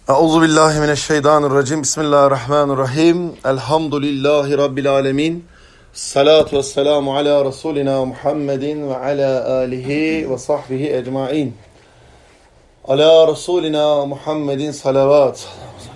Euzubillahimineşşeytanirracim. Bismillahirrahmanirrahim. Elhamdülillahi Rabbil alemin. Salatu vesselamu ala Resulina Muhammedin ve ala alihi ve sahbihi ecmain. Ala Resulina Muhammedin salavat.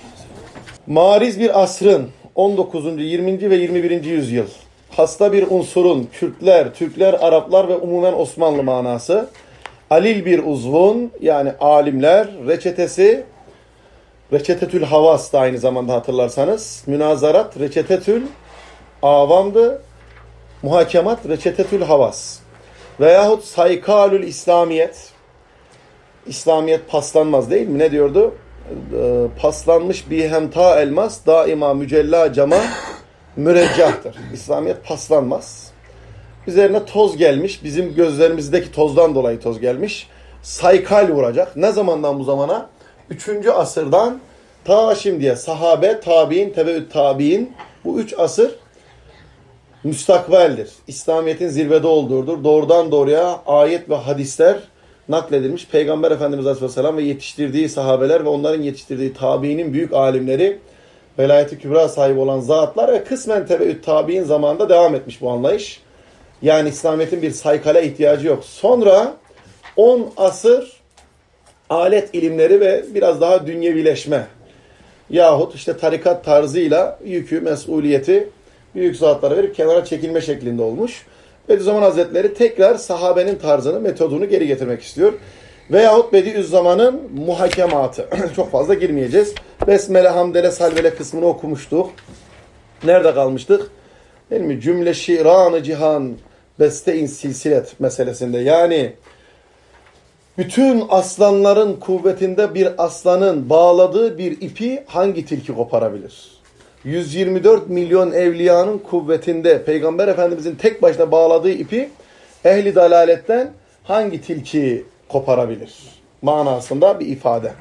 Mariz bir asrın 19. 20. ve 21. yüzyıl. Hasta bir unsurun Kürtler, Türkler, Araplar ve umumen Osmanlı manası. Alil bir uzvun yani alimler reçetesi. Reçetetül Havas da aynı zamanda hatırlarsanız. Münazarat Reçetetül Avam'dı. Muhakemat Reçetetül Havas. Veyahut Saykalül İslamiyet. İslamiyet paslanmaz değil mi? Ne diyordu? Paslanmış bihemta elmas daima mücella cama müreccahtır. İslamiyet paslanmaz. Üzerine toz gelmiş. Bizim gözlerimizdeki tozdan dolayı toz gelmiş. Saykal vuracak. Ne zamandan bu zamana? 3. asırdan ta şimdiye sahabe, tabi'in, tebeüt tabi'in bu 3 asır müstakbeldir. İslamiyet'in zirvede olduğudur. Doğrudan doğruya ayet ve hadisler nakledilmiş. Peygamber Efendimiz Aleyhisselam ve yetiştirdiği sahabeler ve onların yetiştirdiği tabi'inin büyük alimleri, velayeti kübra sahibi olan zatlar ve kısmen tebeüt tabi'in zamanında devam etmiş bu anlayış. Yani İslamiyet'in bir saykale ihtiyacı yok. Sonra 10 asır alet ilimleri ve biraz daha dünyevileşme yahut işte tarikat tarzıyla yükü, mesuliyeti büyük zatlara verip kenara çekilme şeklinde olmuş. Bediüzzaman Hazretleri tekrar sahabenin tarzını, metodunu geri getirmek istiyor. Veyahut Bediüzzaman'ın muhakematı. Çok fazla girmeyeceğiz. Besmele, hamdele, salvele kısmını okumuştuk. Nerede kalmıştık? Değil mi? Cümle şiran-ı cihan beste-in silsilet meselesinde. Yani bütün aslanların kuvvetinde bir aslanın bağladığı bir ipi hangi tilki koparabilir? 124 milyon evliyanın kuvvetinde Peygamber Efendimizin tek başına bağladığı ipi ehli dalaletten hangi tilki koparabilir? Manasında bir ifade.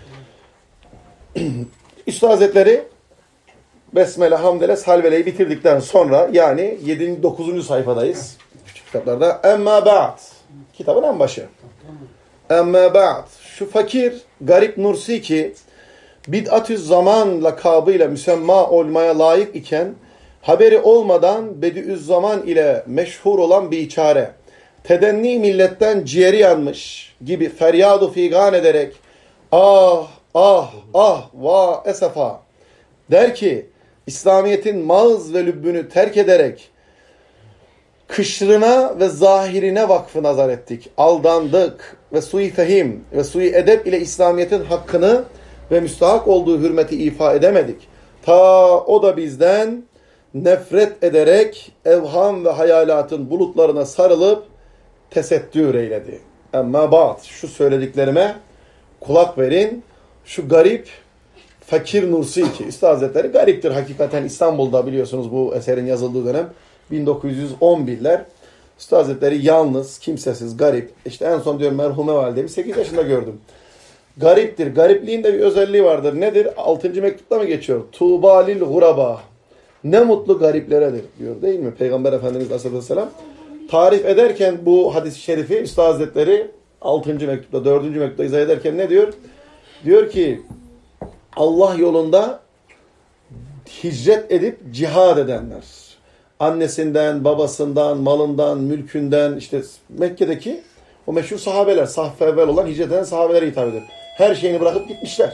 Üstad Hazretleri Besmele, Hamdele, Salvele'yi bitirdikten sonra yani 7. 9. sayfadayız. Küçük kitaplarda. Emma ba'd. Kitabın en başı. Emme ba'd. Şu fakir, garip Nursi ki bid'atüz zaman lakabıyla müsemma olmaya layık iken haberi olmadan Bediüzzaman ile meşhur olan bir içare, tedenni milletten ciğeri yanmış gibi feryadu figan ederek ah ah ah va esefa der ki İslamiyet'in mağz ve lübbünü terk ederek kışrına ve zahirine vakfı nazar ettik. Aldandık ve sui fehim ve sui edep ile İslamiyet'in hakkını ve müstahak olduğu hürmeti ifa edemedik. Ta o da bizden nefret ederek evham ve hayalatın bulutlarına sarılıp tesettür eyledi. Amma ba'd. Şu söylediklerime kulak verin. Şu garip fakir Nursi ki Üstad Hazretleri gariptir hakikaten. İstanbul'da biliyorsunuz bu eserin yazıldığı dönem 1911'ler. Üstad Hazretleri yalnız, kimsesiz, garip. İşte en son diyorum merhume validemi 8 yaşında gördüm. Gariptir. Garipliğin de bir özelliği vardır. Nedir? 6. mektupta mı geçiyor? Tuğba lil guraba. Ne mutlu garipleredir diyor değil mi? Peygamber Efendimiz Aleyhisselam tarif ederken bu hadis-i şerifi Üstad Hazretleri 6. mektupta, 4. mektupta izah ederken ne diyor? Diyor ki Allah yolunda hicret edip cihad edenler. Annesinden, babasından, malından, mülkünden işte Mekke'deki o meşhur sahabeler, saf evvel olan hicret eden sahabelere hitap eder. Her şeyini bırakıp gitmişler.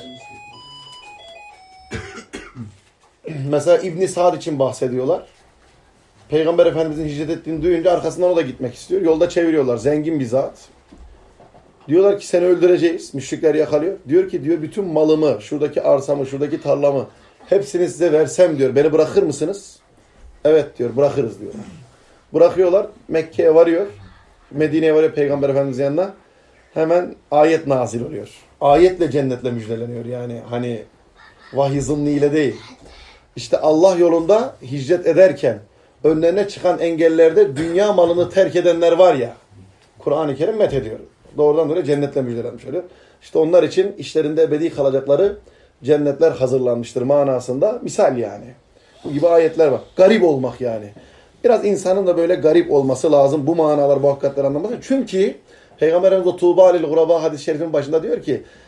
Mesela İbn Sa'd için bahsediyorlar. Peygamber Efendimizin hicret ettiğini duyunca arkasından o da gitmek istiyor. Yolda çeviriyorlar. Zengin bir zat. Diyorlar ki seni öldüreceğiz. Müşrikler yakalıyor. Diyor ki diyor bütün malımı, şuradaki arsamı, şuradaki tarlamı hepsini size versem diyor. Beni bırakır mısınız? Evet diyor bırakırız diyorlar. Bırakıyorlar. Mekke'ye varıyor. Medine'ye varıyor Peygamber Efendimiz'in yanına. Hemen ayet nazil oluyor. Ayetle cennetle müjdeleniyor yani. Hani vahiy zımniyle değil. İşte Allah yolunda hicret ederken önlerine çıkan engellerde dünya malını terk edenler var ya. Kur'an-ı Kerim methediyor. Doğrudan doğruya cennetle müjdelenmiş oluyor. İşte onlar için işlerinde ebedi kalacakları cennetler hazırlanmıştır manasında. Misal yani. Bu gibi ayetler var. Garip olmak yani. Biraz insanın da böyle garip olması lazım. Bu manalar, bu hakikatleri anlaması. Çünkü Peygamber Efendimiz o Tuğba lil guraba hadis-i şerifin başında diyor ki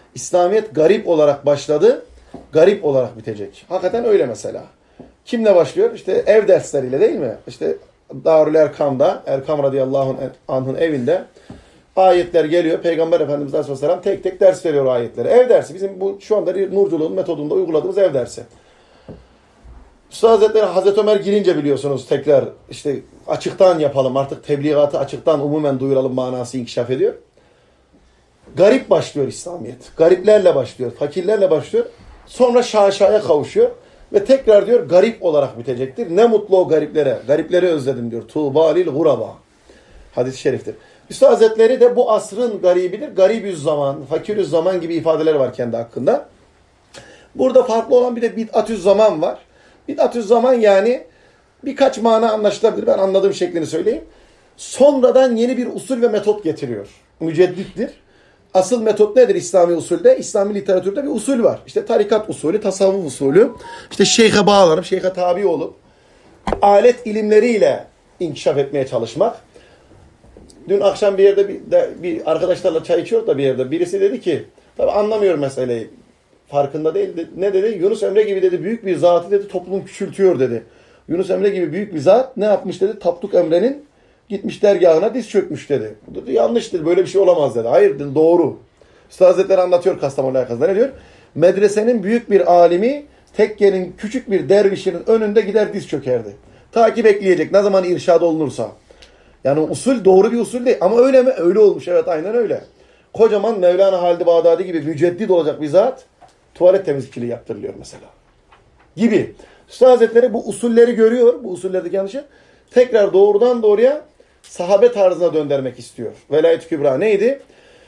İslamiyet garip olarak başladı, garip olarak bitecek. Hakikaten öyle mesela. Kimle başlıyor? İşte ev dersleriyle değil mi? İşte Darül Erkam'da, Erkam radıyallahu anh'ın evinde ayetler geliyor. Peygamber Efendimiz Aleyhisselam tek tek ders veriyor ayetleri. Ev dersi. Bizim bu şu anda nurculuğun metodunda uyguladığımız ev dersi. Üstad Hazretleri Hazreti Ömer girince biliyorsunuz tekrar işte açıktan yapalım. Artık tebliğatı açıktan umumen duyuralım manası inkişaf ediyor. Garip başlıyor İslamiyet. Gariplerle başlıyor. Fakirlerle başlıyor. Sonra şaşaya kavuşuyor. Ve tekrar diyor garip olarak bitecektir. Ne mutlu o gariplere. Garipleri özledim diyor. Tuğbalil guraba. Hadis-i şeriftir. Üstad Hazretleri de bu asrın garibidir. Garibüz zaman, fakirüz zaman gibi ifadeler var kendi hakkında. Burada farklı olan bir de bid'atüz zaman var. Bid'atüz zaman yani birkaç mana anlaşılabilir. Ben anladığım şeklini söyleyeyim. Sonradan yeni bir usul ve metot getiriyor. Müceddittir. Asıl metot nedir İslami usulde? İslami literatürde bir usul var. İşte tarikat usulü, tasavvuf usulü. İşte şeyhe bağlanıp, şeyhe tabi olup alet ilimleriyle inkişaf etmeye çalışmak. Dün akşam bir yerde bir arkadaşlarla çay içiyor da bir yerde. Birisi dedi ki, tabii anlamıyorum meseleyi. Farkında değil. Ne dedi? Yunus Emre gibi dedi büyük bir zatı dedi toplum küçültüyor dedi. Yunus Emre gibi büyük bir zat ne yapmış dedi? Tapduk Emre'nin gitmiş dergahına diz çökmüş dedi. Dedi yanlıştır böyle bir şey olamaz dedi. Hayır dedi doğru. Üstad Hazretleri anlatıyor Kastamonu alakasında. Ne diyor? Medresenin büyük bir alimi tekkenin küçük bir dervişinin önünde gider diz çökerdi. Takip bekleyecek ne zaman irşad olunursa. Yani usul doğru bir usul değil. Ama öyle mi? Öyle olmuş. Evet aynen öyle. Kocaman Mevlana Halid-i Bağdadi gibi müceddit olacak bir zat tuvalet temizlikçiliği yaptırılıyor mesela. Gibi. Üstad Hazretleri bu usulleri görüyor. Bu usullerdeki yanlışı. Tekrar doğrudan doğruya sahabe tarzına döndürmek istiyor. Velayet-i Kübra neydi?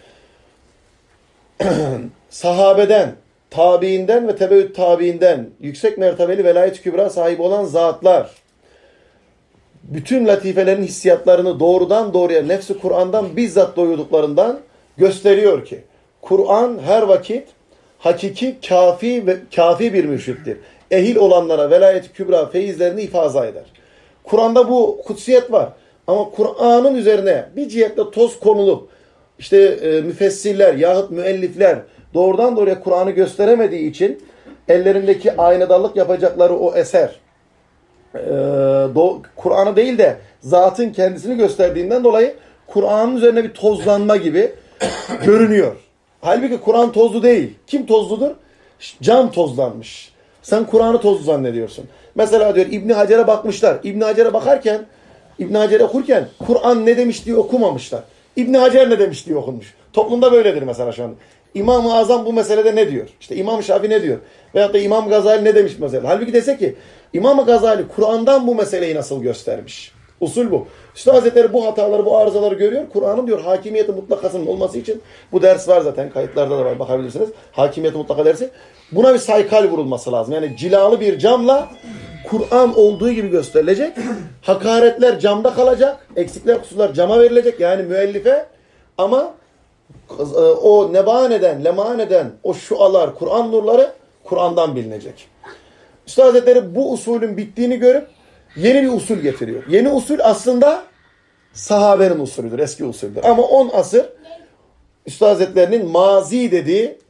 Sahabeden, tabiinden ve tebeüt tabiinden yüksek mertebeli velayet-i kübra sahibi olan zatlar bütün latifelerin hissiyatlarını doğrudan doğruya nefs-i Kur'an'dan bizzat doyurduklarından gösteriyor ki Kur'an her vakit hakiki kafi bir mürşittir. Ehil olanlara velayet-i kübra feyizlerini ifaza eder. Kur'an'da bu kutsiyet var. Ama Kur'an'ın üzerine bir cihetle toz konulup işte müfessirler yahut müellifler doğrudan doğruya Kur'an'ı gösteremediği için ellerindeki aynadarlık yapacakları o eser Kur'an'ı değil de zatın kendisini gösterdiğinden dolayı Kur'an'ın üzerine bir tozlanma gibi görünüyor. Halbuki Kur'an tozlu değil. Kim tozludur? Cam tozlanmış. Sen Kur'an'ı tozlu zannediyorsun. Mesela diyor İbn Hacer'e bakmışlar. İbn Hacer'e bakarken, İbn Hacer'e okurken Kur'an ne demiş diye okumamışlar. İbn Hacer ne demiş diye okunmuş. Toplumda böyledir mesela şu an. İmam-ı Azam bu meselede ne diyor? İşte İmam Şafii ne diyor? Veyahut da İmam Gazali ne demiş mesela? Halbuki dese ki İmam Gazali Kur'an'dan bu meseleyi nasıl göstermiş? Usul bu. Üstad Hazretleri bu hataları, bu arızaları görüyor. Kur'an'ın diyor hakimiyeti mutlakasının olması için bu ders var zaten. Kayıtlarda da var. Bakabilirsiniz. Hakimiyeti mutlaka dersi. Buna bir saykal vurulması lazım. Yani cilalı bir camla Kur'an olduğu gibi gösterilecek. Hakaretler camda kalacak. Eksikler, kusurlar cama verilecek. Yani müellife ama o neban eden, leman eden o şualar, Kur'an nurları Kur'an'dan bilinecek. Üstad Hazretleri bu usulün bittiğini görüp yeni bir usul getiriyor. Yeni usul aslında sahabenin usulüdür, eski usuldür. Ama 10 asır Üstad Hazretleri'nin mazi dediği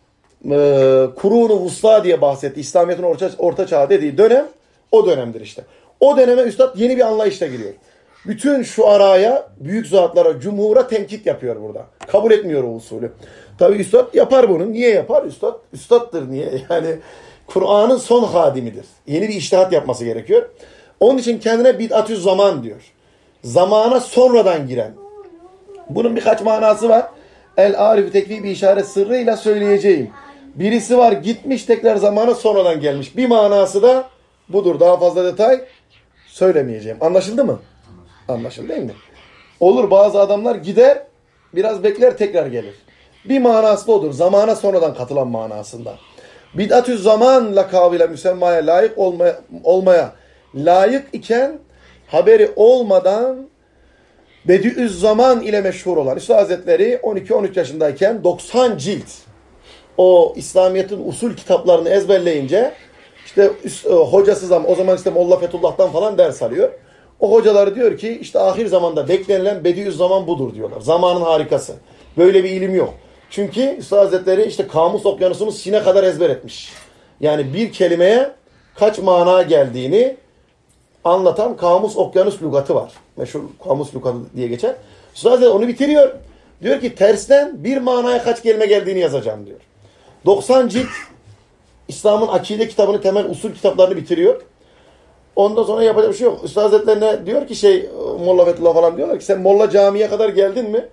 kurun-u vusta diye bahsetti. İslamiyet'in orta çağı dediği dönem o dönemdir işte. O döneme Üstad yeni bir anlayışla giriyor. Bütün şuaraya, büyük zatlara, cumhura tenkit yapıyor burada. Kabul etmiyor o usulü. Tabi Üstad yapar bunu. Niye yapar? Üstaddır niye? Yani Kur'an'ın son hadimidir. Yeni bir içtihat yapması gerekiyor. Onun için kendine bid'atüz zaman diyor. Zamana sonradan giren. Bunun birkaç manası var. El-Arif tekvi bir işaret sırrıyla söyleyeceğim. Birisi var gitmiş tekrar zamana sonradan gelmiş. Bir manası da budur. Daha fazla detay söylemeyeceğim. Anlaşıldı mı? Anlaşıldı değil mi? Olur bazı adamlar gider, biraz bekler tekrar gelir. Bir manası da odur. Zamana sonradan katılan manasında. Bid'atüz zaman lakabıyla müsemmaya layık olmaya layık iken haberi olmadan Bediüz Zaman ile meşhur olan Üstad Hazretleri 12-13 yaşındayken 90 cilt o İslamiyet'in usul kitaplarını ezberleyince işte hocası o zaman işte Molla Fethullah'tan falan ders alıyor. O hocaları diyor ki işte ahir zamanda beklenilen Bediüz Zaman budur diyorlar. Zamanın harikası. Böyle bir ilim yok. Çünkü Üstad Hazretleri işte Kamus Okyanusu'nu Sin'e kadar ezber etmiş. Yani bir kelimeye kaç mana geldiğini anlatan Kamus Okyanus lügatı var. Meşhur Kamus lügatı diye geçer. Üstad Hazretleri onu bitiriyor. Diyor ki tersten bir manaya kaç kelime geldiğini yazacağım diyor. 90 cilt İslam'ın akide kitabını, temel usul kitaplarını bitiriyor. Ondan sonra yapacak bir şey yok. Üstad Hazretlerine diyor ki Molla Fethullah falan diyorlar ki sen Molla Camii'ye kadar geldin mi?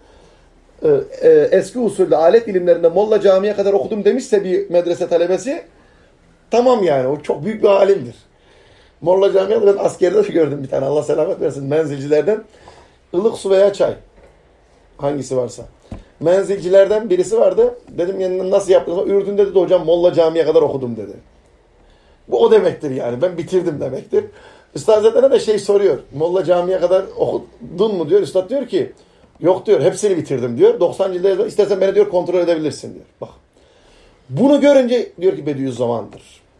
Eski usulde alet ilimlerinde Molla Camii'ye kadar okudum demişse bir medrese talebesi tamam yani o çok büyük bir alimdir. Molla Camii'de ben askerde de gördüm bir tane Allah selamet versin menzilcilerden ılık su veya çay hangisi varsa. Menzilcilerden birisi vardı. Dedim yani nasıl yaptın? Ürdün'de dedi hocam Molla Camii'ye kadar okudum dedi. Bu o demektir yani. Ben bitirdim demektir. Üstad Hazretleri'ne de soruyor. Molla Camii'ye kadar okudun mu diyor. Üstad diyor ki yok diyor. Hepsini bitirdim diyor. 90 cilde istersen beni diyor kontrol edebilirsin diyor. Bak. Bunu görünce diyor ki Bediüzzaman'dır.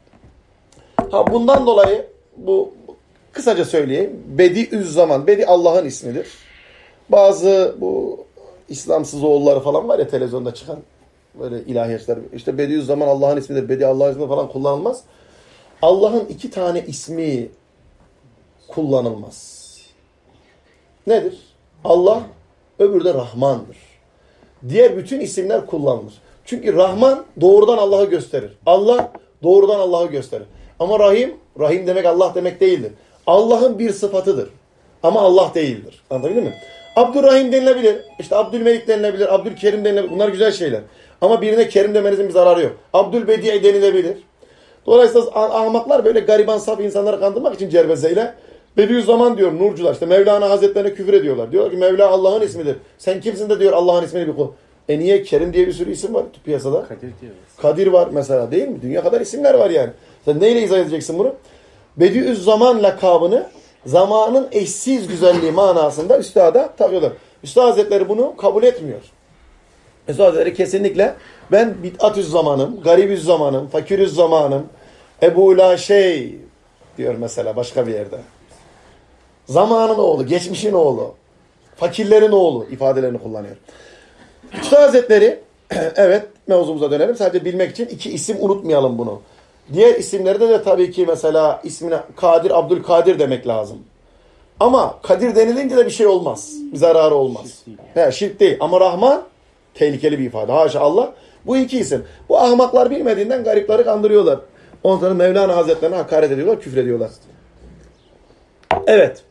Bundan dolayı bu kısaca söyleyeyim. Bediüzzaman. Bedi Allah'ın ismidir. Bazı bu İslamsız oğulları falan var ya televizyonda çıkan böyle ilahiyatçılar. İşte Bediüzzaman Allah'ın ismidir. Bedi Allah'ın ismidir falan kullanılmaz. Allah'ın 2 tane ismi kullanılmaz. Nedir? Allah, öbürü de Rahman'dır. Diğer bütün isimler kullanılır. Çünkü Rahman doğrudan Allah'ı gösterir. Allah doğrudan Allah'ı gösterir. Ama Rahim demek Allah demek değildir. Allah'ın bir sıfatıdır. Ama Allah değildir. Anlatabildim mi? Abdurrahim denilebilir. İşte Abdülmelik denilebilir. Abdülkerim denilebilir. Bunlar güzel şeyler. Ama birine Kerim demenizin bir zararı yok. Abdülbedi denilebilir. Dolayısıyla ahmaklar böyle gariban saf insanları kandırmak için cervezeyle Bediüzzaman diyor Nurcular. İşte Mevlana Hazretlerine küfür ediyorlar. Diyorlar ki Mevla Allah'ın ismidir. Sen kimsin de diyor Allah'ın ismini bir kul. Niye? Kerim diye bir sürü isim var piyasada. Kadir var mesela değil mi? Dünya kadar isimler var yani. Sen neyle izah edeceksin bunu? Bediüzzaman lakabını zamanın eşsiz güzelliği manasında üstada takıyorlar. Üstad Hazretleri bunu kabul etmiyor. Üstad Hazretleri kesinlikle ben bid'atüzzamanım, garibüzzamanım, fakirüzzamanım, Ebu la şey diyor mesela başka bir yerde. Zamanın oğlu, geçmişin oğlu, fakirlerin oğlu ifadelerini kullanıyor. Üstad Hazretleri evet mevzumuza dönelim. Sadece bilmek için 2 isim unutmayalım bunu. Diğer isimlerde de tabii ki mesela ismine Kadir, Abdülkadir demek lazım. Ama Kadir denilince de bir şey olmaz. Bir zararı olmaz. Şirk değil. Ama Rahman tehlikeli bir ifade. Haşa Allah. Bu 2 isim. Bu ahmaklar bilmediğinden garipleri kandırıyorlar. Ondan sonra Mevlana Hazretlerine hakaret ediyorlar, küfür ediyorlar. Evet.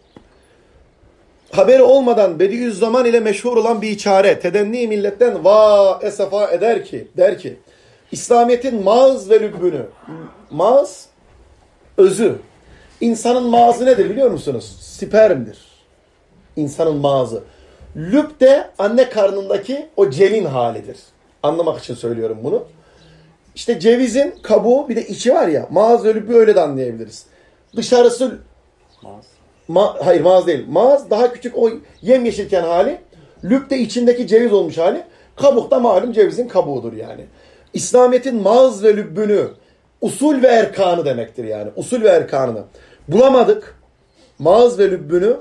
Haberi olmadan Bediüzzaman ile meşhur olan bir içare tedenni milletten esafa eder ki der ki İslamiyet'in mağz ve lübbünü mağz özü. İnsanın mağzı nedir biliyor musunuz? Spermdir. İnsanın mağzı. Lüb de anne karnındaki o celin halidir. Anlamak için söylüyorum bunu. İşte cevizin kabuğu bir de içi var ya. Mağaz ve lübbü öyle de anlayabiliriz. Dışarısı hayır mağaz değil. Mağaz daha küçük o yemyeşilken hali. Lüb de içindeki ceviz olmuş hali. Kabuk da malum cevizin kabuğudur yani. İslamiyet'in mağaz ve lübbünü usul ve erkanı demektir yani. Usul ve erkanını bulamadık. Mağaz ve lübbünü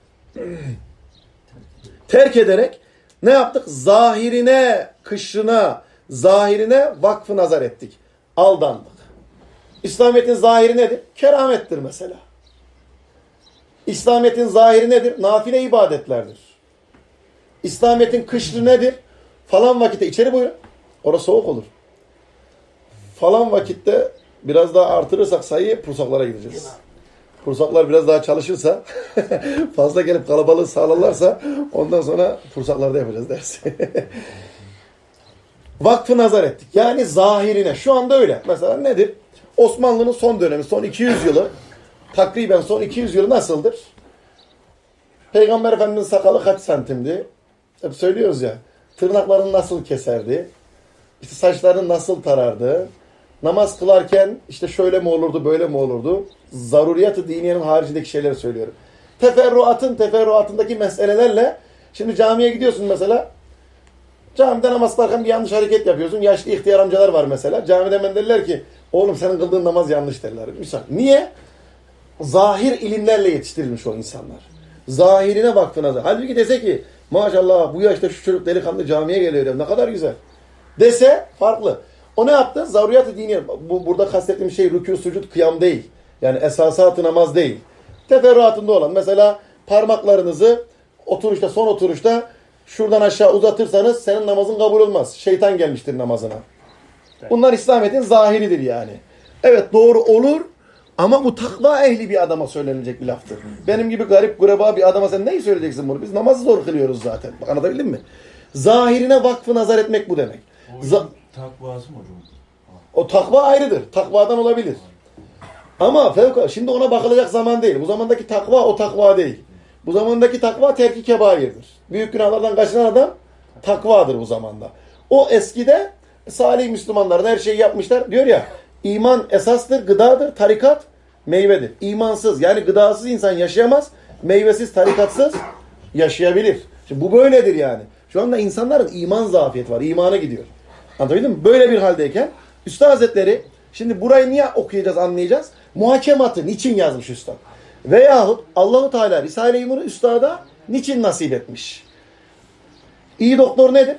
terk ederek ne yaptık? Zahirine, kışrına, zahirine vakfı nazar ettik. Aldandık. İslamiyet'in zahiri nedir? Keramettir mesela. İslamiyet'in zahiri nedir? Nafile ibadetlerdir. İslamiyet'in kışrı nedir? Falan vakitte içeri buyurun. Orası soğuk olur. Falan vakitte biraz daha artırırsak sayıyı pursaklara gideceğiz. Pursaklar biraz daha çalışırsa fazla gelip kalabalığı sağlarlarsa ondan sonra pursaklarda yapacağız dersi. Vakfı nazar ettik. Yani zahirine. Şu anda öyle. Mesela nedir? Osmanlı'nın son dönemi, son 200 yılı takriben son 200 yılı nasıldır? Peygamber Efendimiz'in sakalı kaç santimdi? Hep söylüyoruz ya. Tırnaklarını nasıl keserdi? İşte saçlarını nasıl tarardı? Namaz kılarken işte şöyle mi olurdu, böyle mi olurdu? Zaruriyat-ı diniyenin haricindeki şeyleri söylüyorum. Teferruatındaki meselelerle şimdi camiye gidiyorsun mesela. Camide namaz kılarken bir yanlış hareket yapıyorsun. Yaşlı ihtiyar amcalar var mesela. Camide hemen derler ki oğlum senin kıldığın namaz yanlış derler. Niye? Zahir ilimlerle yetiştirilmiş o insanlar. Zahirine baktığınızda. Halbuki dese ki maşallah bu yaşta şu çocuk delikanlı camiye geliyor. Ne kadar güzel. dese farklı. O ne yaptı? Zaruriyat-ı diniye. Burada kastettiğim şey rükû, sucud, kıyam değil. Yani esasat-ı namaz değil. Teferruatında olan. Mesela parmaklarınızı oturuşta, son oturuşta şuradan aşağı uzatırsanız senin namazın kabul olmaz. Şeytan gelmiştir namazına. Bunlar İslamiyet'in zahiridir yani. Evet doğru olur ama bu takva ehli bir adama söylenecek bir laftır. Benim gibi garip gureba bir adama sen neyi söyleyeceksin bunu? Biz namazı zor kılıyoruz zaten. Bak, anlatabildim mi? Zahirine vakfı nazar etmek bu demek. Takvası mı hocam? O takva ayrıdır. Takvadan olabilir. Ama şimdi ona bakılacak zaman değil. Bu zamandaki takva o takva değil. Bu zamandaki takva terk-i kebairdir. Büyük günahlardan kaçınan adam takvadır bu zamanda. O eskide salih Müslümanların her şeyi yapmışlar. Diyor ya iman esastır, gıdadır, tarikat meyvedir. İmansız yani gıdasız insan yaşayamaz. Meyvesiz, tarikatsız yaşayabilir. Şimdi bu böyledir yani. Şu anda insanların iman zafiyeti var. İmana gidiyor. Anlatabildim mi? Böyle bir haldeyken Üstad Hazretleri şimdi burayı niye okuyacağız, anlayacağız? Muhakematı niçin yazmış Üstad? Veyahut Allahu Teala Risale-i Nur'u Üstad'a niçin nasip etmiş? İyi doktor nedir?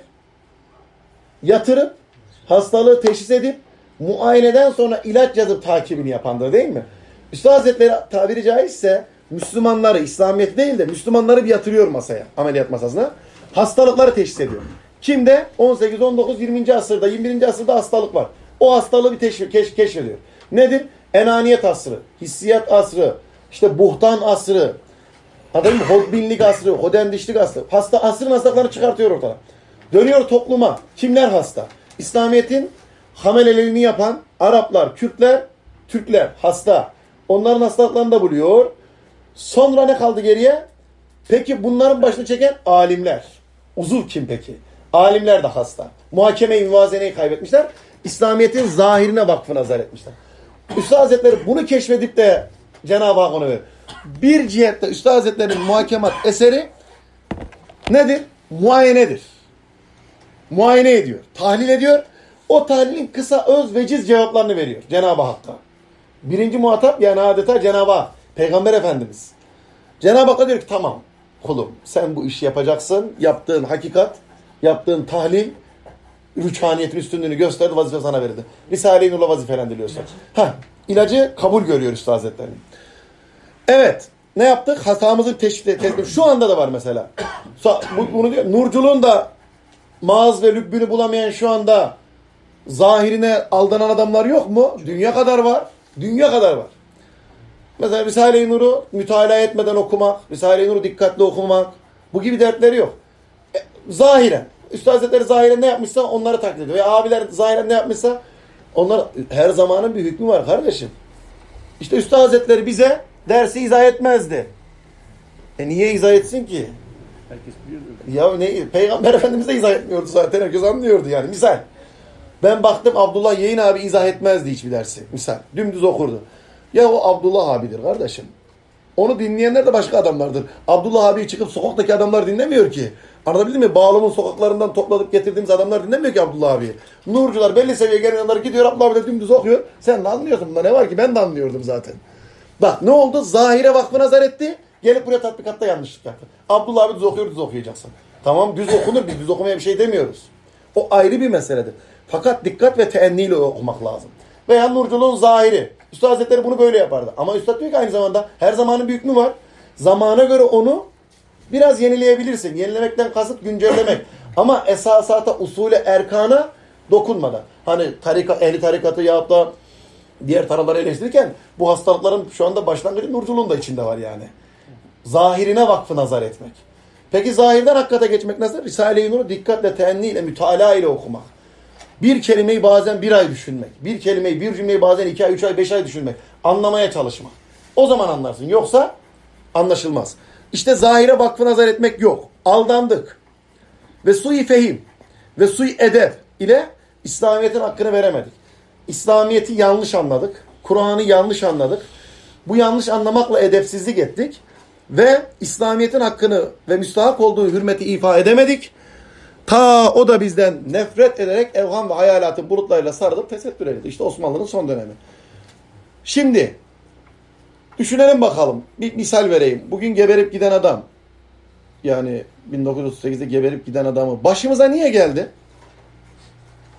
Yatırıp, hastalığı teşhis edip, muayeneden sonra ilaç yazıp takibini yapandır değil mi? Üstad Hazretleri tabiri caizse Müslümanları, İslamiyet değil de Müslümanları bir yatırıyor masaya, ameliyat masasına. Hastalıkları teşhis ediyor. Kimde? 18, 19, 20. asırda, 21. asırda hastalık var. O hastalığı bir keşfediyor. Nedir? Enaniyet asrı, hissiyat asrı, işte buhtan asrı, anladın mı? Hodbinlik asrı, hodendişlik asrı. Hasta asrın hastalıklarını çıkartıyor ortada. Dönüyor topluma. Kimler hasta? İslamiyet'in hamelelerini yapan Araplar, Kürtler, Türkler hasta. Onların hastalıklarını da buluyor. Sonra ne kaldı geriye? Peki bunların başını çeken alimler. Uzuv kim peki? Alimler de hasta. Muhakeme-i müvazeneyi kaybetmişler. İslamiyet'in zahirine vakfı nazar etmişler. Üstad Hazretleri bunu keşfedip de Cenab-ı Hak onu verir. Bir cihette Üstad Hazretleri'nin muhakemat eseri nedir? Muayenedir. Muayene ediyor. Tahlil ediyor. O tahlilin kısa, öz, veciz cevaplarını veriyor Cenab-ı Hakk'a. Birinci muhatap yani adeta Cenab-ı Hak. Peygamber Efendimiz. Cenab-ı Hak diyor ki tamam kulum sen bu işi yapacaksın. Yaptığın hakikat, yaptığın tahlil rüçhaniyetin üstünlüğünü gösterdi, vazife sana verildi. Risale-i Nur'la vazifelendiriyorsun. İlacı kabul görüyor Üstad Hazretleri. Evet. Ne yaptık? Hatamızı teşvik. Şu anda da var mesela. Bunu diyor. Nurculuğun da mağaz ve lübbünü bulamayan şu anda zahirine aldanan adamlar yok mu? Dünya kadar var. Dünya kadar var. Mesela Risale-i Nur'u mütalaa etmeden okumak, Risale-i Nur'u dikkatli okumak. Bu gibi dertleri yok. Zahiren. Üstad Hazretleri zahiren ne yapmışsa onları taklit ediyor. Ve abiler zahiren ne yapmışsa onlar her zamanın bir hükmü var kardeşim. İşte Üstad Hazretleri bize dersi izah etmezdi. Niye izah etsin ki? Herkes biliyor. Ya ne? Peygamber Efendimiz de izah etmiyordu zaten. Herkes anlıyordu yani. Misal. Ben baktım Abdullah Yeğin abi izah etmezdi hiçbir dersi. Misal. Dümdüz okurdu. Ya o Abdullah abidir kardeşim. Onu dinleyenler de başka adamlardır. Abdullah abiyi çıkıp sokaktaki adamlar dinlemiyor ki. Anlatabildim mi? Bağlumun sokaklarından topladıp getirdiğimiz adamlar dinlemiyor ki Abdullah abiyi. Nurcular belli seviyeye gelenler gidiyor. Abdullah abi de dümdüz okuyor. Sen de anlıyorsun. Bunda ne var ki? Ben de anlıyordum zaten. Bak ne oldu? Zahire vakfı nazar etti. Gelip buraya tatbikatta yanlışlık yaptı. Abdullah abi düz okuyor, düz okuyacaksın. Tamam düz okunur. Biz düz okumaya bir şey demiyoruz. O ayrı bir meseledir. Fakat dikkat ve teenniyle okumak lazım. Veya nurculuğun zahiri. Üstad Hazretleri bunu böyle yapardı. Ama Üstad diyor ki aynı zamanda her zamanın bir hükmü var. Zamana göre onu biraz yenileyebilirsin. Yenilemekten kasıt güncellemek. Ama esasata, usule, erkana dokunmadan. Hani ehli tarikatı yahut da diğer tarafları eleştirirken bu hastalıkların şu anda başlangıcı nurculuğun da içinde var yani. Zahirine vakfı nazar etmek. Peki zahirden hakikate geçmek nasıl? Risale-i Nur'u dikkatle, teenniyle, mütalaa ile okumak. Bir kelimeyi bazen bir ay düşünmek. Bir kelimeyi, bir cümleyi bazen 2 ay, 3 ay, 5 ay düşünmek. Anlamaya çalışmak. O zaman anlarsın. Yoksa anlaşılmaz. İşte zahire vakfı nazar etmek yok. Aldandık. Ve sui fehim ve sui edeb ile İslamiyet'in hakkını veremedik. İslamiyet'i yanlış anladık. Kur'an'ı yanlış anladık. Bu yanlış anlamakla edepsizlik ettik. Ve İslamiyet'in hakkını ve müstahak olduğu hürmeti ifa edemedik. Ta o da bizden nefret ederek evham ve hayalatın bulutlarıyla sarılıp tesettür edildi. İşte Osmanlı'nın son dönemi. Şimdi düşünelim bakalım. Bir misal vereyim. Bugün geberip giden adam, yani 1938'de geberip giden adamı başımıza niye geldi?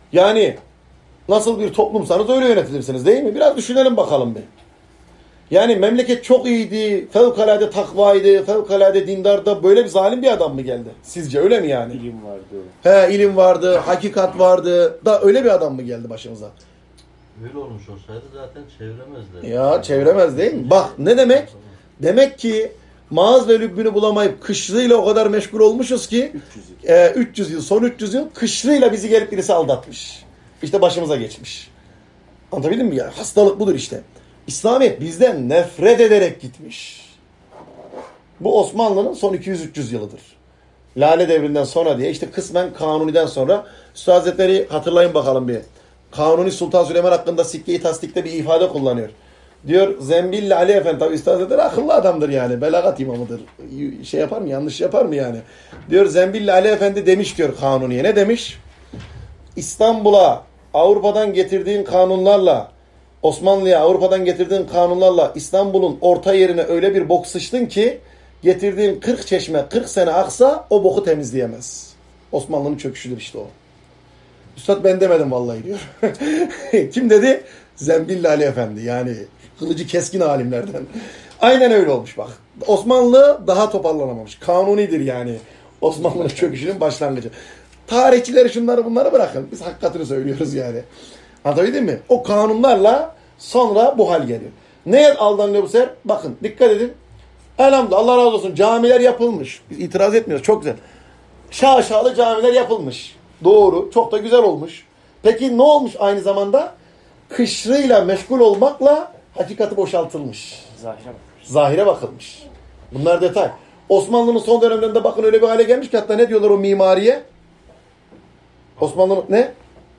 Yani nasıl bir toplumsanız öyle yönetilirsiniz değil mi? Biraz düşünelim bakalım bir. Yani memleket çok iyiydi, fevkalade takvaydı, fevkalade dindarda, böyle bir zalim bir adam mı geldi? Sizce öyle mi yani? İlim vardı. İlim vardı, hakikat vardı da öyle bir adam mı geldi başımıza? Öyle olmuş olsaydı zaten çeviremezler. Ya çeviremez değil mi? Bak ne demek? Demek ki Maaz ve Lübbün'ü bulamayıp kışrıyla o kadar meşgul olmuşuz ki 300 yıl, son 300 yıl kışrıyla bizi gelip birisi aldatmış. İşte başımıza geçmiş. Anlatabildim mi ya? Hastalık budur işte. İslamiyet bizden nefret ederek gitmiş. Bu Osmanlı'nın son 200-300 yılıdır. Lale devrinden sonra diye işte kısmen Kanuni'den sonra Üstad Hazretleri hatırlayın bakalım bir. Kanuni Sultan Süleyman hakkında Sikke-i Tasdik'te bir ifade kullanıyor. Diyor Zembilli Ali Efendi, tabi Üstad Hazretleri akıllı adamdır yani. Belagat imamıdır. Şey yapar mı? Yanlış yapar mı yani? Diyor Zembilli Ali Efendi demiş diyor Kanuni'ye. Ne demiş? İstanbul'a Avrupa'dan getirdiğin kanunlarla, Osmanlı'ya Avrupa'dan getirdiğin kanunlarla İstanbul'un orta yerine öyle bir bok sıçtın ki getirdiğin 40 çeşme 40 sene aksa o boku temizleyemez. Osmanlı'nın çöküşüdür işte o. Üstad ben demedim vallahi diyor. Kim dedi? Zembilli Ali Efendi. Yani kılıcı keskin alimlerden. Aynen öyle olmuş bak. Osmanlı daha toparlanamamış. Kanunidir yani. Osmanlı'nın çöküşünün başlangıcı. Tarihçileri şunları bunları bırakın. Biz hakikatini söylüyoruz yani. Anlatabildim mi? O kanunlarla sonra bu hal geliyor. Neye aldanıyor bu sefer? Bakın dikkat edin. Elhamdülillah Allah razı olsun camiler yapılmış. Biz itiraz etmiyoruz. Çok güzel. Şaşalı camiler yapılmış. Doğru. Çok da güzel olmuş. Peki ne olmuş aynı zamanda? Kışrıyla meşgul olmakla hakikati boşaltılmış. Zahire bakılmış. Bunlar detay. Osmanlı'nın son dönemlerinde bakın öyle bir hale gelmiş ki hatta ne diyorlar o mimariye? Osmanlı'nın ne?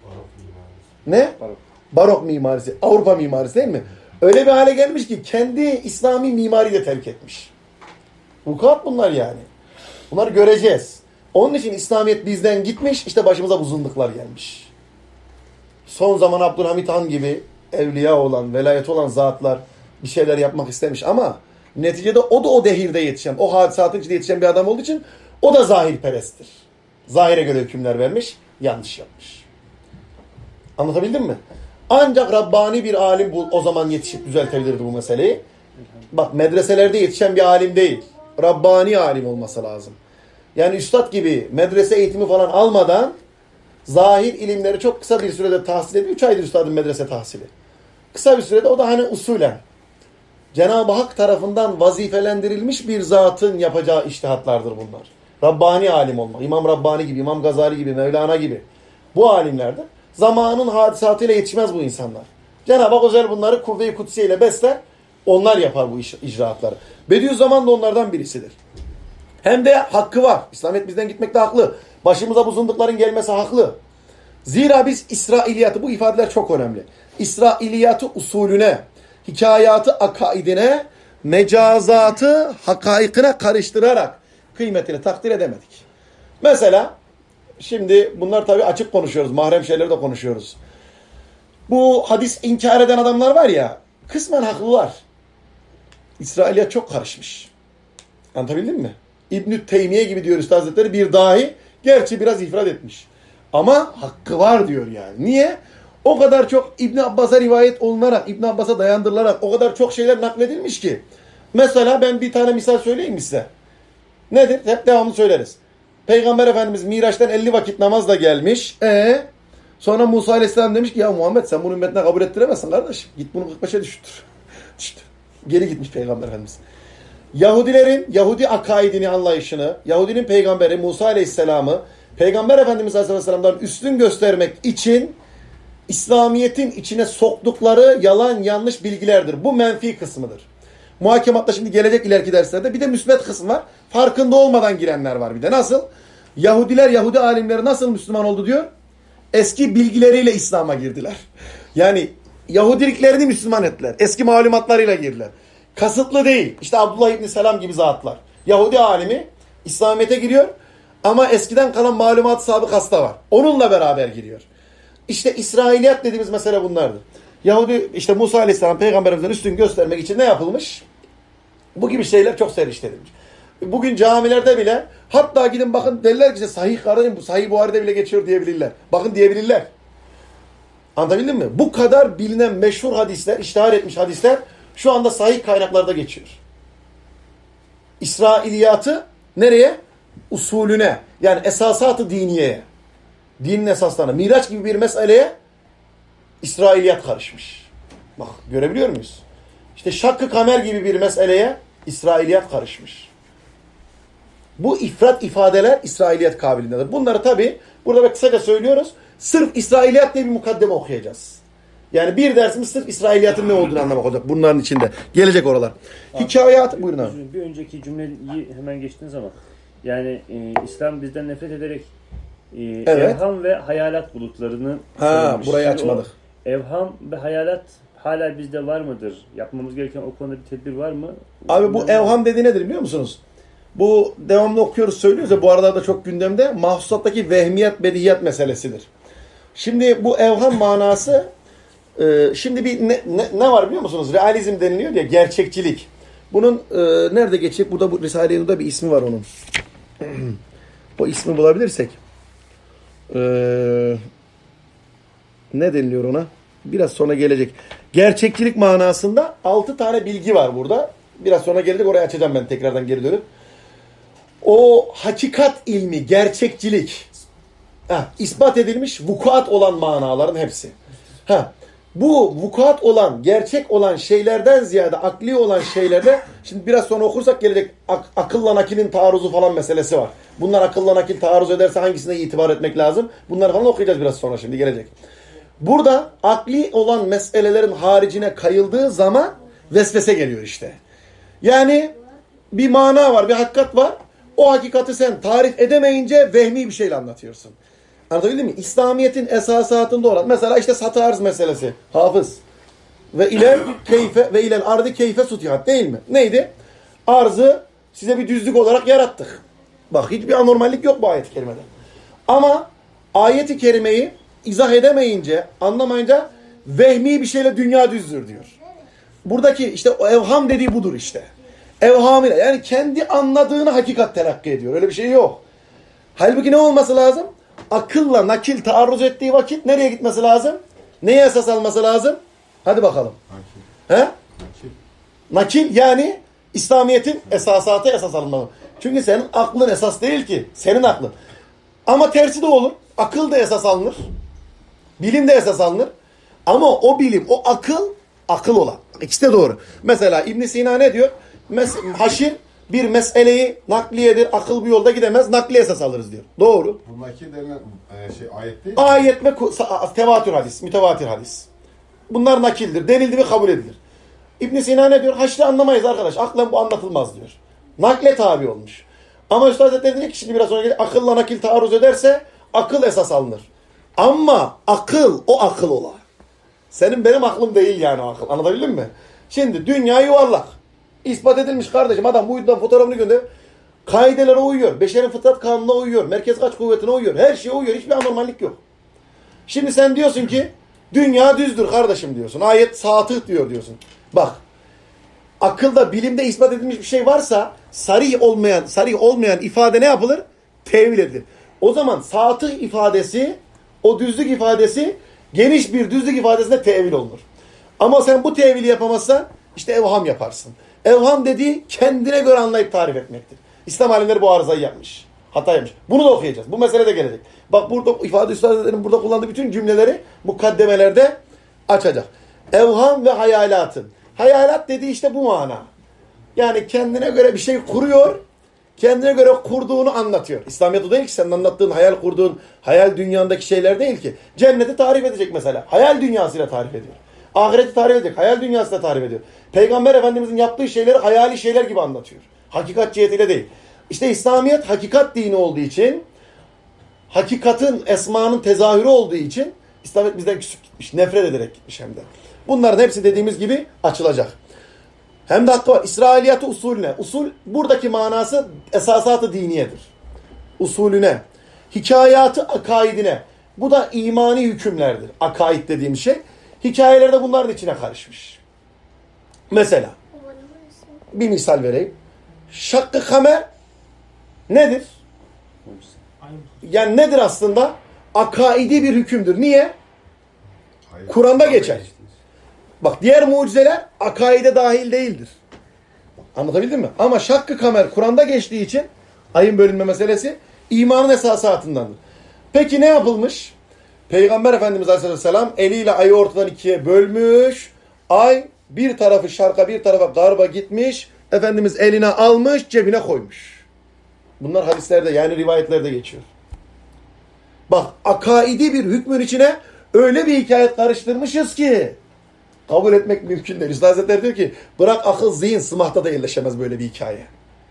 Ne? Barok mimarisi. Avrupa mimarisi değil mi? Öyle bir hale gelmiş ki kendi İslami mimariyi de terk etmiş. Vukuat bunlar yani. Bunları göreceğiz. Onun için İslamiyet bizden gitmiş, işte başımıza bu zındıklar gelmiş. Son zaman Abdülhamit Han gibi evliya olan, velayeti olan zatlar bir şeyler yapmak istemiş ama neticede o da o dehirde yetişen, o hadisatın içinde yetişen bir adam olduğu için o da zahirperesttir. Zahire göre hükümler vermiş, yanlış yapmış. Anlatabildim mi? Ancak Rabbani bir alim o zaman yetişip düzeltebilirdi bu meseleyi. Bak medreselerde yetişen bir alim değil. Rabbani alim olması lazım. Yani üstad gibi medrese eğitimi falan almadan zahir ilimleri çok kısa bir sürede tahsil ediyor. 3 aydır üstadın medrese tahsili. Kısa bir sürede o da hani usulen Cenab-ı Hak tarafından vazifelendirilmiş bir zatın yapacağı içtihatlardır bunlar. Rabbani alim olmak. İmam Rabbani gibi, İmam Gazali gibi, Mevlana gibi. Bu alimlerdir. Zamanın hadisatıyla yetişmez bu insanlar. Cenab-ı Hak özel bunları kuvve-i kutsiye ile besler. Onlar yapar bu icraatları. Bediüzzaman da onlardan birisidir. Hem de hakkı var. İslamiyet bizden gitmekte haklı. Başımıza bu zındıkların gelmesi haklı. Zira biz İsrailiyatı, bu ifadeler çok önemli. İsrailiyatı usulüne, hikayatı akaidine, mecazatı hakaikine karıştırarak kıymetini takdir edemedik. Mesela şimdi bunlar tabii açık konuşuyoruz. Mahrem şeyleri de konuşuyoruz. Bu hadis inkar eden adamlar var ya, kısmen haklılar. İsrailiyat çok karışmış. Anlatabildim mi? İbn-i Teymiye gibi diyor Üstad Hazretleri bir dahi, gerçi biraz ifrat etmiş. Ama hakkı var diyor yani. Niye? O kadar çok İbn Abbas'a rivayet olunarak, İbn Abbas'a dayandırılarak o kadar çok şeyler nakledilmiş ki. Mesela ben bir tane misal söyleyeyim mi size? Nedir? Hep devamlı söyleriz. Peygamber Efendimiz Miraç'tan 50 vakit namazla gelmiş. Sonra Musa Aleyhisselam demiş ki ya Muhammed sen bunu ümmetine kabul ettiremezsin kardeşim. Git bunu 45'e düşür. Geri gitmiş Peygamber Efendimiz. Yahudilerin Yahudi akaidini anlayışını, Yahudinin peygamberi Musa Aleyhisselam'ı Peygamber Efendimiz Aleyhisselam'dan üstün göstermek için İslamiyet'in içine soktukları yalan yanlış bilgilerdir. Bu menfi kısmıdır. Muhakematta şimdi gelecek ileriki derslerde bir de müsbet kısmı var. Farkında olmadan girenler var bir de. Nasıl? Yahudiler, Yahudi alimleri nasıl Müslüman oldu diyor? Eski bilgileriyle İslam'a girdiler. Yani Yahudiliklerini Müslüman ettiler. Eski malumatlarıyla girdiler. Kasıtlı değil. İşte Abdullah İbni Selam gibi zatlar. Yahudi alimi İslamiyet'e giriyor ama eskiden kalan malumat sabıkası da var. Onunla beraber giriyor. İşte İsrailiyat dediğimiz mesele bunlardır. Yahudi işte Musa Aleyhisselam peygamberimizden üstün göstermek için ne yapılmış? Bu gibi şeyler çok seriştirilmiş. Bugün camilerde bile hatta gidin bakın derler ki işte sahih karayım bu sahih Buhari'de bile geçiyor diyebilirler. Bakın diyebilirler. Anlatabildim mi? Bu kadar bilinen meşhur hadisler, iştihar etmiş hadisler şu anda sahih kaynaklarda geçiyor. İsrailiyatı nereye? Usulüne. Yani esasat-ı diniyeye. Dinin esaslarına. Miraç gibi bir meseleye İsrailiyat karışmış. Bak görebiliyor muyuz? İşte Şakkı Kamer gibi bir meseleye İsrailiyat karışmış. Bu ifrat ifadeler İsrailiyat kabiliğindedir. Bunları tabi burada kısaca söylüyoruz. Sırf İsrailiyat diye bir mukaddeme okuyacağız. Yani bir dersimiz sırf İsrailiyatın ne olduğunu anlamak olacak. Bunların içinde. Gelecek oralar. Hikayat. Buyurun abi. Bir önceki cümleyi hemen geçtiniz ama yani İslam bizden nefret ederek evet. evham ve hayalat bulutlarını burayı açmadık. Evham ve hayalat hala bizde var mıdır? Yapmamız gereken o konuda bir tedbir var mı? Abi bu evham dediği nedir biliyor musunuz? Bu devamlı okuyoruz söylüyoruz ya bu aralarda çok gündemde mahsusattaki vehmiyet bedihiyat meselesidir. Şimdi bu evham manası şimdi bir ne var biliyor musunuz? Realizm deniliyor ya gerçekçilik. Bunun nerede geçecek? Burada bu Risale-i Nur'da bir ismi var onun. O ismi bulabilirsek. Ne deniliyor ona? Biraz sonra gelecek. Gerçekçilik manasında 6 tane bilgi var burada. Biraz sonra gelecek oraya açacağım ben tekrardan geri dönüp. O hakikat ilmi, gerçekçilik, ispat edilmiş vukuat olan manaların hepsi. Bu vukuat olan, gerçek olan şeylerden ziyade akli olan şeylerde, şimdi biraz sonra okursak gelecek akılla nakilin taarruzu falan meselesi var. Bunlar akılla nakil taarruz ederse hangisine itibar etmek lazım? Bunları falan okuyacağız biraz sonra şimdi gelecek. Burada akli olan meselelerin haricine kayıldığı zaman vesvese geliyor işte. Yani bir mana var, bir hakikat var. O hakikati sen tarif edemeyince vehmi bir şeyle anlatıyorsun. Anlatabildim mi? İslamiyet'in esasatında olan mesela işte satı arz meselesi. Hafız. Ve ilel ardı keyfe sutihat değil mi? Neydi? Arzı size bir düzlük olarak yarattık. Bak hiçbir anormallik yok bu ayet-i kerimede. Ama ayet-i kerimeyi izah edemeyince, anlamayınca vehmi bir şeyle dünya düzdür diyor. Buradaki işte o evham dediği budur işte. Evhamıyla yani kendi anladığını hakikat telakki ediyor. Öyle bir şey yok. Halbuki ne olması lazım? Akılla nakil taarruz ettiği vakit nereye gitmesi lazım? Neye esas alması lazım? Hadi bakalım. Nakil. He? Nakil yani İslamiyet'in esasatı esas alınmalı. Çünkü senin aklın esas değil ki. Senin aklın. Ama tersi de olur. Akıl da esas alınır. Bilim de esas alınır. Ama o bilim, o akıl olan. İkisi de doğru. Mesela İbn Sina ne diyor? Haşir bir meseleyi nakliyedir. Akıl bu yolda gidemez. Nakli esas alırız diyor. Doğru. Bu nakil denilen ayet değil mi? Ayet ve tevatür hadis, mütevatir hadis. Bunlar nakildir. Denildi ve kabul edilir. İbn Sina ne diyor? Haşrı anlamayız arkadaş. Aklen bu anlatılmaz diyor. Nakle tabi olmuş. Ama Üstad Hazretleri diyor ki şimdi biraz sonra gelir. Akılla nakil taarruz ederse akıl esas alınır. Ama akıl o akıl ola. Senin benim aklım değil yani o akıl. Anlatabildim mi? Şimdi dünya yuvarlak. İspat edilmiş kardeşim. Adam bu uydudan fotoğrafını gönder. Kaidelere uyuyor. Beşerin fıtrat kanununa uyuyor. Merkez kaç kuvvetine uyuyor. Her şeye uyuyor. Hiçbir anormallik yok. Şimdi sen diyorsun ki dünya düzdür kardeşim diyorsun. Ayet satih diyorsun. Bak. Akılda, bilimde ispat edilmiş bir şey varsa sarih olmayan ifade ne yapılır? Tevil edilir. O zaman satih ifadesi, o düzlük ifadesi geniş bir düzlük ifadesine tevil olunur. Ama sen bu tevili yapamazsan işte evham yaparsın. Evham dediği kendine göre anlayıp tarif etmektir. İslam alimleri bu arızayı yapmış. Hata yapmış. Bunu da okuyacağız. Bu mesele de gelecek. Bak burada ifade üstadların burada kullandığı bütün cümleleri mukaddemelerde açacak. Evham ve hayalatın. Hayalat dediği işte bu mana. Yani kendine göre bir şey kuruyor. Kendine göre kurduğunu anlatıyor. İslamiyet o değil ki senin anlattığın, hayal kurduğun, hayal dünyandaki şeyler değil ki. Cenneti tarif edecek mesela. Hayal dünyasıyla tarif ediyor. Ahireti tarif edecek. Hayal dünyasıyla tarif ediyor. Peygamber Efendimizin yaptığı şeyleri hayali şeyler gibi anlatıyor. Hakikat cihetiyle değil. İşte İslamiyet hakikat dini olduğu için, hakikatin, esmanın tezahürü olduğu için İslamiyet bizden küçük gitmiş. Nefret ederek gitmiş hem de. Bunların hepsi dediğimiz gibi açılacak. Hem de hakkı var. İsrailiyatı usulüne. Usul buradaki manası esasatı diniyedir. Usulüne. Hikayatı akaidine. Bu da imani hükümlerdir. Akaid dediğim şey. Hikayelerde bunların içine karışmış. Mesela bir misal vereyim. Şakkı kamer nedir? Yani nedir aslında? Akaidi bir hükümdür. Niye? Hayır. Kur'an'da geçer. Bak diğer mucizeler akaide dahil değildir. Anlatabildim mi? Ama şakkı kamer Kur'an'da geçtiği için ayın bölünme meselesi imanın esasatındandır. Peki ne yapılmış? Peygamber Efendimiz Aleyhisselam eliyle ayı ortadan ikiye bölmüş. Ay bir tarafı şarka bir tarafa garba gitmiş. Efendimiz eline almış cebine koymuş. Bunlar hadislerde yani rivayetlerde geçiyor. Bak akaidi bir hükmün içine öyle bir hikaye karıştırmışız ki kabul etmek mümkün değil. Üstad Hazretleri diyor ki bırak akıl zihin sımahta da yerleşemez böyle bir hikaye.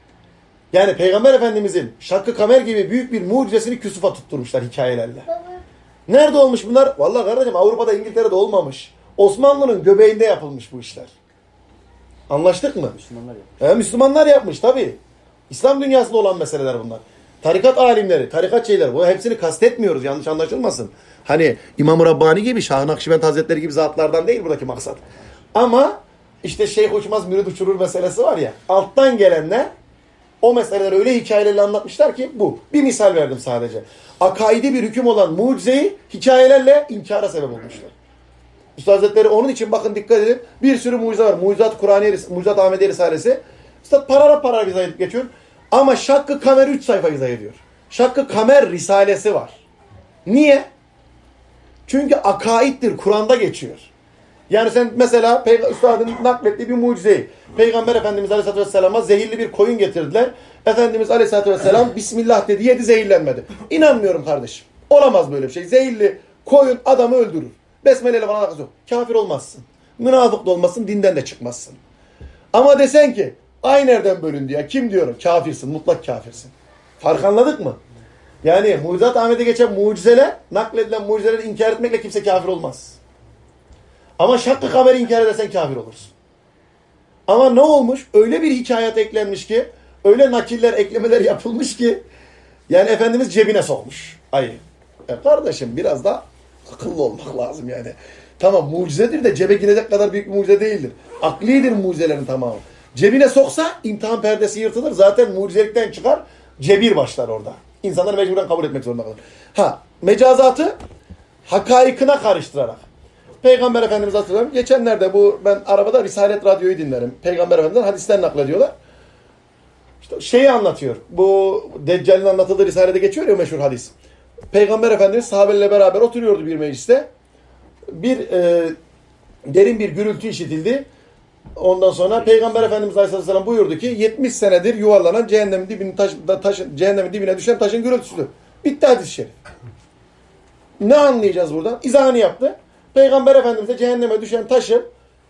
Yani Peygamber Efendimizin şakkı kamer gibi büyük bir mucizesini küsufa tutturmuşlar hikayelerle. Nerede olmuş bunlar? Vallahi kardeşim Avrupa'da İngiltere'de olmamış. Osmanlı'nın göbeğinde yapılmış bu işler. Anlaştık mı? Müslümanlar yapmış. Müslümanlar yapmış tabii. İslam dünyasında olan meseleler bunlar. Tarikat alimleri, tarikat şeyler. Bu hepsini kastetmiyoruz. Yanlış anlaşılmasın. Hani İmam-ı Rabbani gibi, Şah-ı Nakşibend Hazretleri gibi zatlardan değil buradaki maksat. Ama işte şeyh uçmaz mürid uçurur meselesi var ya. Alttan gelenler o meseleleri öyle hikayelerle anlatmışlar ki bu. Bir misal verdim sadece. Akaidi bir hüküm olan mucizeyi hikayelerle inkara sebep olmuşlar. Üstad Hazretleri onun için bakın dikkat edin. Bir sürü mucize var. Mucizat Kur'aniye, Mucizat Ahmediye Risalesi. Üstad paragraf izah edip geçiyor. Ama Şakkı Kamer 3 sayfa izah ediyor. Şakkı Kamer Risalesi var. Niye? Çünkü akaittir. Kur'an'da geçiyor. Yani sen mesela Üstad'ın naklettiği bir mucizeyi. Peygamber Efendimiz Aleyhisselatü Vesselam'a zehirli bir koyun getirdiler. Efendimiz Aleyhisselatü Vesselam Bismillah dedi yedi zehirlenmedi. İnanmıyorum kardeşim. Olamaz böyle bir şey. Zehirli koyun adamı öldürür. Besmeleyle falan alakası yok. Kafir olmazsın. Münafık da olmazsın. Dinden de çıkmazsın. Ama desen ki ay nereden bölündü ya? Kim diyorum? Kafirsin. Mutlak kafirsin. Fark anladık mı? Yani Mucizat Ahmet'e geçen mucizeler, nakledilen mucizeleri inkar etmekle kimse kafir olmaz. Ama şakkı haberi inkar edersen kafir olursun. Ama ne olmuş? Öyle bir hikayet eklenmiş ki, öyle nakiller, eklemeler yapılmış ki, yani Efendimiz cebine sokmuş ayı. Kardeşim biraz da akıllı olmak lazım yani. Tamam mucizedir de cebe girecek kadar büyük bir mucize değildir. Aklidir mucizelerin tamamı. Cebine soksa imtihan perdesi yırtılır. Zaten mucizelikten çıkar. Cebir başlar orada. İnsanlar mecburen kabul etmek zorunda kalır. Mecazatı hakaikına karıştırarak. Peygamber Efendimiz hatırlıyorum. Geçenlerde ben arabada Risalet Radyo'yu dinlerim. Peygamber Efendimiz'den hadisler naklediyorlar. İşte şeyi anlatıyor. Bu Deccal'in anlatıldığı Risale'de geçiyor ya meşhur hadis. Peygamber Efendimiz sahabelerle beraber oturuyordu bir mecliste. Derin bir gürültü işitildi. Ondan sonra Peygamber Efendimiz Aleyhisselam buyurdu ki 70 senedir yuvarlanan cehennemin dibine düşen taşın gürültüsüdür. Bitti hadis-i şerif. Ne anlayacağız buradan? İzahını yaptı. Peygamber Efendimiz'e cehenneme düşen taşın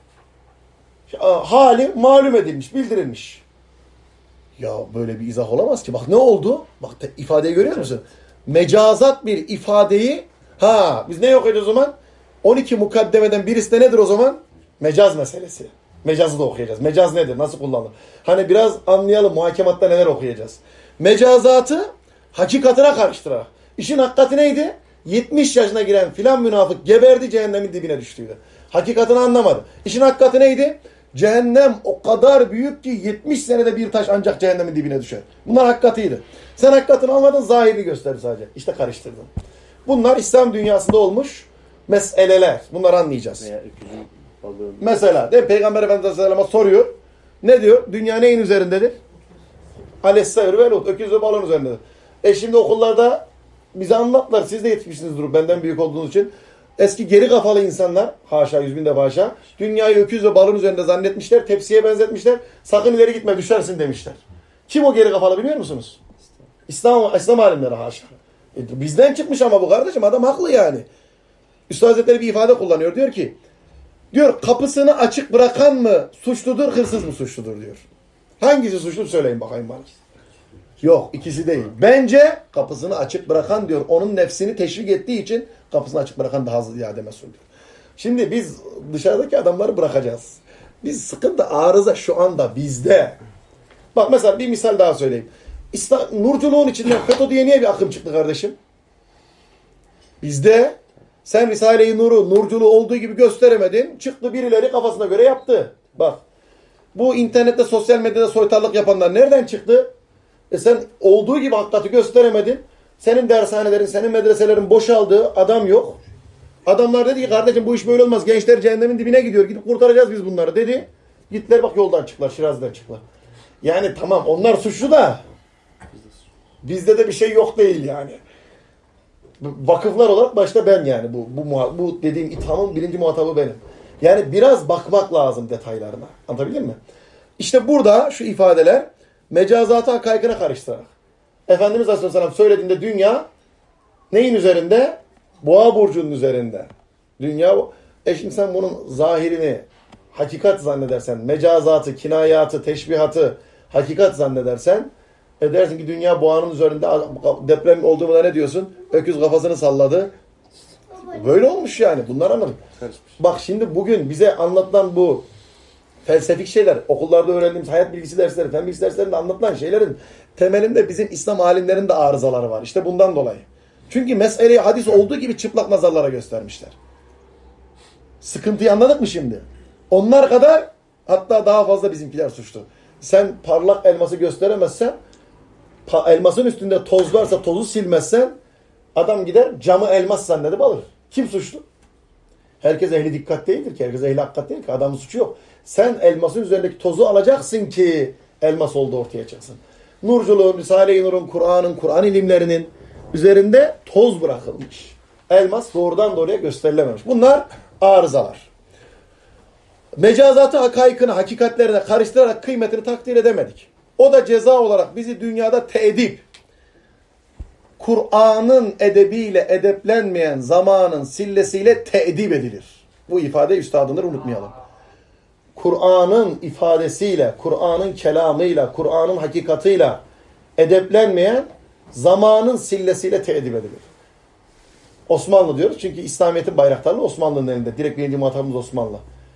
hali malum edilmiş, bildirilmiş. Ya böyle bir izah olamaz ki. Bak ne oldu? Bak ifadeyi görüyor musun? Mecazat bir ifadeyi biz ne okuyacağız o zaman? 12 mukaddemeden birisi de nedir o zaman? Mecaz meselesi. Mecazı da okuyacağız. Mecaz nedir? Nasıl kullanılır? Hani biraz anlayalım muhakematta neler okuyacağız. Mecazatı hakikatine karıştırarak. İşin hakikati neydi? 70 yaşına giren filan münafık geberdi cehennemin dibine düştüydü. Hakikatini anlamadı. İşin hakikati neydi? Cehennem o kadar büyük ki 70 senede bir taş ancak cehennemin dibine düşer. Bunlar hakikatiydi. Sen hakikatini almadın zahirini gösterir sadece. İşte karıştırdın. Bunlar İslam dünyasında olmuş meseleler. Bunları anlayacağız. Mesela değil mi? Peygamber Efendimiz Aleyhisselam'a soruyor. Ne diyor? Dünya neyin üzerindedir? Aleyhisselam ve Lut. Öküz ve balon üzerindedir. Şimdi okullarda bize anlattılar. Siz de yetişmişsinizdir benden büyük olduğunuz için. Eski geri kafalı insanlar, haşa 100 bin defa haşa, dünyayı öküz ve balon üzerinde zannetmişler, tepsiye benzetmişler. Sakın ileri gitme düşersin demişler. Kim o geri kafalı biliyor musunuz? İslam alimleri haşa. Bizden çıkmış ama bu kardeşim adam haklı yani. Üstad Hazretleri bir ifade kullanıyor. Diyor ki, kapısını açık bırakan mı suçludur, hırsız mı suçludur diyor. Hangisi suçlu söyleyin bakayım bana. Yok ikisi değil. Bence kapısını açık bırakan diyor. Onun nefsini teşvik ettiği için kapısını açık bırakan daha hızlı iade mesul diyor. Şimdi biz dışarıdaki adamları bırakacağız. Biz sıkıntı arıza şu anda bizde. Bak mesela bir misal daha söyleyeyim. Nurculuğun içinden FETÖ diye niye bir akım çıktı kardeşim? Bizde sen Risale-i Nur'u nurculuğu olduğu gibi gösteremedin. Çıktı birileri kafasına göre yaptı. Bak bu internette sosyal medyada soytarlık yapanlar nereden çıktı? Sen olduğu gibi hakikati gösteremedin. Senin dershanelerin, senin medreselerin boşaldığı adam yok. Adamlar dedi ki kardeşim bu iş böyle olmaz. Gençler cehennemin dibine gidiyor. Gidip kurtaracağız biz bunları dedi. Gittiler bak yoldan çıktılar. Şiraz'dan çıktılar. Yani tamam onlar suçlu da bizde de bir şey yok değil yani. Vakıflar olarak başta ben yani bu dediğim ithamın birinci muhatabı benim. Yani biraz bakmak lazım detaylarına. Anlatabildim mi? İşte burada şu ifadeler mecazatı hakaykına karıştırarak. Efendimiz Aleyhisselam söylediğinde dünya neyin üzerinde? Boğa burcunun üzerinde. Dünya şimdi sen bunun zahirini hakikat zannedersen, mecazatı, kinayatı, teşbihatı hakikat zannedersen dersin ki dünya boğanın üzerinde deprem olduğunda ne diyorsun? Öküz kafasını salladı. Böyle olmuş yani. Bunlar anladım. Bak şimdi bugün bize anlatılan bu felsefik şeyler, okullarda öğrendiğimiz hayat bilgisi dersleri, fen bilgisi derslerinde anlatılan şeylerin temelinde bizim İslam alimlerinin de arızaları var. İşte bundan dolayı. Çünkü meseleyi hadis olduğu gibi çıplak nazarlara göstermişler. Sıkıntıyı anladık mı şimdi? Onlar kadar hatta daha fazla bizimkiler suçlu. Sen parlak elması gösteremezsen, elmasın üstünde toz varsa tozu silmezsen adam gider camı elmas zannedip alır. Kim suçlu? Herkes ehli dikkat değildir ki. Herkes ehli hakikat değil ki. Adamın suçu yok. Sen elmasın üzerindeki tozu alacaksın ki elmas oldu ortaya çıksın. Nurculuğun, Risale-i Nur'un, Kur'an'ın, Kur'an ilimlerinin üzerinde toz bırakılmış. Elmas doğrudan doğruya gösterilememiş. Bunlar arızalar. Mecazatı hakaykını, hakikatlerine karıştırarak kıymetini takdir edemedik. O da ceza olarak bizi dünyada teedip, Kur'an'ın edebiyle edeplenmeyen zamanın sillesiyle teedip edilir. Bu ifade üstadını unutmayalım. Kur'an'ın ifadesiyle, Kur'an'ın kelamıyla, Kur'an'ın hakikatıyla edeplenmeyen zamanın sillesiyle teedip edilir. Osmanlı diyoruz çünkü İslamiyet'in bayraktarlığı Osmanlı'nın elinde. Direkt birinci muhatabımız Osmanlı.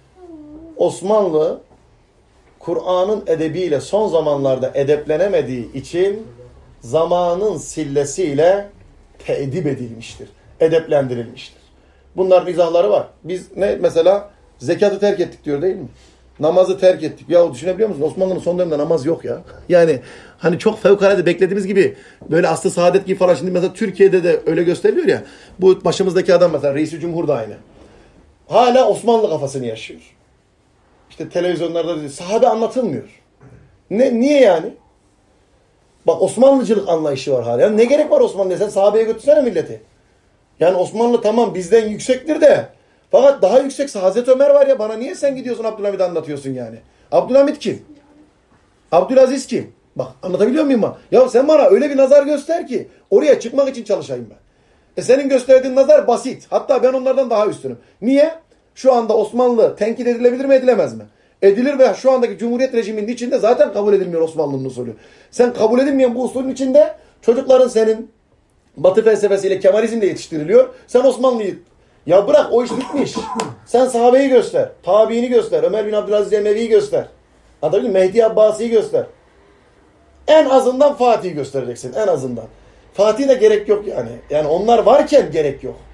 Osmanlı Kur'an'ın edebiyle son zamanlarda edeplenemediği için zamanın sillesiyle teedip edilmiştir. Edeplendirilmiştir. Bunların izahları var. Biz mesela zekatı terk ettik diyor değil mi? Namazı terk ettik. Ya düşünebiliyor musun? Osmanlı'nın son döneminde namaz yok ya. Yani hani çok fevkalade beklediğimiz gibi böyle aslı saadet gibi falan. Şimdi mesela Türkiye'de de öyle gösteriliyor ya. Bu başımızdaki adam mesela Reis-i Cumhur da aynı. Hala Osmanlı kafasını yaşıyor. İşte televizyonlarda dedi, sahabe anlatılmıyor. Niye yani? Bak Osmanlıcılık anlayışı var hala. Yani ne gerek var Osmanlı'ya? Sen sahabeye götürsene milleti. Yani Osmanlı tamam bizden yüksektir de fakat daha yüksekse Hazreti Ömer var ya bana niye sen gidiyorsun Abdülhamid'i anlatıyorsun yani? Abdülhamid kim? Abdülaziz kim? Bak anlatabiliyor muyum ben? Ya sen bana öyle bir nazar göster ki oraya çıkmak için çalışayım ben. Senin gösterdiğin nazar basit. Hatta ben onlardan daha üstünüm. Niye? Şu anda Osmanlı tenkit edilebilir mi edilemez mi? Edilir ve şu andaki Cumhuriyet rejiminin içinde zaten kabul edilmiyor Osmanlı'nın usulü. Sen kabul edilmeyen bu usulün içinde çocukların senin Batı felsefesiyle Kemalizmle yetiştiriliyor. Sen Osmanlı'yı ya bırak o iş bitmiş. Sen sahabeyi göster. Tabiini göster. Ömer bin Abdülaziz Emevi'yi göster. Anladın mı? Mehdi Abbasi'yi göster. En azından Fatih'i göstereceksin. En azından. Fatih'e gerek yok yani. Yani onlar varken gerek yok.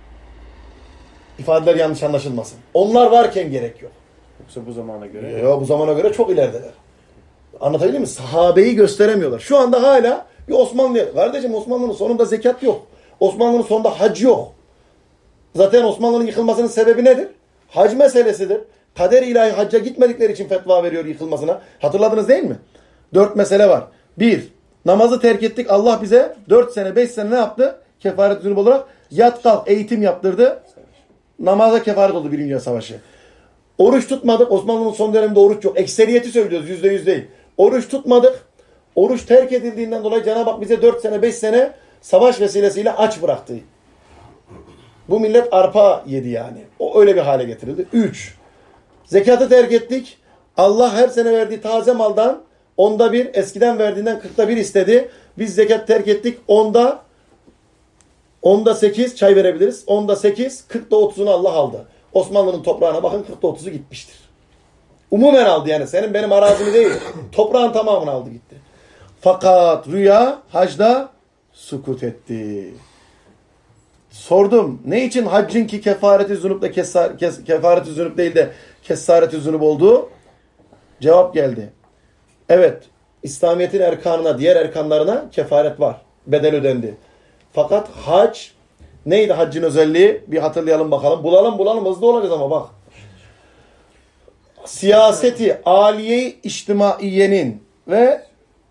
İfadeler yanlış anlaşılmasın. Onlar varken gerek yok. Yoksa bu zamana göre? Ya bu zamana göre çok ilerideler. Anlatabildim mi? Sahabeyi gösteremiyorlar. Şu anda hala bir Osmanlı. Kardeşim Osmanlı'nın sonunda zekat yok. Osmanlı'nın sonunda hac yok. Zaten Osmanlı'nın yıkılmasının sebebi nedir? Hac meselesidir. Kader ilahi hacca gitmedikleri için fetva veriyor yıkılmasına. Hatırladınız değil mi? 4 mesele var. 1. Namazı terk ettik. Allah bize 4 sene 5 sene ne yaptı? Kefaret zünub olarak yat kalk eğitim yaptırdı. Namaza kefaret oldu 1. Dünya Savaşı. Oruç tutmadık. Osmanlı'nın son döneminde oruç yok. Ekseriyeti söylüyoruz. %100 değil. Oruç tutmadık. Oruç terk edildiğinden dolayı Cenab-ı Hak bize 4 sene 5 sene savaş vesilesiyle aç bıraktı. Bu millet arpa yedi yani. O öyle bir hale getirildi. 3. Zekatı terk ettik. Allah her sene verdiği taze maldan 1/10 eskiden verdiğinden 1/40 istedi. Biz zekat terk ettik. 8 çay verebiliriz. 8 30'unu Allah aldı. Osmanlı'nın toprağına bakın 30'u gitmiştir. Umumen aldı yani. Senin benim arazimi değil. Toprağın tamamını aldı gitti. Fakat rüya hacda sukut etti. Sordum. Ne için haccın ki kefareti zunubla kefareti zunub değil de kesareti zunub olduğu? Cevap geldi. Evet. İslamiyet'in erkanına, diğer erkanlarına kefaret var. Bedel ödendi. Fakat hac Neydi haccın özelliği? Bir hatırlayalım bakalım. Bulalım hızlı olacağız ama bak. Siyaseti aliye-i içtimaiyenin ve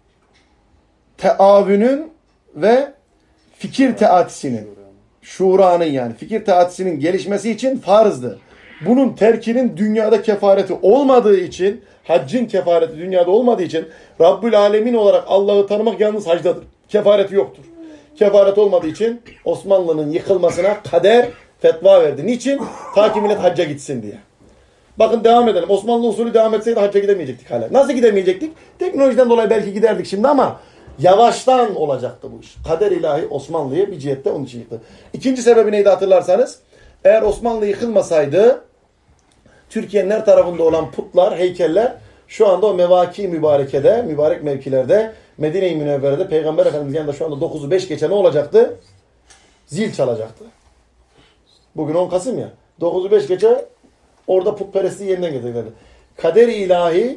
teavünün ve fikir teatisinin, şuranın yani fikir teatisinin gelişmesi için farzdı. Bunun terkinin dünyada kefareti olmadığı için, haccın kefareti dünyada olmadığı için Rabbül Alemin olarak Allah'ı tanımak yalnız hacdadır. Kefareti yoktur. Kefaret olmadığı için Osmanlı'nın yıkılmasına kader fetva verdi. Niçin? Ta ki millet hacca gitsin diye. Bakın devam edelim. Osmanlı usulü devam etseydi hacca gidemeyecektik hala. Nasıl gidemeyecektik? Teknolojiden dolayı belki giderdik şimdi ama yavaştan olacaktı bu iş. Kader ilahi Osmanlı'yı bir cihette onun için yıktı. İkinci sebebi neydi hatırlarsanız? Eğer Osmanlı yıkılmasaydı Türkiye'nin her tarafında olan putlar, heykeller şu anda o mevaki mübarekede, mübarek mevkilerde Medine-i Münevvere'de Peygamber Efendimiz yanında şu anda 9'u 5 geçe ne olacaktı? Zil çalacaktı. Bugün 10 Kasım ya. 9'u 5 geçe orada putperestliği yeniden getirirlerdi. Kader-i ilahi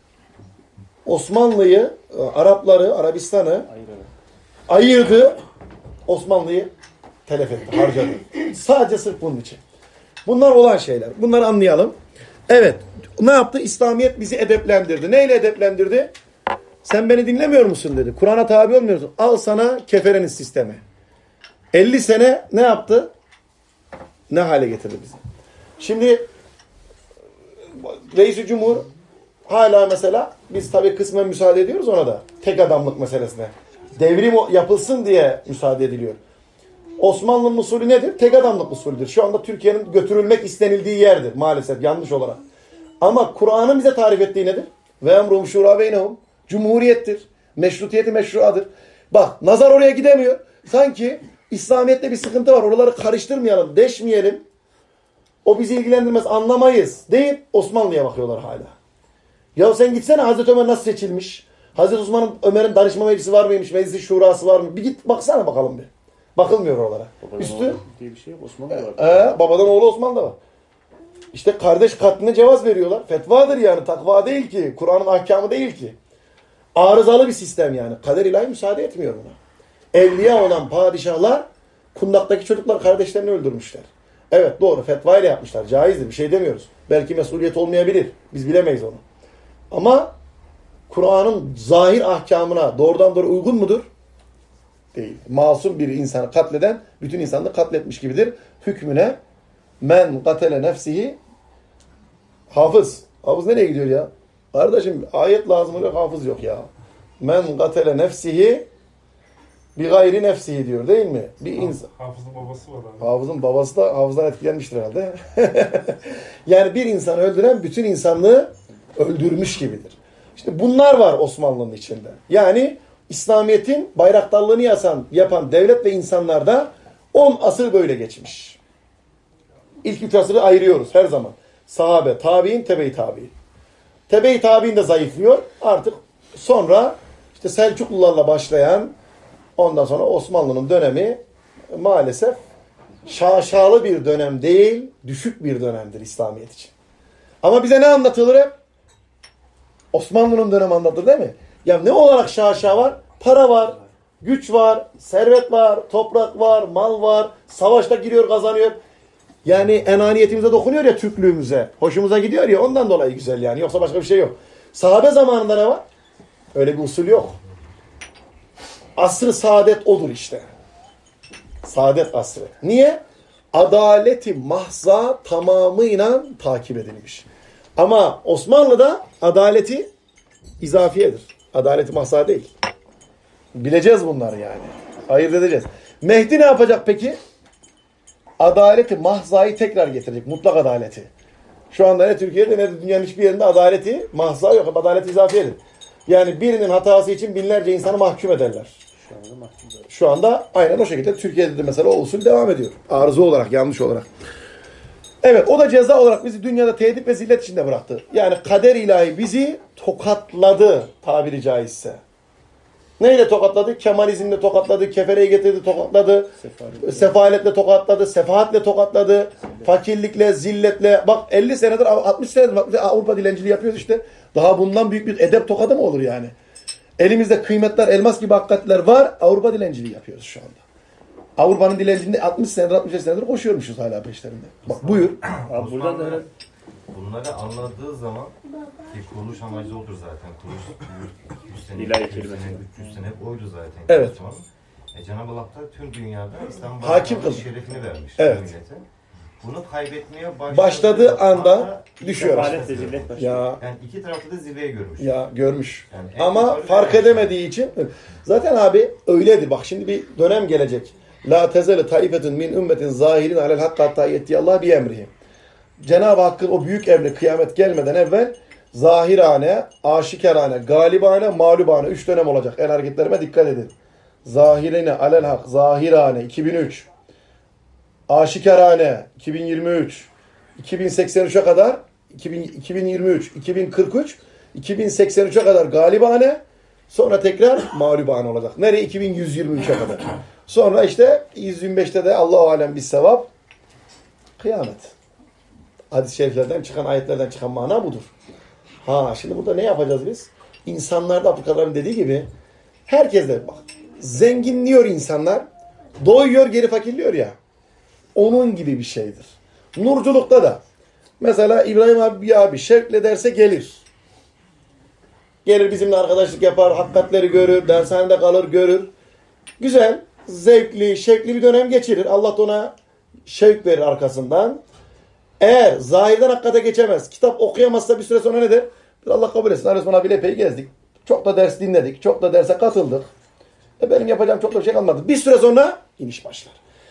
Osmanlı'yı, Arapları, Arabistan'ı ayırdı. Osmanlı'yı telef etti, harcadı. Sadece sırf bunun için. Bunlar olan şeyler. Bunları anlayalım. Evet. Ne yaptı? İslamiyet bizi edeplendirdi. Neyle edeplendirdi? Sen beni dinlemiyor musun dedi. Kur'an'a tabi olmuyorsun. Al sana keferenin sistemi. 50 sene ne yaptı? Ne hale getirdi bizi? Şimdi Reis-i Cumhur hala mesela biz tabii kısmen müsaade ediyoruz ona da. Tek adamlık meselesine. Devrim yapılsın diye müsaade ediliyor. Osmanlı'nın usulü nedir? Tek adamlık usulüdür. Şu anda Türkiye'nin götürülmek istenildiği yerdir maalesef yanlış olarak. Ama Kur'an'ın bize tarif ettiği nedir? Ve emruhum şura beynehum. Cumhuriyettir. Meşrutiyeti meşruadır. Bak nazar oraya gidemiyor. Sanki İslamiyet'te bir sıkıntı var. Oraları karıştırmayalım, deşmeyelim. O bizi ilgilendirmez, anlamayız deyip Osmanlı'ya bakıyorlar hala. Ya sen gitsene Hazreti Ömer nasıl seçilmiş? Hazreti Ömer'in danışma meclisi var mıymış? Meclisi şurası var mı? Bir git baksana bakalım bir. Bakılmıyor oralara. Babadan Üstü diye bir şey yok. Osmanlı var. Babadan oğlu Osmanlı var. İşte kardeş katline cevaz veriyorlar. Fetvadır yani. Takva değil ki. Kur'an'ın ahkamı değil ki. Arızalı bir sistem yani. Kader ilahi müsaade etmiyor buna. Evliya olan padişahlar kundaktaki çocuklar kardeşlerini öldürmüşler. Evet doğru. Fetva ile yapmışlar. Caizdir. Bir şey demiyoruz. Belki mesuliyet olmayabilir. Biz bilemeyiz onu. Ama Kur'an'ın zahir ahkamına doğrudan doğru uygun mudur? Değil. Masum bir insanı katleden bütün insanlığı katletmiş gibidir. Hükmüne men katele nefsihi hafız. Hafız nereye gidiyor ya? Kardeşim ayet lazım oluyor, hafız yok ya. Men katele nefsihi bi gayri nefsihi diyor değil mi? Bir insan. Hafızın babası var abi. Hafızın babası da hafızdan etkilenmiştir herhalde. Yani bir insanı öldüren bütün insanlığı öldürmüş gibidir. İşte bunlar var Osmanlı'nın içinde. Yani İslamiyet'in bayraktarlığını yapan devlet ve insanlarda 10 asır böyle geçmiş. İlk 3 asırı ayırıyoruz her zaman. Sahabe, tabi'in, tebe-i tabi'in. Tebe-i tabi'in de zayıflıyor. Artık sonra işte Selçuklularla başlayan ondan sonra Osmanlı'nın dönemi maalesef şaşalı bir dönem değil, düşük bir dönemdir İslamiyet için. Ama bize ne anlatılır hep? Osmanlı'nın dönemi anlatılır değil mi? Ya ne olarak şaşa var? Para var, güç var, servet var, toprak var, mal var, savaşta giriyor, kazanıyor. Yani enaniyetimize dokunuyor ya, Türklüğümüze. Hoşumuza gidiyor ya, ondan dolayı güzel yani. Yoksa başka bir şey yok. Sahabe zamanında ne var? Öyle bir usul yok. Asr-ı saadet odur işte. Saadet asrı. Niye? Adaleti mahza tamamıyla takip edilmiş. Ama Osmanlı'da adaleti izafiyedir. Adaleti mahza değil. Bileceğiz bunları yani. Ayırt edeceğiz. Mehdi ne yapacak peki? Adaleti mahzayı tekrar getirecek. Mutlak adaleti. Şu anda ne Türkiye'de ne de dünyanın hiçbir yerinde adaleti mahza yok. Adalet izafiyedir. Yani birinin hatası için binlerce insanı mahkum ederler. Şu anda aynen o şekilde Türkiye'de de mesela o usul devam ediyor. Arıza olarak, yanlış olarak. Evet, o da ceza olarak bizi dünyada tehdit ve zillet içinde bıraktı. Yani kader ilahi bizi tokatladı tabiri caizse. Neyle tokatladı? Kemalizmle tokatladı, kefereyi getirdi, tokatladı. Sefaletle tokatladı, sefahatle tokatladı. Fakirlikle, zilletle. Bak 50 senedir, 60 senedir Avrupa dilenciliği yapıyoruz işte. Daha bundan büyük bir edep tokadı mı olur yani? Elimizde kıymetler, elmas gibi hakikatler var. Avrupa dilenciliği yapıyoruz şu anda. Avrupa'nın dilencinde 60 senedir 65 senedir koşuyormuşuz hala peşlerinde. Bak buyur. Abi buradan da bunları anladığı zaman ki kuruluş amacı odur zaten. Kuruluş 100 sene, İlahi 200 şey. sene, 300 sene hep oydu zaten. Evet. Osmanlı. Cenab-ı Allah da tüm dünyada İslam Hakim bayramının kıldı. şerefini vermiş Evet. millete. Bunu kaybetmeye Başladığı anda düşüyor. sefalet ve zillet başlıyor. Ya Yani iki tarafta da zirveye görmüş. ya görmüş. Yani en Ama yukarı fark görmüş. edemediği için zaten abi öyleydi. Bak şimdi bir dönem gelecek. La tezele taifetun min ümmetin zahirin alel hakka hatta yettiyallah bi emrihi. Cenab-ı Hakk'ın o büyük emri kıyamet gelmeden evvel zahirane, aşikarane, galibane, mağlubane 3 dönem olacak. El hareketlerime dikkat edin. Zahirine alel hak, zahirane 2003. Aşikarane 2023. 2083'e kadar 2023, 2043, 2083'e kadar galibane, sonra tekrar mağlubane olacak. Nereye? 2123'e kadar. Sonra işte 125'te de Allahu alem bir sevap, kıyamet. Hadis-i şeriflerden çıkan, ayetlerden çıkan mana budur. Ha şimdi burada ne yapacağız biz? İnsanlarda Abdülkadir'in dediği gibi herkes de bak zenginliyor insanlar, doyuyor geri fakirliyor ya. Onun gibi bir şeydir. Nurculukta da mesela İbrahim abi şevkle derse gelir. Gelir bizimle arkadaşlık yapar, hakikatleri görür, dershanede kalır, görür. Güzel, zevkli, şevkli bir dönem geçirir. Allah da ona şevk verir arkasından. Eğer zahirden hakikate geçemez, kitap okuyamazsa bir süre sonra ne der? Biz Allah kabul etsin. Osman abiyle epey gezdik. Çok da ders dinledik. Çok da derse katıldık. Benim yapacağım çok da bir şey kalmadı. Bir süre sonra iniş başlar.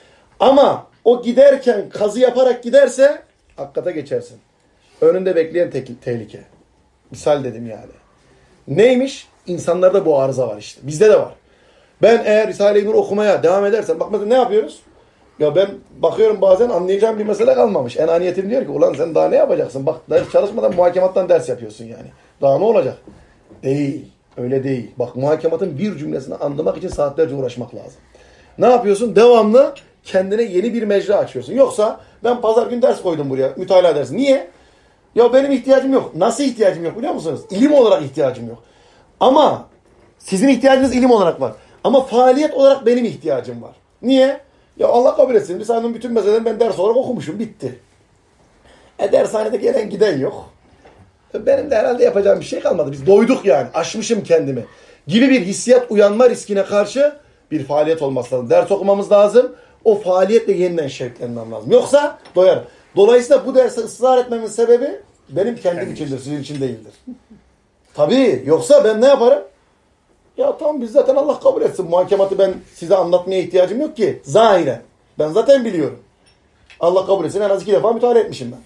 Ama o giderken kazı yaparak giderse hakikate geçersin. Önünde bekleyen tehlike. Misal dedim yani. Neymiş? İnsanlarda bu arıza var işte. Bizde de var. Ben eğer Risale-i Nur okumaya devam edersem, bak mesela ne yapıyoruz? Ya ben bakıyorum bazen anlayacağım bir mesele kalmamış. Enaniyetim diyor ki ulan sen daha ne yapacaksın? Bak ders çalışmadan muhakemattan ders yapıyorsun yani. Daha ne olacak? Değil. Öyle değil. Bak muhakematın bir cümlesini anlamak için saatlerce uğraşmak lazım. Ne yapıyorsun? Devamlı kendine yeni bir mecra açıyorsun. Yoksa ben pazar günü ders koydum buraya. Mütalaa dersi. Niye? Ya benim ihtiyacım yok. Nasıl ihtiyacım yok biliyor musunuz? İlim olarak ihtiyacım yok. Ama sizin ihtiyacınız ilim olarak var. Ama faaliyet olarak benim ihtiyacım var. Niye? Ya Allah kabul etsin. Risale'nin bütün meselelerini ben ders olarak okumuşum. Bitti. Dershanede gelen giden yok. Benim de herhalde yapacağım bir şey kalmadı. Biz doyduk yani. Aşmışım kendimi. Gibi bir hissiyat uyanma riskine karşı bir faaliyet olması lazım. Ders okumamız lazım. O faaliyetle yeniden şevklenmem lazım. Yoksa doyarım. Dolayısıyla bu derse ısrar etmemin sebebi benim kendim içindir. Sizin için değildir. Tabii. Yoksa ben ne yaparım? Ya tamam biz zaten Allah kabul etsin. Muhakematı ben size anlatmaya ihtiyacım yok ki. Zahiren. Ben zaten biliyorum. Allah kabul etsin. En az 2 defa müteala etmişim ben.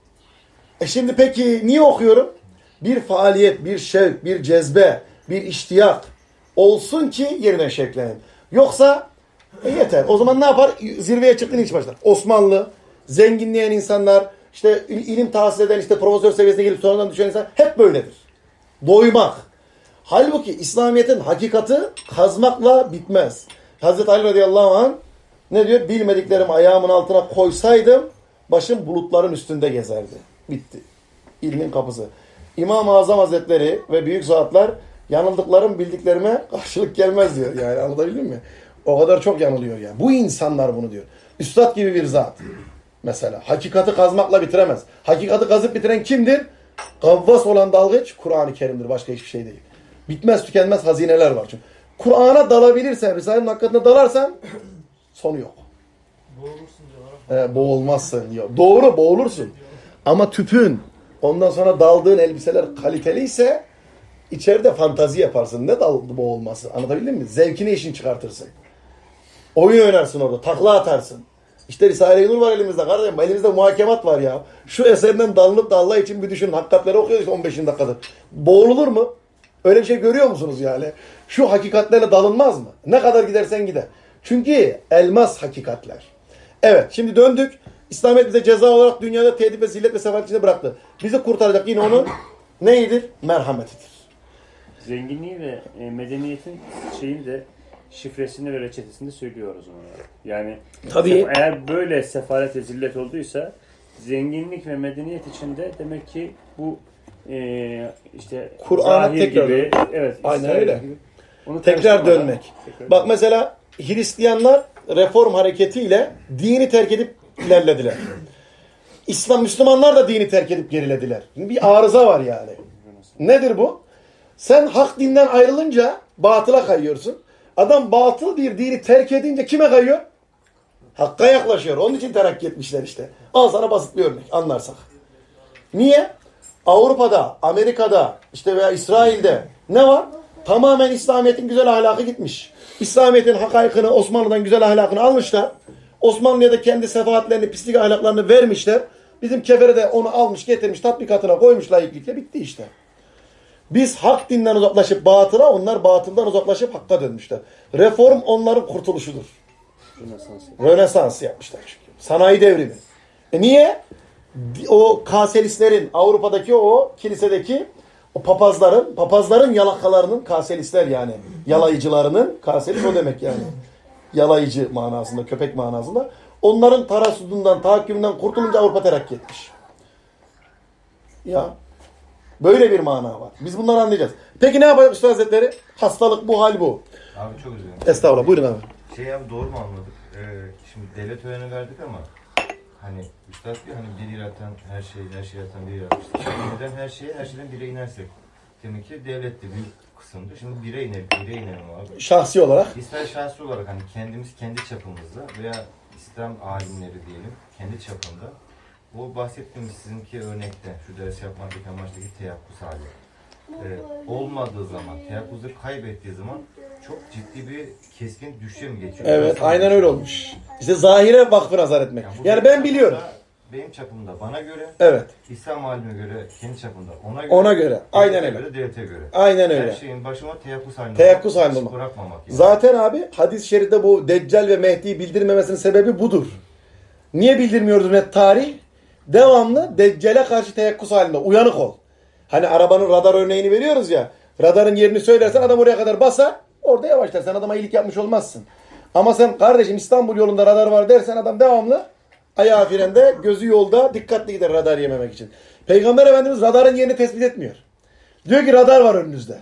Şimdi peki niye okuyorum? Bir faaliyet, bir şevk, bir cezbe, bir iştiyak olsun ki yeniden şevklenin. Yoksa yeter. O zaman ne yapar? Zirveye çıktığın hiç başlar. Osmanlı, zenginleyen insanlar, işte ilim tahsil eden, işte profesör seviyesine gelip sonradan düşen insan hep böyledir. Doymak. Halbuki İslamiyet'in hakikati kazmakla bitmez. Hazreti Ali radıyallahu anh ne diyor? Bilmediklerimi ayağımın altına koysaydım başım bulutların üstünde gezerdi. Bitti. İlmin kapısı. İmam-ı Azam Hazretleri ve büyük zatlar yanıldıklarım bildiklerime karşılık gelmez diyor. Yani anlatabildim mi? O kadar çok yanılıyor yani. Bu insanlar bunu diyor. Üstad gibi bir zat. Mesela hakikati kazmakla bitiremez. Hakikati kazıp bitiren kimdir? Gavvas olan dalgıç Kur'an-ı Kerim'dir. Başka hiçbir şey değil. Bitmez tükenmez hazineler var çünkü. Kur'an'a dalabilirsen, Risale'nin hakikatine dalarsan sonu yok. Boğulursun diyorlar. Boğulmazsın diyor. Doğru boğulursun. Ama tüpün ondan sonra daldığın elbiseler kaliteliyse içeride fantazi yaparsın. Ne boğulması? Anlatabildim mi? Zevkine işin çıkartırsın. Oyun oynarsın orada. Takla atarsın. İşte Risale-i Nur var elimizde kardeşim. Elimizde muhakemat var ya. Şu eserden dalınıp da Allah için bir düşünün. Hakikatleri okuyoruz işte 15 dakikadır. Boğulur mu? Öyle bir şey görüyor musunuz yani? Şu hakikatlerle dalınmaz mı? Ne kadar gidersen gider. Çünkü elmas hakikatler. Evet şimdi döndük. İslamiyet bize ceza olarak dünyada tehdit ve zillet ve sefalet içinde bıraktı. Bizi kurtaracak yine onun neyidir? Merhametidir. Zenginliği ve medeniyetin şeyini de şifresini ve reçetesini de söylüyoruz ona. Yani Tabii. Eğer böyle sefalet ve zillet olduysa zenginlik ve medeniyet içinde demek ki bu işte Kur'an'a zahir tekrar gibi, evet, aynen İsrail öyle. Gibi, onu Tekrar dönmek. Tekrar Bak mesela Hristiyanlar reform hareketiyle dini terk edip ilerlediler. Müslümanlar da dini terk edip gerilediler. Bir arıza var yani. Nedir bu? Sen hak dinden ayrılınca batıla kayıyorsun. Adam batıl bir dini terk edince kime kayıyor? Hakka yaklaşıyor. Onun için terakki etmişler işte. Al sana basit bir örnek anlarsak. Niye? Avrupa'da, Amerika'da işte veya İsrail'de ne var? Tamamen İslamiyet'in güzel ahlakı gitmiş. İslamiyet'in hakaykını, Osmanlı'dan güzel ahlakını almışlar. Osmanlı'ya da kendi sefahatlerini, pislik ahlaklarını vermişler. Bizim kefere de onu almış, getirmiş, tatbikatına koymuş laiklikle. Bitti işte. Biz hak dinden uzaklaşıp batıla, onlar batıldan uzaklaşıp hakka dönmüşler. Reform onların kurtuluşudur. Rönesans yapmışlar çünkü. Sanayi devrimi. Niye? O kaselistlerin, Avrupa'daki o kilisedeki o papazların yalakalarının, kaselistler yani, yalayıcılarının, kaselist o demek yani. Yalayıcı manasında, köpek manasında. Onların tarasudundan, tahakkümünden kurtulunca Avrupa terakki etmiş. Ya, böyle bir mana var. Biz bunları anlayacağız. Peki ne yapacak Üstad Hazretleri? Hastalık bu, hal bu. Abi çok üzüldüm. Estağfurullah, buyurun abi. Abi doğru mu anladık? Şimdi devlet öğreni verdik ama hani Üstad diyor hani biri yaratan her şeyi yaratan biri yaratmıştır. Neden her şeyden bire inersek? Demek ki devlet de büyük kısımda. Şimdi bire inelim abi. Şahsi olarak. İster şahsi olarak hani kendimiz kendi çapımızda veya İslam alimleri diyelim kendi çapında. Bu bahsettiğimiz sizinki örnekte şu ders yapmadaki amaçtaki teyakkuz hali. Olmadığı zaman, teyakkuzu kaybettiği zaman çok ciddi bir keskin düşüşe mi geçiyor? Evet, aynen öyle olmuş. İşte zahire vakfı nazar etmek. Yani ben biliyorum. Benim çapımda bana göre, evet. İslam alime göre, kendi çapında ona göre. Aynen öyle. Devlete göre. Aynen öyle. Her şeyin başıma teyakkuz halinde olmak. Bırakmamak. Yani. Zaten abi hadis-i şerifte bu Deccal ve Mehdi'yi bildirmemesinin sebebi budur. Niye bildirmiyordu net tarih? Devamlı Deccal'e karşı teyakkuz halinde. Uyanık ol. Hani arabanın radar örneğini veriyoruz ya. Radarın yerini söylersen adam oraya kadar basar. Orada yavaşlar. Sen adama iyilik yapmış olmazsın. Ama sen kardeşim İstanbul yolunda radar var dersen adam devamlı ayağı frende, gözü yolda, dikkatli gider radar yememek için. Peygamber Efendimiz radarın yerini tespit etmiyor. Diyor ki radar var önünüzde.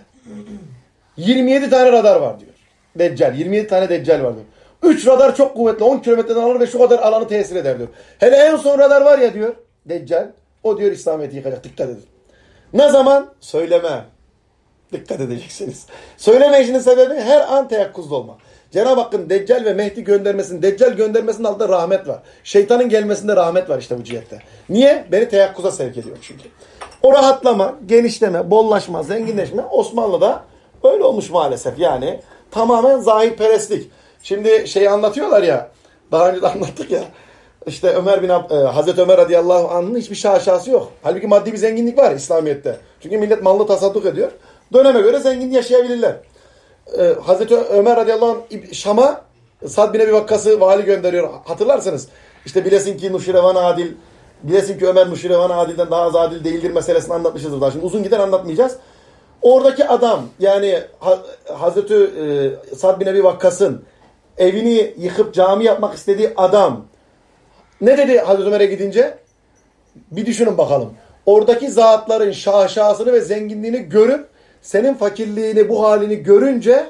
27 tane radar var diyor. Deccal. 27 tane Deccal var diyor. 3 radar çok kuvvetli. 10 kilometreden alır ve şu kadar alanı tesir eder diyor. Hele en son radar var ya diyor. Deccal. O diyor İslamiyet'i yıkacak. Dikkat edin. Ne zaman? Söyleme. Dikkat edeceksiniz. Söyleme işinin sebebi her an teyakkuzda olmak. Cenab-ı Hakk'ın Deccal ve Mehdi göndermesinin, Deccal göndermesinin altında rahmet var. Şeytanın gelmesinde rahmet var işte bu cihette. Niye? Beni teyakkuza sevk ediyor çünkü. O rahatlama, genişleme, bollaşma, zenginleşme Osmanlı'da öyle olmuş maalesef. Yani tamamen zahirperestlik. Şimdi anlatıyorlar ya, daha önce de anlattık ya. İşte Hazreti Ömer radıyallahu anh'ın hiçbir şaşası yok. Halbuki maddi bir zenginlik var İslamiyet'te. Çünkü millet mallı tasadduk ediyor. Döneme göre zengin yaşayabilirler. Hazreti Ömer radıyallahu anh Şam'a Sad bin Ebi Vakkas'ı vali gönderiyor. Hatırlarsınız. İşte bilesin ki Nuşirevan adil, bilesin ki Ömer Nuşirevan adilden daha az adil değildir meselesini anlatmışızdır daha. Şimdi uzun gider anlatmayacağız. Oradaki adam yani Hazreti Sad bin Ebi Vakkas'ın evini yıkıp cami yapmak istediği adam ne dedi Hazreti Ömer'e gidince? Bir düşünün bakalım. Oradaki zatların şaşasını ve zenginliğini görüp senin fakirliğini, bu halini görünce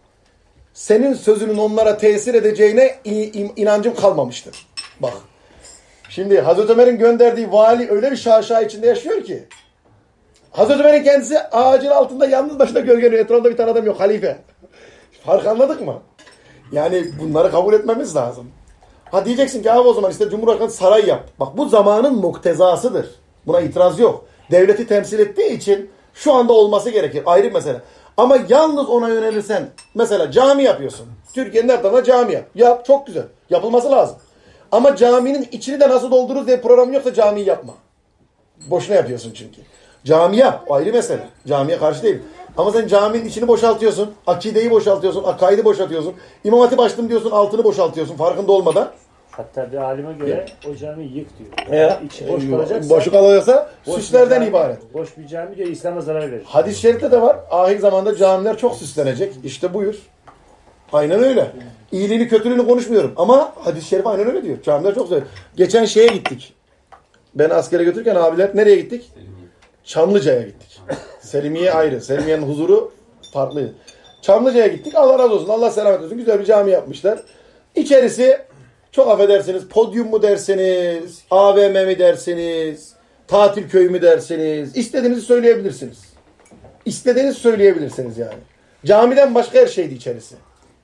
senin sözünün onlara tesir edeceğine inancım kalmamıştır. Bak. Şimdi Hazreti Ömer'in gönderdiği vali öyle bir şaşa içinde yaşıyor ki Hazreti Ömer'in kendisi ağacın altında yalnız başına gölgeliyor. Etrafında bir tane adam yok. Halife. Fark anladık mı? Yani bunları kabul etmemiz lazım. Ha diyeceksin ki abi o zaman işte Cumhurbaşkanı saray yap. Bak bu zamanın muktezasıdır. Buna itiraz yok. Devleti temsil ettiği için şu anda olması gerekir. Ayrı bir mesele. Ama yalnız ona yönelirsen mesela cami yapıyorsun. Türkiye'nin her tarafına cami yap. Yap çok güzel. Yapılması lazım. Ama caminin içini de nasıl doldururuz diye programın yoksa camiyi yapma. Boşuna yapıyorsun çünkü. Cami yap. Ayrı mesele. Camiye karşı değil. Ama sen caminin içini boşaltıyorsun. Akideyi boşaltıyorsun. Akaidi boşaltıyorsun. İmam Hatip açtım diyorsun. Altını boşaltıyorsun. Farkında olmadan. Hatta bir alime göre o camiyi yık diyor. İçi boş kalacaksa. Boşu kalacaksa süslerden ibaret. Boş bir cami diyor İslam'a zarar verir. Hadis-i şerifte de var. Ahir zamanda camiler çok süslenecek. İşte buyur. Aynen öyle. İyiliğini kötülüğünü konuşmuyorum. Ama hadis-i şerif aynen öyle diyor. Camiler çok güzel. Geçen şeye gittik. Beni askere götürürken abiler nereye gittik? Çamlıca'ya gittik. Selimiye ayrı. Selimiye'nin huzuru farklı. Çamlıca'ya gittik. Allah razı olsun. Allah selamet olsun. Güzel bir cami yapmışlar. İçerisi çok affedersiniz podyum mu derseniz, AVM mi derseniz, tatil köyü mü derseniz, istediğinizi söyleyebilirsiniz. İstediğinizi söyleyebilirsiniz yani. Camiden başka her şeydi içerisi.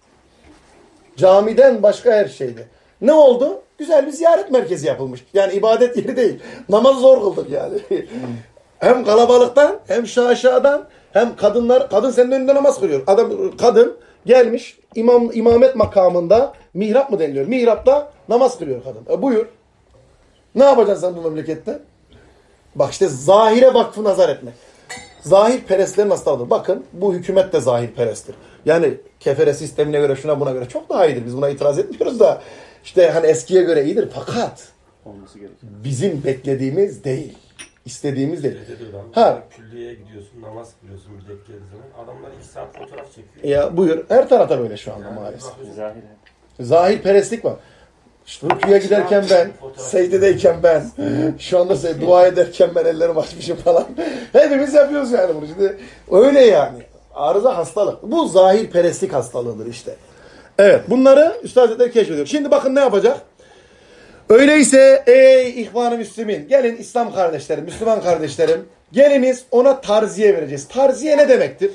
Camiden başka her şeydi. Ne oldu? Güzel bir ziyaret merkezi yapılmış. Yani ibadet yeri değil. Namazı zor kıldık yani. Hem kalabalıktan, hem şaşadan, hem kadın senin önünde namaz kılıyor. Kadın gelmiş imamet makamında, mihrap mı deniliyor? Mihrapta namaz kılıyor kadın. Buyur. Ne yapacaksın sen bu memlekette? Bak işte zahire vakfı nazar etmek. Zahirperestlerin hastalığı. Bakın bu hükümet de zahirperesttir. Yani kefere sistemine göre şuna buna göre çok daha iyidir. Biz buna itiraz etmiyoruz da işte hani eskiye göre iyidir fakat olması gerekiyor. Bizim beklediğimiz değil. İstediğimiz değil. Ha. Külliyeye gidiyorsun, namaz kılıyorsun bir denk geldiği zaman. Adamlar 2 saat fotoğraf çekiyor. Ya buyur. Her tarafta böyle şu anda maalesef. Zahir. Zahirperestlik var. İşte rüküye giderken ben, secdedeyken ben, şu anda dua ederken ben ellerimi açmışım falan. Hepimiz yapıyoruz yani bunu. Şimdi öyle yani. Arıza hastalık. Bu zahirperestlik hastalığıdır işte. Evet. Bunları Üstad Hazretleri keşfediyor. Şimdi bakın ne yapacak? Öyleyse ey ihvan-ı Müslümin, gelin İslam kardeşlerim, Müslüman kardeşlerim, geliniz ona tarziye vereceğiz. Tarziye ne demektir?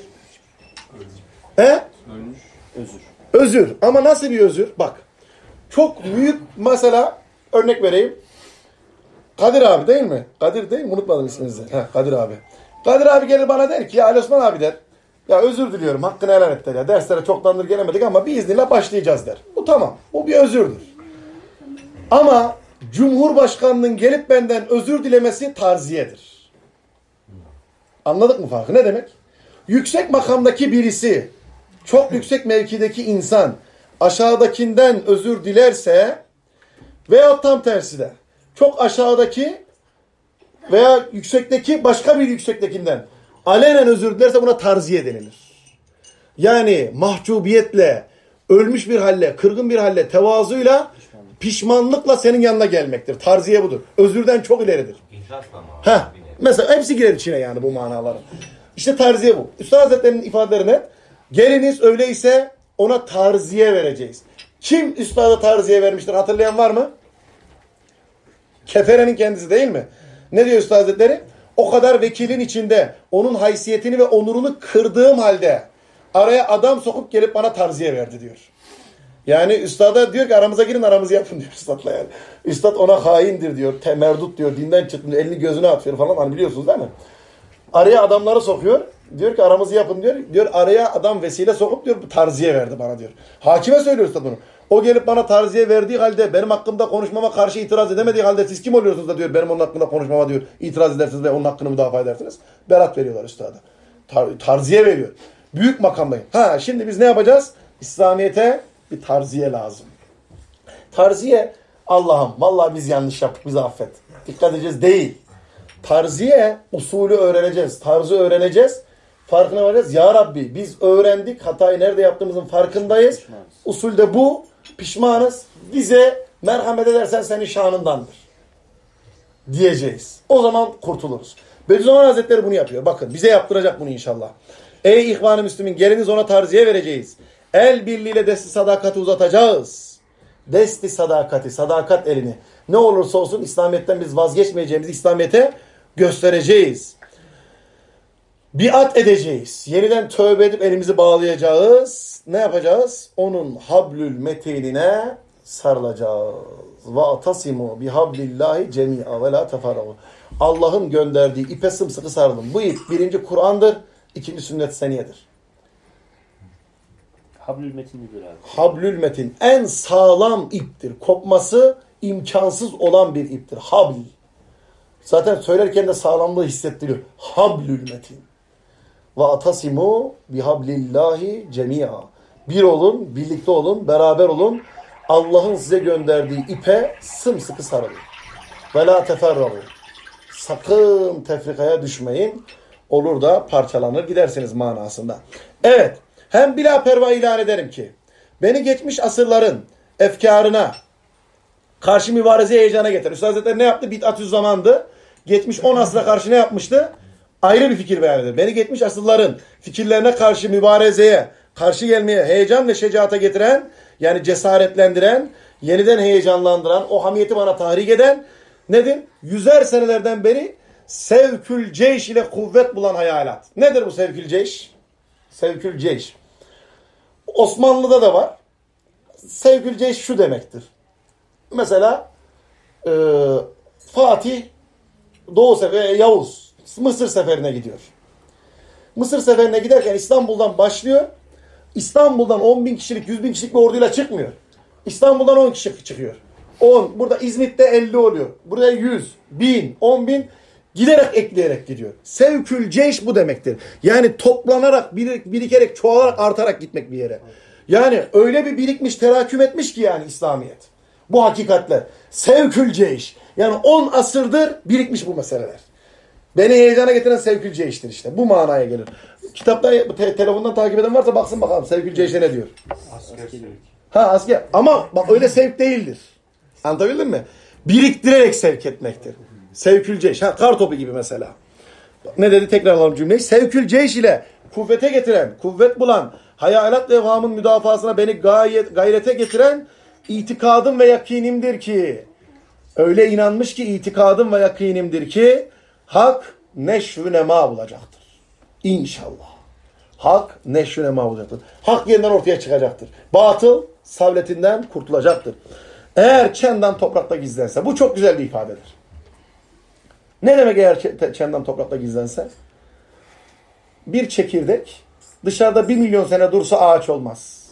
He? Özür. Özür. Ama nasıl bir özür? Bak. Çok büyük mesela örnek vereyim. Kadir abi değil mi? Kadir değil mi? Unutmadım isminizi. Kadir abi. Kadir abi gelir bana der ki ya Ali Osman abi der. Ya özür diliyorum hakkını helal et der ya. Derslere çoktandır gelemedik ama biiznillah başlayacağız der. Bu tamam. Bu bir özürdür. Ama Cumhurbaşkanının gelip benden özür dilemesi tarziyedir. Anladık mı farkı? Ne demek? Yüksek makamdaki birisi, çok yüksek mevkideki insan aşağıdakinden özür dilerse veya tam tersi de çok aşağıdaki veya yüksekteki başka bir yüksektekinden alenen özür dilerse buna tarziye denilir. Yani mahcubiyetle, ölmüş bir halle, kırgın bir halle, tevazuyla, pişmanlıkla senin yanına gelmektir. Tarziye budur. Özürden çok ileridir. Mesela hepsi girer içine yani bu manaların. İşte tarziye bu. Üstad Hazretleri'nin ifadelerine geliniz öyleyse ona tarziye vereceğiz. Kim üstada tarziye vermiştir hatırlayan var mı? Keferenin kendisi değil mi? Ne diyor Üstad Hazretleri? O kadar vekilin içinde onun haysiyetini ve onurunu kırdığım halde araya adam sokup gelip bana tarziye verdi diyor. Yani üstada diyor ki aramıza girin aramızı yapın diyor üstadla yani. Üstad ona haindir diyor. Temerdut diyor. Dinden çıkmış. Elini gözüne atıyor falan. Hani biliyorsunuz değil mi? Araya adamları sokuyor. Diyor ki aramızı yapın diyor. Diyor araya adam vesile sokup diyor tarziye verdi bana diyor. Hakime söylüyor üstad bunu. O gelip bana tarziye verdiği halde benim hakkımda konuşmama karşı itiraz edemediği halde siz kim oluyorsunuz da diyor benim onun hakkında konuşmama diyor itiraz edersiniz ve onun hakkını müdafaa edersiniz. Berat veriyorlar üstada. Tarziye veriyor. Büyük makamdayım. Şimdi biz ne yapacağız? İslamiyet'e bir tarziye lazım. Tarziye Allah'ım vallahi biz yanlış yaptık bizi affet. Dikkat edeceğiz değil. Tarziye usulü öğreneceğiz. Tarzı öğreneceğiz. Farkına varacağız. Ya Rabbi biz öğrendik. Hatayı nerede yaptığımızın farkındayız. Usulde bu. Pişmanız. Bize merhamet edersen senin şanındandır. Diyeceğiz. O zaman kurtuluruz. Bediüzzaman Hazretleri bunu yapıyor. Bakın bize yaptıracak bunu inşallah. Ey ihvan-ı Müslümin geliniz ona tarziye vereceğiz. El birliğiyle desti sadakati uzatacağız. Desti sadakati, sadakat elini. Ne olursa olsun İslamiyet'ten biz vazgeçmeyeceğimizi İslamiyet'e göstereceğiz. Biat edeceğiz. Yeniden tövbe edip elimizi bağlayacağız. Ne yapacağız? Onun hablül metinine sarılacağız. Ve atasimu bihablillahi cemi'a ve la teferru. Allah'ın gönderdiği ipe sımsıkı sarılın. Bu ip birinci Kur'an'dır, ikinci sünnet seniyedir. Hablül metin nedir abi? Hablül metin en sağlam iptir. Kopması imkansız olan bir iptir. Habl. Zaten söylerken de sağlamlığı hissettiriyor. Hablül metin. Ve atasimu bihablillahi cemi'a. Bir olun, birlikte olun, beraber olun. Allah'ın size gönderdiği ipe sımsıkı sarılın. Ve la teferru. Sakın tefrikaya düşmeyin. Olur da parçalanır gidersiniz manasında. Evet. Hem bila perva ilan ederim ki beni geçmiş asırların efkarına karşı mübareze heyecana getirir. Üstad Hazretleri ne yaptı? Bid'atüz zamandı. Geçmiş 10 asra karşı ne yapmıştı? Ayrı bir fikir beyan eder. Beni geçmiş asırların fikirlerine karşı mübarezeye, karşı gelmeye heyecan ve şecaata getiren, yani cesaretlendiren, yeniden heyecanlandıran, o hamiyeti bana tahrik eden nedir? 100'er senelerden beri sevkül ceyş ile kuvvet bulan hayalat. Nedir bu sevkül ceyş? Sevkül ceyş. Osmanlı'da da var. Sevkül ceyş şu demektir. Mesela Fatih Doğu Seferi, Yavuz Mısır seferine gidiyor. Mısır seferine giderken İstanbul'dan başlıyor. İstanbul'dan 10.000 kişilik, 100.000 kişilik bir orduyla çıkmıyor. İstanbul'dan 10 kişi çıkıyor. 10. Burada İzmit'te 50 oluyor. Burada 100, 1000, 10.000 giderek ekleyerek gidiyor. Sevkül ceyş bu demektir. Yani toplanarak, birikerek, çoğalarak, artarak gitmek bir yere. Yani öyle bir birikmiş, teraküm etmiş ki yani İslamiyet. Bu hakikatler. Sevkül ceyş. Yani 10 asırdır birikmiş bu meseleler. Beni heyecana getiren sevkül ceyş'tir işte. Bu manaya gelir. Kitapta telefondan takip eden varsa baksın bakalım sevkül ceyş'e ne diyor. Asker. Ama bak öyle sevk değildir. Anlatabildim mi? Biriktirerek sevk etmektir. Sevkül ceyş. Kar topu gibi mesela. Ne dedi? Tekrar alalım cümleyi. Sevkül ceyş ile kuvvete getiren, kuvvet bulan, hayalat ve evhamın müdafasına beni gayrete getiren itikadım ve yakinimdir ki, öyle inanmış ki itikadım ve yakinimdir ki hak neşv-ü nema bulacaktır. İnşallah. Hak neşv-ü nema bulacaktır. Hak yeniden ortaya çıkacaktır. Batıl savletinden kurtulacaktır. Eğer çendan toprakta gizlense, bu çok güzel bir ifadedir. Ne demek eğer çendan toprakta gizlense? Bir çekirdek dışarıda 1 milyon sene dursa ağaç olmaz.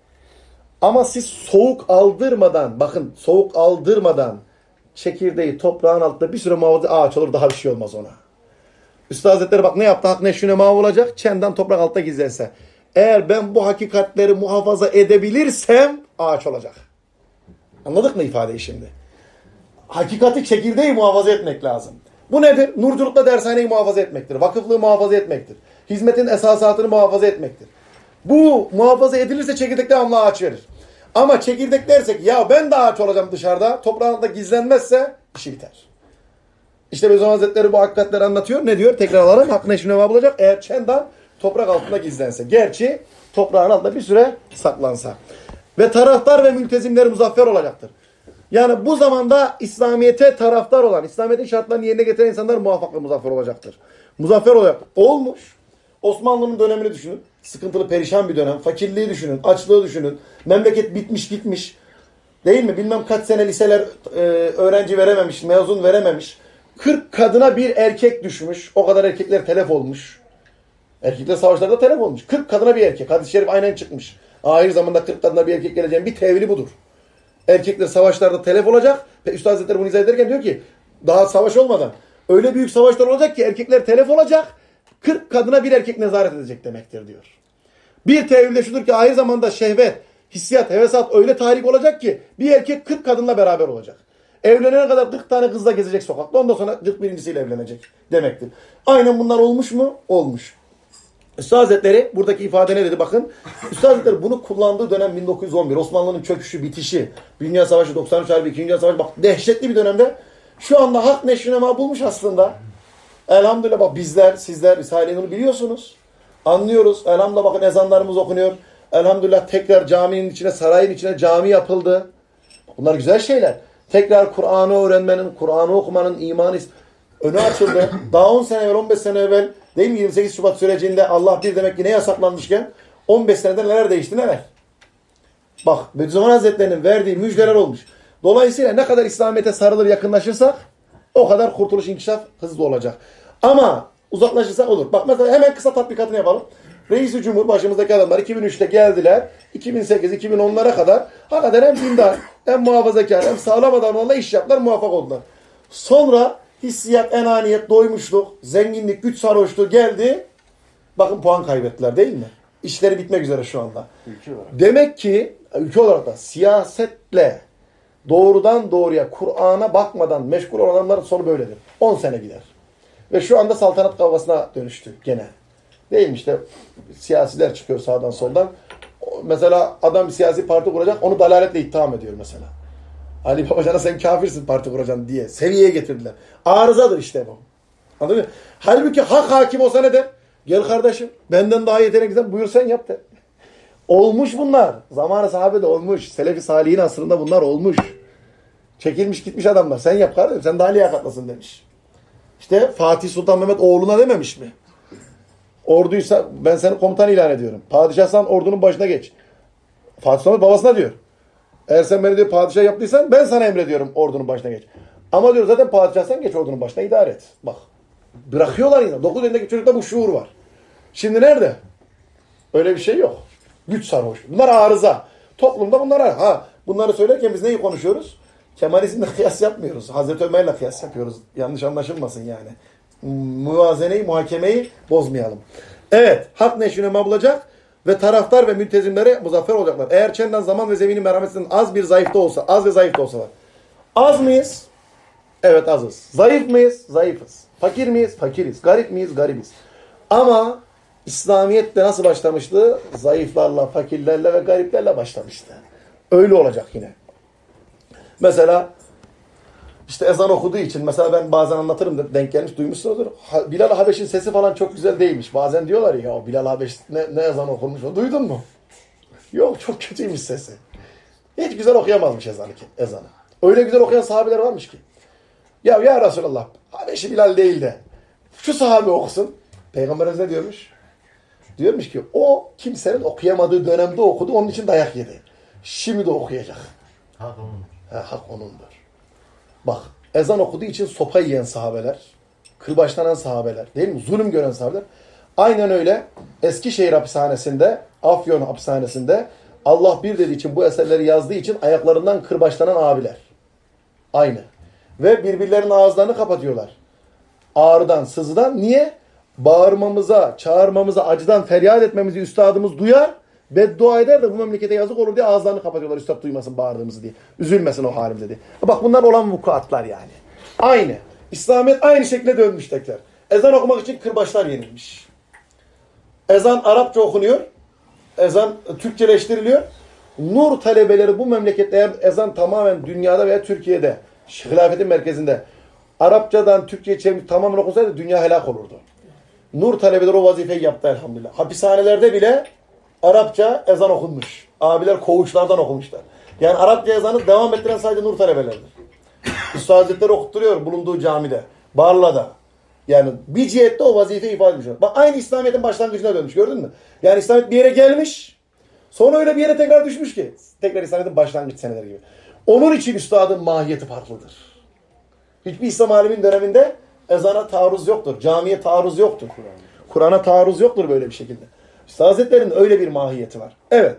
Ama siz soğuk aldırmadan, bakın soğuk aldırmadan çekirdeği toprağın altında bir süre muhafaza ağaç olur, daha bir şey olmaz ona. Üstad Hazretleri bak ne yaptı? Hak neşvüne mav olacak. Çendan toprak altta gizlense. Eğer ben bu hakikatleri muhafaza edebilirsem ağaç olacak. Anladık mı ifadeyi şimdi? Hakikati, çekirdeği muhafaza etmek lazım. Bu nedir? Nurculukla dershaneyi muhafaza etmektir. Vakıflığı muhafaza etmektir. Hizmetin esasatını muhafaza etmektir. Bu muhafaza edilirse çekirdek devamlı ağaç verir. Ama çekirdek dersek ya ben de ağaç olacağım dışarıda, toprağın altında gizlenmezse işi biter. İşte Beyazıt Hazretleri bu hakikatleri anlatıyor. Ne diyor? Tekrar alalım. Hak neşvüne vav bulacak. Eğer çendan toprak altında gizlense. Gerçi toprağın altında bir süre saklansa. Ve taraftar ve mültezimleri muzaffer olacaktır. Yani bu zamanda İslamiyet'e taraftar olan, İslamiyet'in şartlarını yerine getiren insanlar muvaffak ve muzaffer olacaktır. Muzaffer olacaktır. Olmuş. Osmanlı'nın dönemini düşünün. Sıkıntılı, perişan bir dönem. Fakirliği düşünün. Açlığı düşünün. Memleket bitmiş gitmiş. Değil mi? Bilmem kaç sene liseler öğrenci verememiş, mezun verememiş. 40 kadına bir erkek düşmüş. O kadar erkekler telef olmuş. Erkekler savaşlarda telef olmuş. 40 kadına bir erkek. Hadis-i şerif aynen çıkmış. Ahir zamanda 40 kadına bir erkek geleceğin bir tevili budur. Erkekler savaşlarda telef olacak. Ve Üstad Hazretleri bunu izah ederken diyor ki daha savaş olmadan öyle büyük savaşlar olacak ki erkekler telef olacak. 40 kadına bir erkek nezaret edecek demektir diyor. Bir tevil de şudur ki ahir zamanda şehvet, hissiyat, hevesat öyle tahrik olacak ki bir erkek 40 kadınla beraber olacak. Evlenene kadar 40 tane kızla gezecek sokakta. Ondan sonra 41.siyle evlenecek demektir. Aynen bunlar olmuş mu? Olmuş. Üstad Hazretleri buradaki ifade ne dedi? Bakın. Üstad Hazretleri bunu kullandığı dönem 1911. Osmanlı'nın çöküşü, bitişi. Dünya Savaşı, 93 Harbi, 2. Dünya Savaşı. Bak dehşetli bir dönemde. Şu anda hak neşrine bulmuş aslında. Elhamdülillah bak bizler, sizler Risale-i Nur'u biliyorsunuz. Anlıyoruz. Elhamdülillah bakın ezanlarımız okunuyor. Elhamdülillah tekrar caminin içine, sarayın içine cami yapıldı. Bunlar güzel şeyler. Tekrar Kur'an'ı öğrenmenin, Kur'an'ı okumanın, imanı önü açıldı. Daha 10 sene evvel, 15 sene evvel değil mi 28 Şubat sürecinde Allah bir demek ki ne yasaklanmışken 15 senede neler değişti neler. Bak Bediüzzaman Hazretleri'nin verdiği müjdeler olmuş. Dolayısıyla ne kadar İslamiyet'e sarılır yakınlaşırsak o kadar kurtuluş inkişaf hızlı olacak. Ama uzaklaşırsak olur. Bak mesela hemen kısa tatbikatını yapalım. Reis-i Cumhur başımızdaki adamlar 2003'te geldiler. 2008-2010'lara kadar hakikaten hem dindar hem muhafazakar hem sağlam adamlarla iş yaptılar, muvaffak oldular. Sonra hissiyat, enaniyet, doymuşluk, zenginlik, güç sarhoşluğu geldi. Bakın puan kaybettiler değil mi? İşleri bitmek üzere şu anda. Demek ki ülke olarak da siyasetle doğrudan doğruya Kur'an'a bakmadan meşgul olan adamların sonu böyledir. 10 sene gider. Ve şu anda saltanat kavgasına dönüştü gene. Değil mi işte siyasiler çıkıyor sağdan soldan. Mesela adam bir siyasi parti kuracak, onu dalaletle itham ediyor mesela. Ali Babacan'a sen kafirsin parti kuracaksın diye seviyeye getirdiler. Arızadır işte bu. Anladın mı? Halbuki hak hakim olsa ne der? Gel kardeşim benden daha yeteneklisin buyur sen yap de. Olmuş bunlar. Zamanı sahabede olmuş. Selefi Salih'in asrında bunlar olmuş. Çekilmiş gitmiş adamlar. Sen yap kardeşim. Sen daha liyakatlısın demiş. İşte Fatih Sultan Mehmet oğluna dememiş mi? Orduysa ben seni komutan ilan ediyorum. Padişahsan ordunun başına geç. Fatih Sultan Mehmet babasına diyor. Eğer sen beni diyor padişah yaptıysan ben sana emrediyorum ordunun başına geç. Ama diyor zaten padişahsan geç ordunun başına idare et. Bak. Bırakıyorlar yine. 9 yaşındaki çocukta bu şuur var. Şimdi nerede? Öyle bir şey yok. Güç sarhoş. Bunlar arıza. Toplumda bunlar bunları söylerken biz neyi konuşuyoruz? Kemalizmle kıyas yapmıyoruz. Hazreti Ömer'le kıyas yapıyoruz. Yanlış anlaşılmasın yani. Muvazeneyi, muhakemeyi bozmayalım. Evet. Hak neşrine mabulacak ve taraftar ve mültezimlere muzaffer olacaklar. Eğer çenden zaman ve zeminin merhametinden az ve zayıf da olsalar. Az mıyız? Evet azız. Zayıf mıyız? Zayıfız. Fakir miyiz? Fakiriz. Garip miyiz? Garibiz. Ama İslamiyet de nasıl başlamıştı? Zayıflarla, fakirlerle ve gariplerle başlamıştı. Öyle olacak yine. Mesela işte ezan okuduğu için mesela ben bazen anlatırım da denk gelmiş duymuşsunuzdur. Bilal Habeş'in sesi falan çok güzel değilmiş. Bazen diyorlar ya Bilal Habeş ne ezan okurmuş o. Duydun mu? Yok çok kötüymüş sesi. Hiç güzel okuyamazmış ezanı. Öyle güzel okuyan sahabeler varmış ki. Ya Resulallah Habeşi Bilal değil de şu sahabe okusun. Peygamberimiz ne diyormuş? Diyormuş ki o kimsenin okuyamadığı dönemde okudu onun için dayak yedi. Şimdi de okuyacak. Hak onundur. Hak onundur. Bak ezan okuduğu için sopa yiyen sahabeler, kırbaçlanan sahabeler değil mi? Zulüm gören sahabeler. Aynen öyle Eskişehir hapishanesinde, Afyon hapishanesinde Allah bir dediği için bu eserleri yazdığı için ayaklarından kırbaçlanan abiler. Aynı. Ve birbirlerinin ağızlarını kapatıyorlar. Ağrıdan, sızıdan. Niye? Bağırmamıza, çağırmamıza, acıdan feryat etmemizi üstadımız duyar. Beddua eder de bu memlekete yazık olur diye ağızlarını kapatıyorlar. Üstad duymasın bağırdığımızı diye. Üzülmesin o halimize diye. Bak bunlar olan vukuatlar yani. Aynı. İslamiyet aynı şekilde dönmüş tekrar. Ezan okumak için kırbaçlar yenilmiş. Ezan Arapça okunuyor. Ezan Türkçeleştiriliyor. Nur talebeleri bu memlekette ezan tamamen dünyada veya Türkiye'de hilafetin merkezinde Arapçadan Türkçe'ye çevirip tamamen okunsaydı dünya helak olurdu. Nur talebeleri o vazifeyi yaptı elhamdülillah. Hapishanelerde bile Arapça ezan okunmuş. Abiler koğuşlardan okumuşlar. Yani Arapça ezanı devam ettiren sadece nur talebelerdir. Üstad Hazretleri okutturuyor bulunduğu camide. Barla'da. Yani bir cihette o vazifeyi ifade etmiş. Bak aynı İslamiyet'in başlangıcına dönmüş. Gördün mü? Yani İslamiyet bir yere gelmiş. Sonra öyle bir yere tekrar düşmüş ki. Tekrar İslamiyet'in başlangıç seneleri gibi. Onun için üstadın mahiyeti farklıdır. Hiçbir İslam aliminin döneminde ezana taarruz yoktur. Camiye taarruz yoktur. Kur'an'a taarruz yoktur böyle bir şekilde. Üstad Hazretleri'nin öyle bir mahiyeti var. Evet.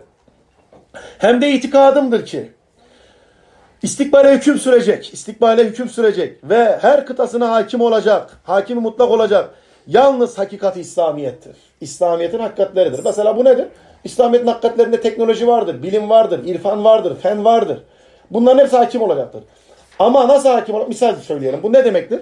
Hem de itikadımdır ki istikbale hüküm sürecek. İstikbale hüküm sürecek. Ve her kıtasına hakim olacak. Hakimi mutlak olacak. Yalnız hakikati İslamiyettir. İslamiyet'in hakikatleridir. Mesela bu nedir? İslamiyet'in hakikatlerinde teknoloji vardır, bilim vardır, irfan vardır, fen vardır. Bunların hepsi hakim olacaktır. Ama nasıl hakim olacak? Misal söyleyelim. Bu ne demektir?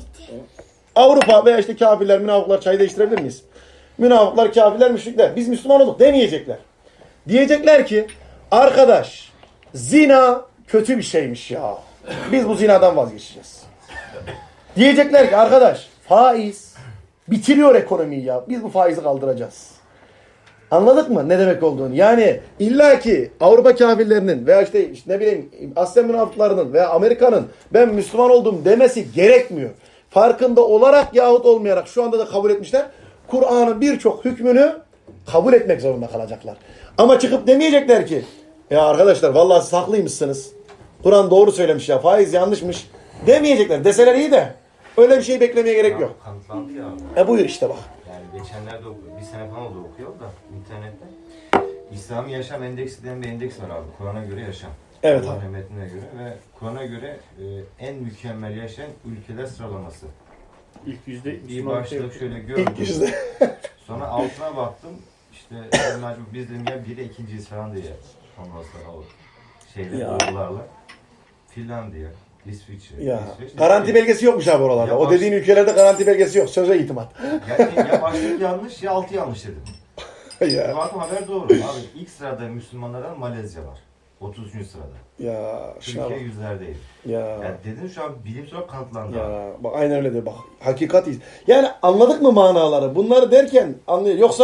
Avrupa veya işte kafirler, münafıklar çayı değiştirebilir miyiz? Münafıklar, kafirler, müşrikler. Biz Müslüman olduk demeyecekler. Diyecekler ki arkadaş zina kötü bir şeymiş ya. Biz bu zinadan vazgeçeceğiz. Diyecekler ki arkadaş faiz bitiriyor ekonomiyi ya. Biz bu faizi kaldıracağız. Anladık mı ne demek olduğunu? Yani illaki Avrupa kafirlerinin veya işte ne bileyim Asya münafıklarının veya Amerika'nın ben Müslüman oldum demesi gerekmiyor. Farkında olarak yahut olmayarak şu anda da kabul etmişler. Kur'an'ın birçok hükmünü kabul etmek zorunda kalacaklar. Ama çıkıp demeyecekler ki ya arkadaşlar vallahi siz haklıymışsınız. Kur'an doğru söylemiş ya faiz yanlışmış demeyecekler. Deseler iyi de öyle bir şey beklemeye gerek yok. Kanıtlandı ya. Buyur işte bak. Yani geçenlerde bir sene falan oldu okuyor da internette. İslami Yaşam Endeksi denen bir endeks var abi. Kur'an'a göre yaşam. Evet Allah'ın abi. emretine göre ve Kur'an'a göre en mükemmel yaşayan ülkeler sıralaması. İlk yüzde Bir başlık şöyle gördüm. İlk yüzde. Sonra altına baktım. İşte biz dedim ya biri ikinciyiz falan diye. Ondan sonra o şeyler, doğrularla. Finlandiya, İsviçre, Ya. İsveç. Garanti belgesi yokmuş abi oralarda. Ya o dediğin ülkelerde garanti belgesi yok. Söze itimat. Ya başlık yanlış ya altı yanlış dedim. Ya. Baktım haber doğru. Abi ilk sırada Müslümanlardan Malezya var. 33. sırada. Ya. Şuna Türkiye bak. yüzlerdeyim. Ya. Yani dedim şu an bilimsel olarak kanıtlandı. Ya. Bak aynen öyle diyor. Bak. Hakikat. Yani anladık mı manaları? Bunları derken anlıyor. Yoksa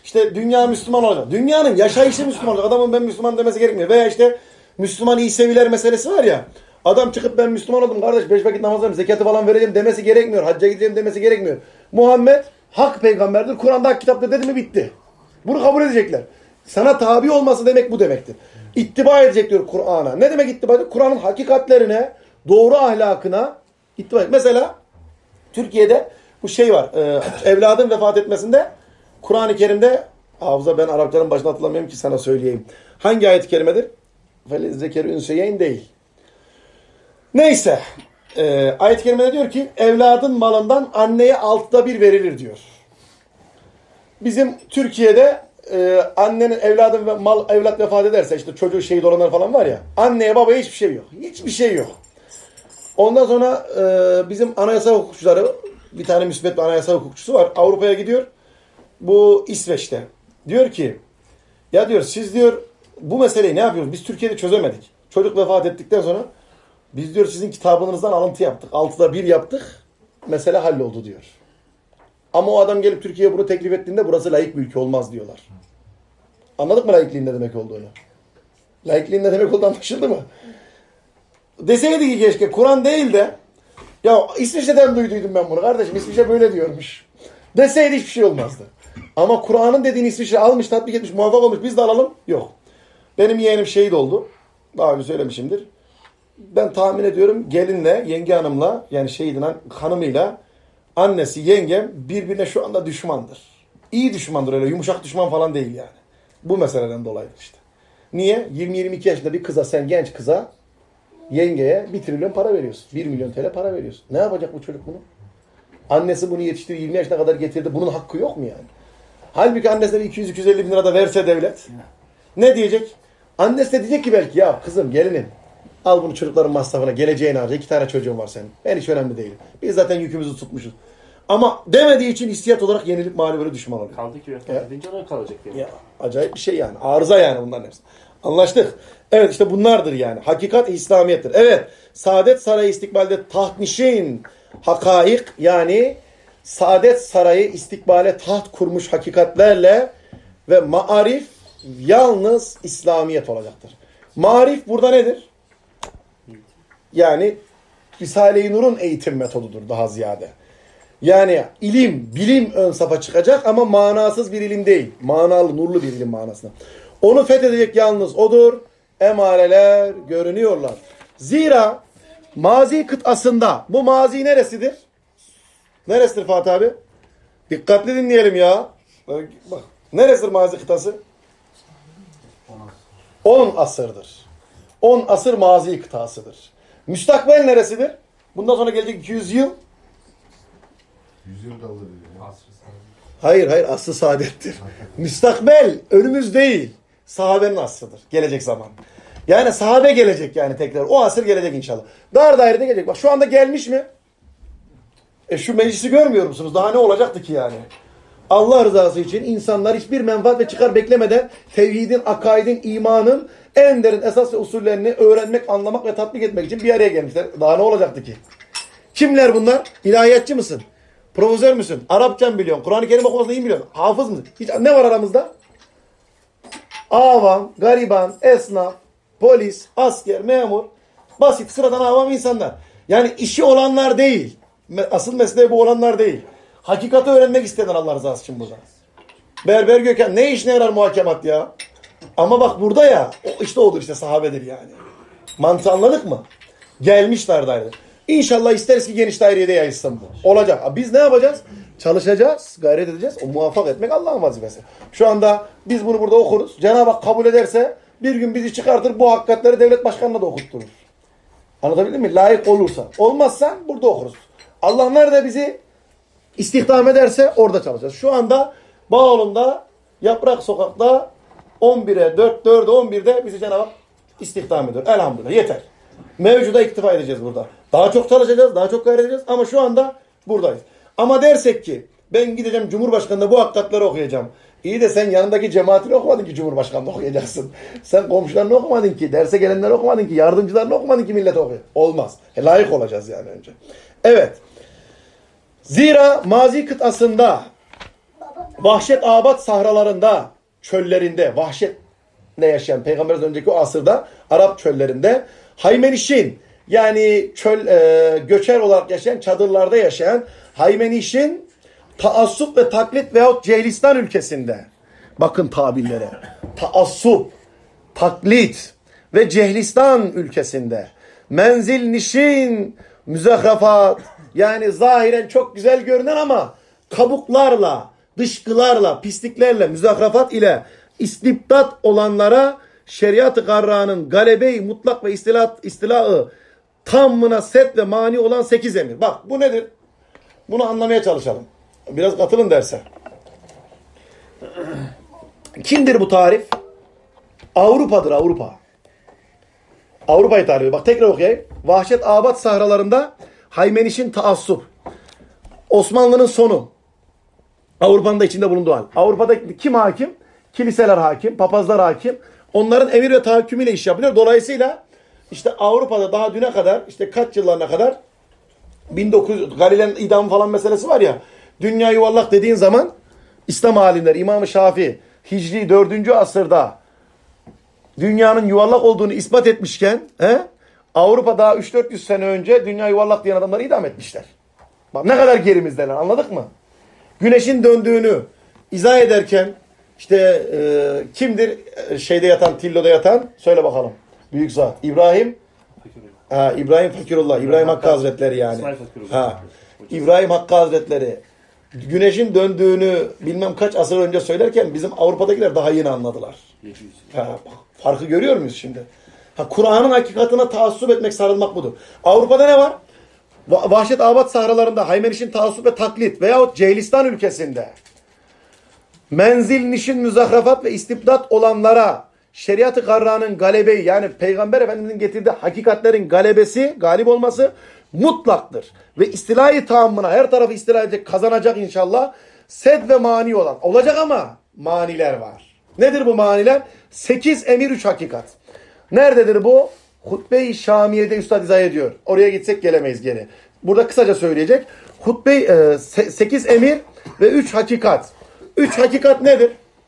işte dünya Müslüman olacak. Dünyanın yaşayışı Müslüman olacak. Adamın ben Müslüman demesi gerekmiyor. Veya işte Müslüman iyi seviler meselesi var ya. Adam çıkıp ben Müslüman oldum kardeş 5 vakit namazlarım zekatı falan vereceğim demesi gerekmiyor. Hacca gideceğim demesi gerekmiyor. Muhammed hak peygamberdir. Kur'an'da hak kitaptır dedi mi bitti. Bunu kabul edecekler. Sana tabi olması demek bu demektir. İttiba edecek diyor Kur'an'a. Ne demek ittiba? Kur'an'ın hakikatlerine, doğru ahlakına ittiba edecek. Mesela Türkiye'de bu şey var. Evladın vefat etmesinde Kur'an-ı Kerim'de hafıza ben Arapçanın başına hatırlamıyorum ki sana söyleyeyim. Hangi ayet-i kerimedir? Zekeri ünseyeyn değil. Neyse. Ayet-i kerimede diyor ki evladın malından anneye 1/6 verilir diyor. Bizim Türkiye'de annenin evlat vefat ederse işte çocuğu şehit olanlar falan var ya anneye babaya hiçbir şey yok. Hiçbir şey yok. Ondan sonra bizim anayasa hukukçuları bir tane müsbet bir anayasa hukukçusu var. Avrupa'ya gidiyor. Bu İsveç'te. Diyor ki ya diyor siz diyor bu meseleyi ne yapıyorsunuz? Biz Türkiye'de çözemedik. Çocuk vefat ettikten sonra biz diyor sizin kitabınızdan alıntı yaptık. 1/6 yaptık. Mesele halloldu diyor. Ama o adam gelip Türkiye'ye bunu teklif ettiğinde burası laik bir ülke olmaz diyorlar. Anladık mı laikliğin ne demek olduğunu? Laikliğin ne demek olduğunu anlaşıldı mı? Deseydi ki keşke Kur'an değil de ya İsviçre'den duyduydum ben bunu kardeşim. İsviçre böyle diyormuş. Deseydi hiçbir şey olmazdı. Ama Kur'an'ın dediğini İsviçre almış, tatbik etmiş, muvaffak olmuş. Biz de alalım. Yok. Benim yeğenim şehit oldu. Daha önce söylemişimdir. Ben tahmin ediyorum gelinle, yenge hanımla yani şehidin hanımıyla annesi, yengem birbirine şu anda düşmandır. İyi düşmandır öyle yumuşak düşman falan değil yani. Bu meseleden dolayıdır işte. Niye? 20-22 yaşında bir kıza sen genç kıza yengeye 1 trilyon para veriyorsun. 1 milyon TL para veriyorsun. Ne yapacak bu çocuk bunu? Annesi bunu yetiştirdi 20 yaşına kadar getirdi. Bunun hakkı yok mu yani? Halbuki annesine 200-250 bin lira da verse devlet. Ne diyecek? Annesi de diyecek ki belki ya kızım gelinim. Al bunu çocukların masrafına geleceğini harca. 2 tane çocuğun var senin. Ben hiç önemli değilim. Biz zaten yükümüzü tutmuşuz. Ama demediği için hissiyat olarak yenilip mağlup böyle düşman oluyor. Kaldı ki vefat edince ona kalacak yani. Ya, acayip bir şey yani. Arıza yani bunların hepsi. Anlaştık. Evet işte bunlardır yani. Hakikat İslamiyettir. Evet. Saadet Sarayı istikbalde tahtnişin hakaik yani Saadet Sarayı istikbale taht kurmuş hakikatlerle ve maarif yalnız İslamiyet olacaktır. Marif burada nedir? Yani Risale-i Nur'un eğitim metodudur daha ziyade. Yani ilim, bilim ön safa çıkacak ama manasız bir ilim değil. Manalı, nurlu bir ilim manasında. Onu fethedecek yalnız odur. Emareler görünüyorlar. Zira mazi kıtasında, bu mazi neresidir? Neresidir Fatih abi? Dikkatli dinleyelim ya. Bak, neresidir mazi kıtası? 10 asırdır. 10 asır mazi kıtasıdır. Müstakbel neresidir? Bundan sonra gelecek 200 yıl. 100 yıl kaldı diyor. Hayır asr-ı saadettir. Müstakbel önümüz değil. Sahabenin asrıdır. Gelecek zaman. Yani sahabe gelecek yani tekrar. O asır gelecek inşallah. Dar dairede gelecek. Bak şu anda gelmiş mi? Şu meclisi görmüyor musunuz? Daha ne olacaktı ki yani? Allah rızası için insanlar hiçbir menfaat ve çıkar beklemeden tevhidin, akaidin, imanın en derin esas ve usullerini öğrenmek, anlamak ve tatbik etmek için bir araya gelmişler. Daha ne olacaktı ki? Kimler bunlar? İlahiyatçı mısın? Profesör müsün? Arapça biliyorsun? Kur'an-ı Kerim okumasını iyi biliyorsun? Hafız mısın? Hiç, ne var aramızda? Avam, gariban, esnaf, polis, asker, memur, basit, sıradan avam insanlar. Yani işi olanlar değil. Asıl mesleği bu olanlar değil. Hakikati öğrenmek isteyenler Allah rızası için burada. Berber Gökhan ne işine yarar muhakemat ya? Ama bak burada ya işte odur işte sahabedir yani. Mantığı anladık mı? Gelmişler daire. İnşallah isteriz ki geniş daireye de yayılsın bu. Olacak. Biz ne yapacağız? Çalışacağız, gayret edeceğiz. O muvaffak etmek Allah'ın vazifesi. Şu anda biz bunu burada okuruz. Cenab-ı Hak kabul ederse bir gün bizi çıkartır bu hakikatleri devlet başkanına da okutturur. Anlatabildim mi? Layık olursa. Olmazsa burada okuruz. Allah nerede bizi istihdam ederse orada çalışacağız. Şu anda Bağol'unda Yaprak Sokak'ta 11'e 4'e 11'de bizi Cenab-ı Hak istihdam ediyor. Elhamdülillah yeter. Mevcuda iktifa edeceğiz burada. Daha çok çalışacağız, daha çok gayret edeceğiz ama şu anda buradayız. Ama dersek ki ben gideceğim Cumhurbaşkanı'nda bu hakikatleri okuyacağım. İyi de sen yanındaki cemaatini okumadın ki Cumhurbaşkanı'nda okuyacaksın. Sen komşularını okumadın ki, derse gelenleri okumadın ki, yardımcılarını okumadın ki millete okuyor. Olmaz. Layık olacağız yani önce. Evet. Zira mazi kıtasında Vahşet Abat sahralarında, çöllerinde, vahşetle yaşayan Peygamber'den önceki o asırda Arap çöllerinde Haymeniş'in yani göçer olarak yaşayan, çadırlarda yaşayan Haymeniş'in taassup ve taklit veyahut Cehlistan ülkesinde, bakın tabirlere, taassup, taklit ve Cehlistan ülkesinde menzil nişin müzahrafat, yani zahiren çok güzel görünen ama kabuklarla, dışkılarla, pisliklerle, müzahrafat ile istibdat olanlara şeriat-ı garra'nın galebeyi mutlak ve istilahı tammına set ve mani olan 8 emir. Bak bu nedir? Bunu anlamaya çalışalım. Biraz katılın derse. Kimdir bu tarif? Avrupa'dır, Avrupa. Avrupa'yı tarif ediyor. Bak tekrar okuyayım. Vahşet Abat sahralarında Haymeniş'in taassup. Osmanlı'nın sonu. Avrupa'nın da içinde bulunduğu hal. Avrupa'da kim hakim? Kiliseler hakim, papazlar hakim. Onların emir ve tahakkümüyle iş yapılıyor. Dolayısıyla işte Avrupa'da daha düne kadar, işte kaç yıllarına kadar 1900 Galile'nin idamı falan meselesi var ya. Dünya yuvarlak dediğin zaman İslam alimleri İmam-ı Şafii Hicri 4. asırda dünyanın yuvarlak olduğunu ispat etmişken Avrupa daha 300-400 sene önce dünya yuvarlak diyen adamları idam etmişler. Bak ne kadar gerimizdeler, anladık mı? Güneşin döndüğünü izah ederken işte kimdir şeyde yatan, Tillo'da yatan? Söyle bakalım. Büyük zat. İbrahim Fakirullah. İbrahim Hakkı Hazretleri yani. İbrahim Hakkı Hazretleri. Güneşin döndüğünü bilmem kaç asır önce söylerken bizim Avrupa'dakiler daha yeni anladılar. Farkı görüyor muyuz şimdi? Kur'an'ın hakikatine taassup etmek, sarılmak budur. Avrupa'da ne var? Vahşet Abat sahralarında Haymeniş'in taassup ve taklit veyahut Cehlistan ülkesinde menzil nişin müzahrafat ve istibdat olanlara şeriat-ı garra'nın galebeyi, yani Peygamber Efendimiz'in getirdiği hakikatlerin galebesi, galip olması mutlaktır. Ve istilahi tahammına, her tarafı istila edecek, kazanacak inşallah. Sed ve mani olan. Olacak ama maniler var. Nedir bu maniler? 8 emir 3 hakikat. Nerededir bu? Hutbe-i Şamiye'de Üstad izah ediyor. Oraya gitsek gelemeyiz geri. Burada kısaca söyleyecek. 8 emir ve 3 hakikat. 3 hakikat nedir?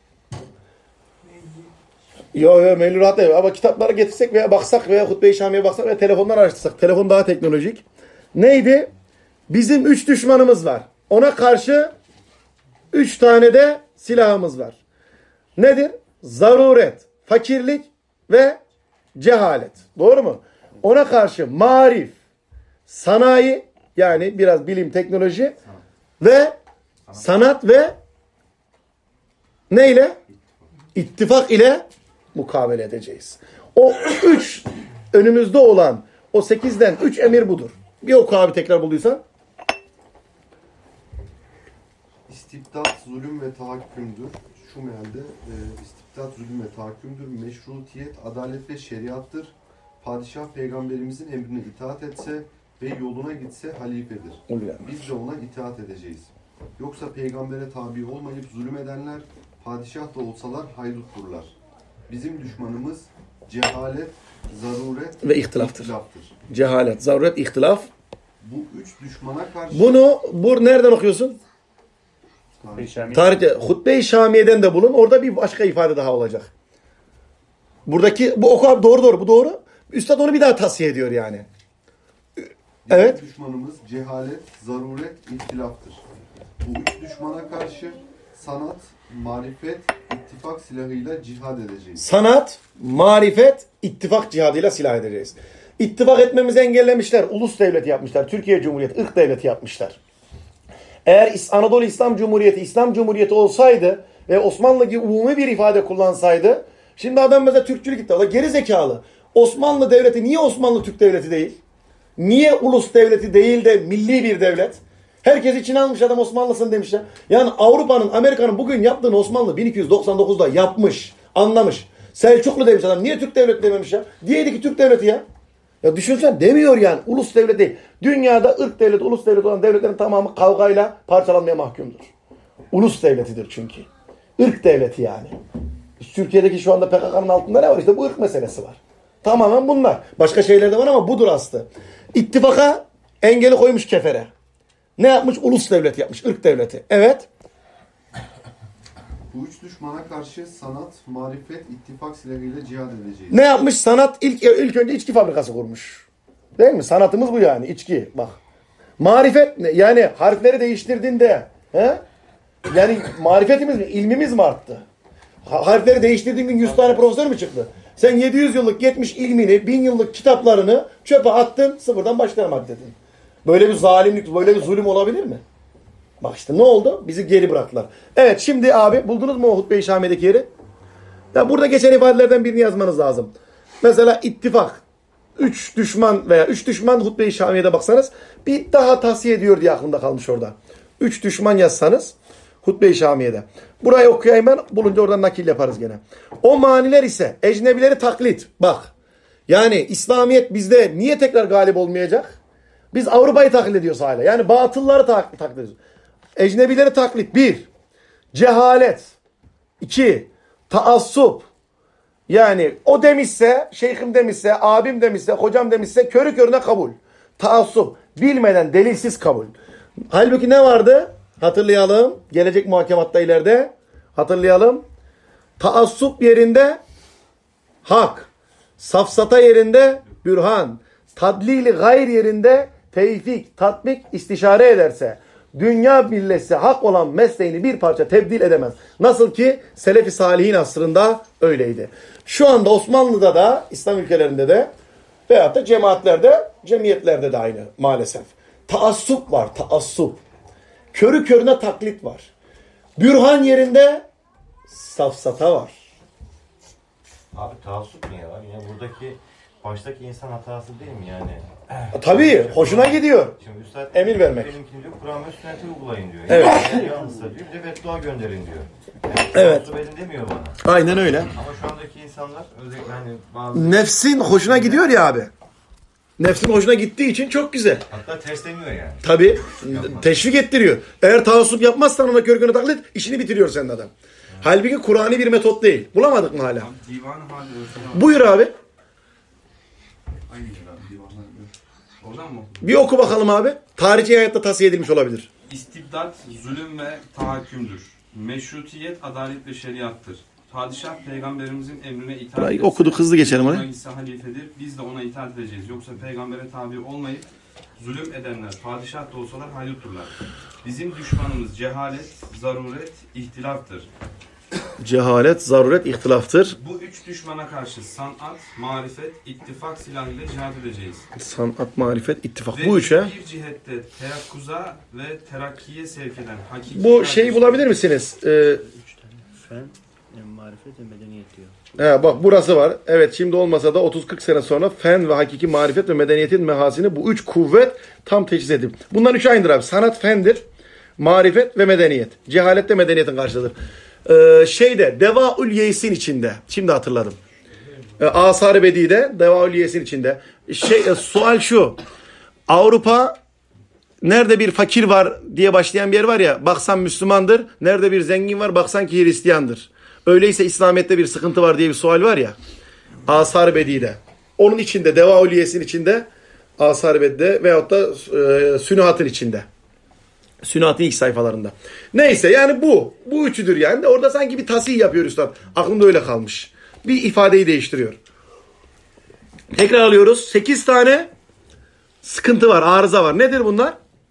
Yok Melih rahat değil. Ama kitapları getirsek veya baksak veya Hutbe-i Şamiye'ye baksak veya telefondan araştırsak. Telefon daha teknolojik. Neydi? Bizim 3 düşmanımız var. Ona karşı 3 tane de silahımız var. Nedir? Zaruret, fakirlik ve cehalet. Doğru mu? Ona karşı marif, sanayi, yani biraz bilim, teknoloji ve sanat ve neyle? İttifak ile mukabele edeceğiz. O 3 önümüzde olan o 8'den 3 emir budur. Bir oku abi tekrar bulduysan. İstibdat, zulüm ve tahakkümdür. Şu mealde istibdat, zulüm ve tahakkümdür. Meşrutiyet, adalet ve şeriattır. Padişah peygamberimizin emrine itaat etse ve yoluna gitse halifedir. Biz de ona itaat edeceğiz. Yoksa peygambere tabi olmayıp zulüm edenler, padişah da olsalar haydutturlar. Bizim düşmanımız cehalet, zaruret ve ihtilaftır. Cehalet, zaruret, ihtilaf. Bu 3 düşmana karşı... Bunu nereden okuyorsun? Tarihte Hutbe-i Şamiye'den de bulun. Orada bir başka ifade daha olacak. Buradaki bu oku abi doğru bu doğru. Üstad onu bir daha tavsiye ediyor yani. Evet. Düşmanımız cehalet, zaruret, ihtilaftır. Bu 3 düşmana karşı sanat, marifet, ittifak silahıyla cihad edeceğiz. Sanat, marifet, ittifak cihadıyla silah edeceğiz. İttifak etmemizi engellemişler. Ulus devleti yapmışlar. Türkiye Cumhuriyeti, ırk devleti yapmışlar. Eğer Anadolu İslam Cumhuriyeti, İslam Cumhuriyeti olsaydı ve Osmanlı gibi umumi bir ifade kullansaydı, şimdi adam mesela Türkçülük gitti. O da geri zekalı. Osmanlı devleti niye Osmanlı Türk devleti değil? Niye ulus devleti değil de milli bir devlet? Herkes içine almış adam Osmanlısın demişler. Yani Avrupa'nın, Amerika'nın bugün yaptığını Osmanlı 1299'da yapmış, anlamış. Selçuklu demiş adam. Niye Türk devleti dememiş ya? Diyeydi ki Türk devleti ya. Ya düşünsen demiyor yani. Ulus devlet değil. Dünyada ırk devleti, ulus devleti olan devletlerin tamamı kavgayla parçalanmaya mahkumdur. Ulus devletidir çünkü. Irk devleti yani. Türkiye'deki şu anda PKK'nın altında ne var? İşte bu ırk meselesi var. Tamamen bunlar. Başka şeyler de var ama budur aslı. İttifaka engeli koymuş kefere. Ne yapmış? Ulus devleti yapmış. Irk devleti. Evet. Bu üç düşmana karşı sanat, marifet, ittifak silahıyla cihad edeceğiz. Ne yapmış? Sanat ilk önce içki fabrikası kurmuş. Değil mi? Sanatımız bu yani. İçki. Bak. Marifet ne? Yani harfleri değiştirdiğinde yani marifetimiz mi? İlmimiz mi arttı? Harfleri değiştirdiğin gün 100 tane profesör mü çıktı? Sen 700 yıllık 70 ilmini, 1000 yıllık kitaplarını çöpe attın, sıfırdan başlayamak dedin. Böyle bir zalimlik, böyle bir zulüm olabilir mi? Bak işte ne oldu? Bizi geri bıraktılar. Evet şimdi abi buldunuz mu o Hutbe-i Şami'deki yeri? Ya burada geçen ifadelerden birini yazmanız lazım. Mesela ittifak. 3 düşman veya 3 düşman Hutbe-i Şami'de baksanız bir daha tavsiye ediyor diye aklımda kalmış orada. 3 düşman yazsanız Hutbe-i Şami'de. Burayı okuyayım ben. Bulunca oradan nakil yaparız gene. O maniler ise ecnebileri taklit. Bak. Yani İslamiyet bizde niye tekrar galip olmayacak? Biz Avrupa'yı taklit ediyoruz hala. Yani batılları taklit ediyoruz. Ecnebileri taklit. 1. Cehalet. 2. Taassup. Yani o demişse, şeyhim demişse, abim demişse, hocam demişse körü körüne kabul. Taassup. Bilmeden delilsiz kabul. Halbuki ne vardı? Hatırlayalım. Gelecek muhakematta ileride. Hatırlayalım. Taassup yerinde hak. Safsata yerinde bürhan. Tadlili gayr yerinde tevfik, tatbik, istişare ederse dünya millesi hak olan mesleğini bir parça tebdil edemez. Nasıl ki Selefi Salihin asrında öyleydi. Şu anda Osmanlı'da da İslam ülkelerinde de veyahut da cemaatlerde, cemiyetlerde de aynı maalesef. Taassup var, taassup. Körü körüne taklit var. Bürhan yerinde safsata var. Abi taassup niye var? Yani buradaki baştaki insan hatası değil mi yani? Tabii hoşuna gidiyor. Şimdi Üstad Emir vermek. benimkini diyor, Kur'an ve sünneti uygulayın diyor. Evet. Yani yalnızsa diyor, bir de beddua gönderin diyor. Yani Evet. taassup edin demiyor bana. Aynen öyle. Ama şu andaki insanlar özellikle hani bazı... Nefsin hoşuna gidiyor ya abi. Nefsin hoşuna gittiği için çok güzel. Hatta tersleniyor yani. Tabii teşvik ettiriyor. Eğer taassup yapmazsan ona körgünü taklit işini bitiriyor senin adam. Halbuki Kur'an'ı bir metot değil. Bulamadık mı hala? Divan hali Buyur abi. aynı yer abi divan hali. Oradan mı? Bir oku bakalım abi. Tarihi hayatta tavsiye edilmiş olabilir. İstibdat, zulüm ve tahakkümdür. Meşrutiyet, adalet ve şeriattır. Padişah peygamberimizin emrine itaat Burayı etse, okuduk, hızlı geçelim oraya. ise halifedir. Biz de ona itaat edeceğiz. Yoksa peygambere tabi olmayıp zulüm edenler padişah da olsalar haydutturlar. Bizim düşmanımız cehalet, zaruret, ihtilaftır. Cehalet, zaruret, ihtilaftır. Bu üç düşmana karşı sanat, marifet, ittifak silahıyla cihad edeceğiz. Sanat, marifet, ittifak. Ve Bu üç he. bir cihette teyakkuza ve terakkiye sevk eden hakiki... Bu şeyi bulabilir misiniz? Fen, marifet ve medeniyet diyor. Bak burası var. Evet şimdi olmasa da 30-40 sene sonra fen ve hakiki marifet ve medeniyetin mehasini bu üç kuvvet tam teçhiz edip. Bunların üç aynıdır abi. Sanat fendir, marifet ve medeniyet. Cehalet de medeniyetin karşılığıdır. Devaül Yeys'in içinde. Şimdi hatırladım. Asar-ı Bedi'de Devaül Yeys'in içinde. Sual şu. Avrupa nerede bir fakir var diye başlayan bir yer var ya. Baksan Müslümandır. Nerede bir zengin var baksan ki Hristiyandır. Öyleyse İslamiyet'te bir sıkıntı var diye bir sual var ya. Asar-ı Bedi'de. Onun içinde Devaül Yeys'in içinde. Asar-ı Bedi'de veyahut da Sünuhat'ın içinde. Sünnat'ın ilk sayfalarında. Neyse yani bu. Bu üçüdür yani. De orada sanki bir tasih yapıyor üstad. Aklımda öyle kalmış. Bir ifadeyi değiştiriyor. Tekrar alıyoruz. 8 tane sıkıntı var. Arıza var. Nedir bunlar?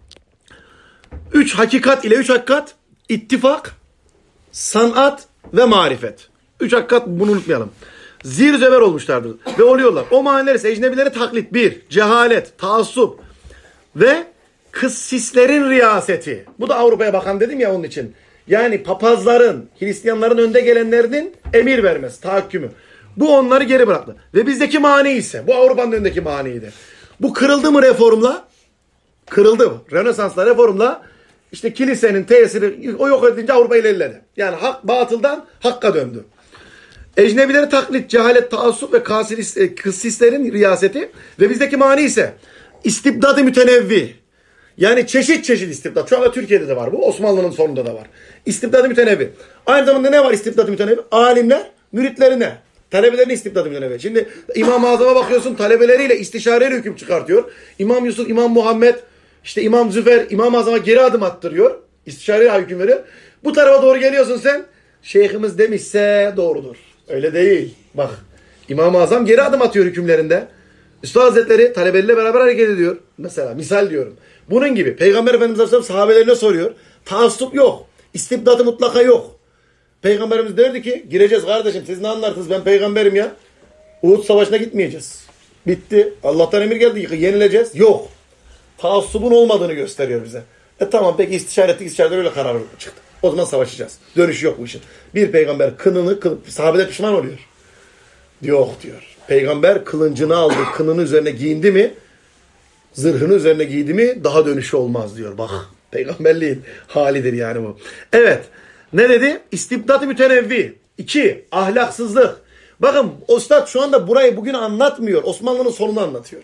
3 hakikat ile 3 hakikat. İttifak, sanat ve marifet. 3 hakikat bunu unutmayalım. Zir zeber olmuşlardır. Ve oluyorlar. O maniler ise ecnebileri taklit. 1. Cehalet, taassup ve kıssislerin riyaseti. Bu da Avrupa'ya bakan dedim ya onun için. Yani papazların, Hristiyanların önde gelenlerinin emir vermesi, tahakkümü. Bu onları geri bıraktı. Ve bizdeki mani ise, bu Avrupa'nın önündeki maniydi. Bu kırıldı mı reformla? Kırıldı mı? Rönesansla, reformla işte kilisenin tesiri o yok edince Avrupa ilerledi. Yani hak batıldan hakka döndü. Ecnebileri taklit, cehalet, taassup ve kıssislerin riyaseti ve bizdeki mani ise istibdat-ı mütenevvi. Yani çeşit çeşit istibdat. Şu anda Türkiye'de de var bu. Osmanlı'nın sonunda da var. İstibdat-ı mütenevvi. Aynı zamanda ne var istibdat-ı mütenevvi? Alimler müritlerine, talebelerine istibdat-ı mütenevvi. Şimdi İmam-ı Azam'a bakıyorsun talebeleriyle istişareyle hüküm çıkartıyor. İmam Yusuf, İmam Muhammed, işte İmam Züfer, İmam-ı Azam'a geri adım attırıyor. İstişareyle hüküm veriyor. Bu tarafa doğru geliyorsun sen. Şeyhimiz demişse doğrudur. Öyle değil. Bak İmam-ı Azam geri adım atıyor hükümlerinde. Üstad Hazretleri talebeleriyle beraber hareket ediyor. Mesela misal diyorum. Bunun gibi Peygamber Efendimiz Aleyhisselam sahabelerine soruyor. Taassup yok. İstibdat-ı mutlaka yok. Peygamberimiz derdi ki gireceğiz kardeşim siz ne anlarsınız ben peygamberim ya. Uhud Savaşı'na gitmeyeceğiz. Bitti. Allah'tan emir geldi. Yenileceğiz. Yok. Taassubun olmadığını gösteriyor bize. Tamam peki istişare ettik. İstişarede öyle karar çıktı. O zaman savaşacağız. Dönüş yok bu işin. Bir peygamber kınını kılıp sahabeler pişman oluyor. Yok diyor. Peygamber kılıncını aldı. Kınını üzerine giyindi mi zırhını üzerine giydi mi daha dönüşü olmaz diyor. Bak peygamberliğin halidir yani bu. Evet. Ne dedi? İstibdat-ı mütenevvi. 2. Ahlaksızlık. Bakın Üstad şu anda burayı bugün anlatmıyor. Osmanlı'nın sonunu anlatıyor.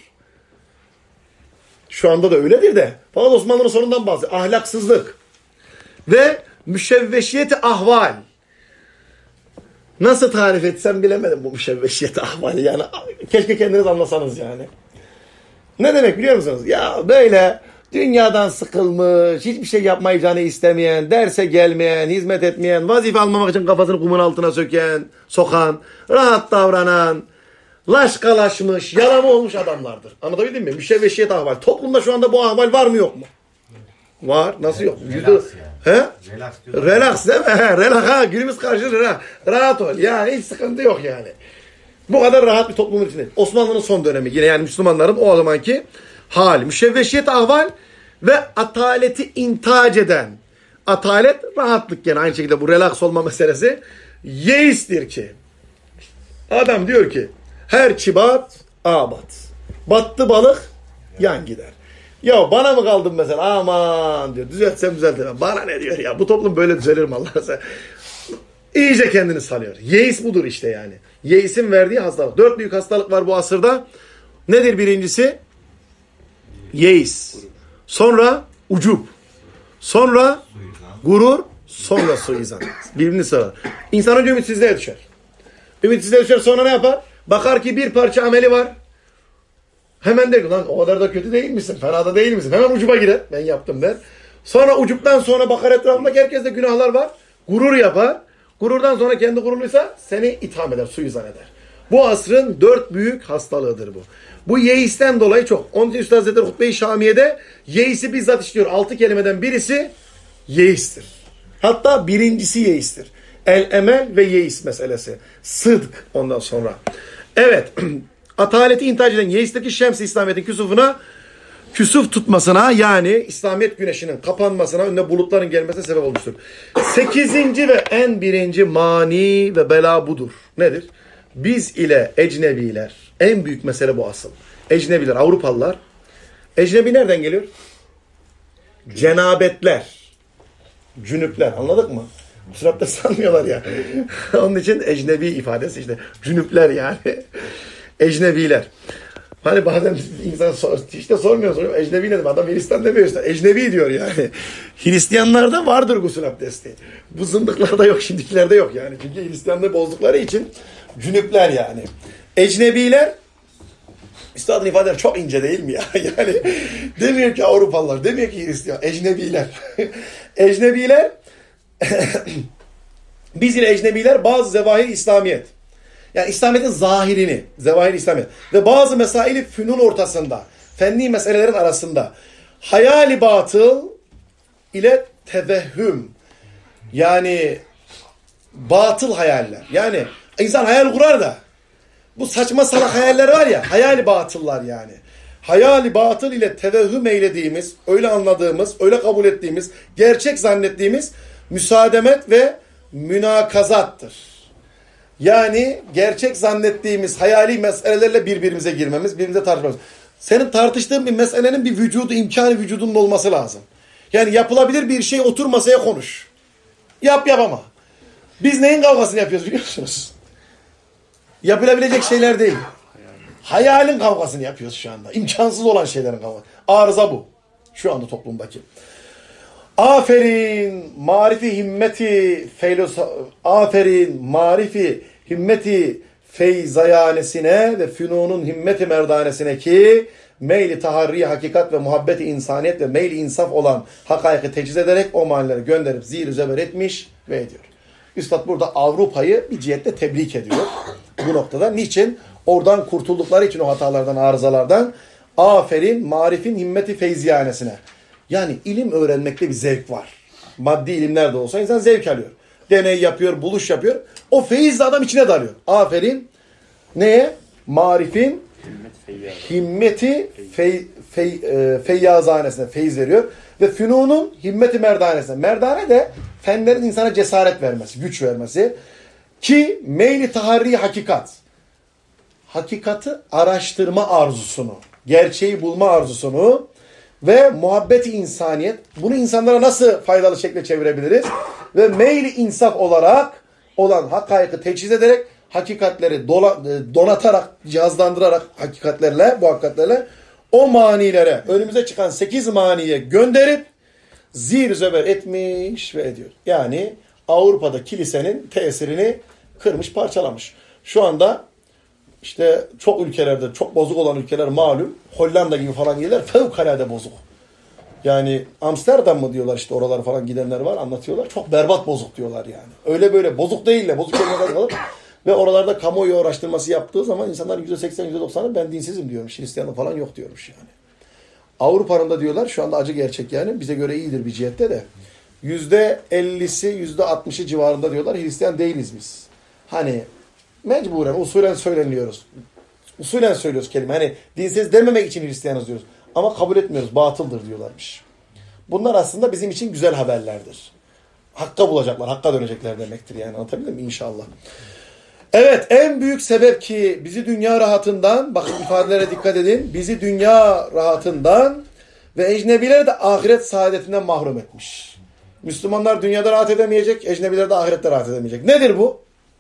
Şu anda da öyledir de. Fakat Osmanlı'nın sonundan bahsediyor. Ahlaksızlık. Ve müşevveşiyeti ahval. Nasıl tarif etsem bilemedim bu müşevveşiyeti ahvali. Yani keşke kendiniz anlasanız yani. Ne demek biliyor musunuz? Ya böyle dünyadan sıkılmış, hiçbir şey yapmayacağını istemeyen, derse gelmeyen, hizmet etmeyen, vazife almamak için kafasını kumun altına sokan, rahat davranan, laşkalaşmış, yalama olmuş adamlardır. Anlatabildim mi? Müşevveşiyet ahval. Toplumda şu anda bu ahval var mı yok mu? Var. Nasıl yok? Relax yani. He? Relax değil mi? Relax ha. Günümüz karşılığı rahat ol. Yani hiç sıkıntı yok yani. Bu kadar rahat bir toplumun içinde. Osmanlı'nın son dönemi yine yani Müslümanların o zamanki hali. Müşevveşiyet ahval ve ataleti intac eden. Atalet rahatlık yani aynı şekilde bu relax olma meselesi. Yeistir ki. Adam diyor ki her çibat abat. Battı balık yan gider. Ya bana mı kaldın mesela aman diyor düzeltsem düzeltemem. Bana ne diyor ya bu toplum böyle düzelir mi Allah'a sen? İyice kendini sanıyor. Yeis budur işte yani. Yeis'in verdiği hastalık. 4 büyük hastalık var bu asırda. Nedir birincisi? Yeis. Sonra ucub. Sonra gurur. Sonra suizan. Birbirini sıralar. İnsan önce ümitsizliğe düşer. Ümitsizliğe düşer sonra ne yapar? Bakar ki bir parça ameli var. Hemen der lan o kadar da kötü değil misin? Fena da değil misin? Hemen ucuba girer. Ben yaptım der. Sonra ucuptan sonra bakar etrafındaki herkeste günahlar var. Gurur yapar. Gururdan sonra kendi gururluysa seni itham eder, suizan eder. Bu asrın 4 büyük hastalığıdır bu. Bu yeisten dolayı çok. Onun için Üstad Hazretleri Hutbe-i Şamiye'de yeisi bizzat işliyor. 6 kelimeden birisi yeistir. Hatta birincisi yeistir. El-emel ve yeis meselesi. Sıdk ondan sonra. Evet. Ataleti intac eden yeisteki Şems-i İslamiyet'in küsufuna küsuf tutmasına yani İslamiyet güneşinin kapanmasına önüne bulutların gelmesine sebep olmuştur. 8. ve en birinci mani ve bela budur. Nedir? Biz ile ecnebiler. En büyük mesele bu asıl. Ecnebiler, Avrupalılar. Ecnebi nereden geliyor? Cenabetler. Cünüpler. Anladık mı? Sırapta sanmıyorlar ya. Onun için ecnebi ifadesi işte. Cünüpler yani. Ecnebiler. Hani bazen insan işte sormuyor. Ecnebi ne demek? Adam Hristiyan demiyor işte. Ecnebi diyor yani. Hristiyanlarda vardır gusül abdesti. Bu zındıklarda yok. Şimdikilerde yok yani. Çünkü Hristiyanlığı bozdukları için cünüpler yani. Ecnebiler Üstadın ifadeleri çok ince değil mi ya? Yani demiyor ki Avrupalılar. Demiyor ki Hristiyan. Ecnebiler. Ecnebiler biz ile ecnebiler bazı zevahir İslamiyet. Yani İslamiyet'in zahirini, zevahir İslamiyet ve bazı mesaili fünun ortasında, fenni meselelerin arasında hayali batıl ile tevehhüm yani batıl hayaller. Yani insan hayal kurar da bu saçma salak hayaller var ya, hayali batıllar yani. Hayali batıl ile tevehhüm eylediğimiz, öyle anladığımız, öyle kabul ettiğimiz, gerçek zannettiğimiz müsaademet ve münakazattır. Yani gerçek zannettiğimiz hayali meselelerle birbirimize girmemiz, birbirimize tartışmamız. Senin tartıştığın bir meselenin bir vücudu, imkanı vücudunun olması lazım. Yani yapılabilir bir şey otur masaya konuş. Yap ama. Biz neyin kavgasını yapıyoruz biliyor musunuz? Yapılabilecek şeyler değil. Hayalin kavgasını yapıyoruz şu anda. İmkansız olan şeylerin kavgası. Arıza bu. Şu anda toplumdaki. Aferin marifi himmeti feyzayanesine ve fünunun himmeti merdanesine ki meyli taharri hakikat ve muhabbeti insaniyet ve meyli insaf olan hakaiki teciz ederek o manileri gönderip zihir zeber etmiş ve ediyor. Üstad burada Avrupa'yı bir cihette tebrik ediyor bu noktada. Niçin? Oradan kurtuldukları için o hatalardan, arızalardan. Aferin marifin himmeti feyziyanesine. Yani ilim öğrenmekte bir zevk var. Maddi ilimler de olsa insan zevk alıyor. Deney yapıyor, buluş yapıyor. O feyizle adam içine dalıyor. Aferin neye? Marifin himmeti feyyazanesine feyiz veriyor. Ve fünunun himmeti merdanesine. Merdane de fenlerin insana cesaret vermesi, güç vermesi. Ki meyli taharri hakikat. Hakikati araştırma arzusunu, gerçeği bulma arzusunu ve muhabbeti insaniyet. Bunu insanlara nasıl faydalı şekilde çevirebiliriz? Ve meyli insaf olarak olan hakaiki teçhiz ederek hakikatleri donatarak, cihazlandırarak hakikatlerle, bu hakikatlerle o manilere, önümüze çıkan 8 maniye gönderip zir zöber etmiş ve ediyor. Yani Avrupa'da kilisenin tesirini kırmış, parçalamış. Şu anda işte çok ülkelerde, çok bozuk olan ülkeler malum. Hollanda gibi falan yerler fevkalade bozuk. Yani Amsterdam mı diyorlar işte oralara falan gidenler var anlatıyorlar. Çok berbat bozuk diyorlar yani. Öyle böyle bozuk değil de bozuk kelimeler kalır. Ve oralarda kamuoyu araştırması yaptığı zaman insanlar %80, %90'ı ben dinsizim diyormuş. Hristiyanlık falan yok diyormuş yani. Avrupa'nın da diyorlar şu anda acı gerçek yani. Bize göre iyidir bir cihette de. %50'si, %60'ı civarında diyorlar. Hristiyan değiliz biz. Hani mecburen, usulen söyleniyoruz. Usulen söylüyoruz kelime. Hani dinsiz dememek için Hristiyanız diyoruz. Ama kabul etmiyoruz. Batıldır diyorlarmış. Bunlar aslında bizim için güzel haberlerdir. Hakka bulacaklar, hakka dönecekler demektir yani. Anlatabildim mi? İnşallah. Evet, en büyük sebep ki bizi dünya rahatından, bakın ifadelere dikkat edin, bizi dünya rahatından ve ecnebileri de ahiret saadetinden mahrum etmiş. Müslümanlar dünyada rahat edemeyecek, ecnebiler de ahirette rahat edemeyecek. Nedir bu?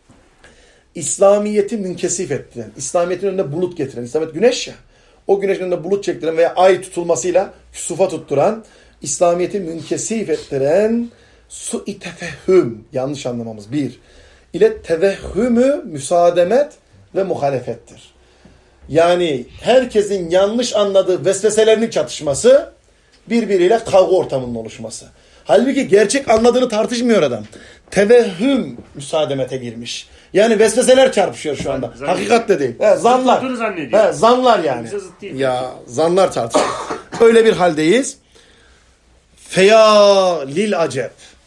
İslamiyet'i münkesif ettiren, İslamiyet'in önüne bulut getiren, İslamiyet güneş ya, o güneşin önünde bulut çektiren veya ay tutulmasıyla küsufa tutturan, İslamiyet'i münkesif ettiren su-i tefehüm, yanlış anlamamız bir, ile tevehhümü müsaademet ve muhalefettir. Yani herkesin yanlış anladığı vesveselerinin çatışması, birbiriyle kavga ortamının oluşması. Halbuki gerçek anladığını tartışmıyor adam. Tevehhüm müsaademete girmiş. Yani vesveseler çarpışıyor şu anda. Hakikat de değil. Zanlar. Zanlar yani. Ya zanlar tartışıyor. Öyle bir haldeyiz. Feya lil acep.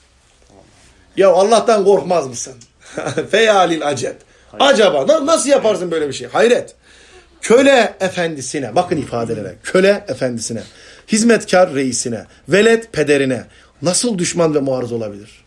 Ya Allah'tan korkmaz mısın? Feya lil acep. Acaba nasıl yaparsın böyle bir şey? Hayret. Köle efendisine, bakın ifadelere. Köle efendisine, hizmetkar reisine, velet pederine nasıl düşman ve muarız olabilir?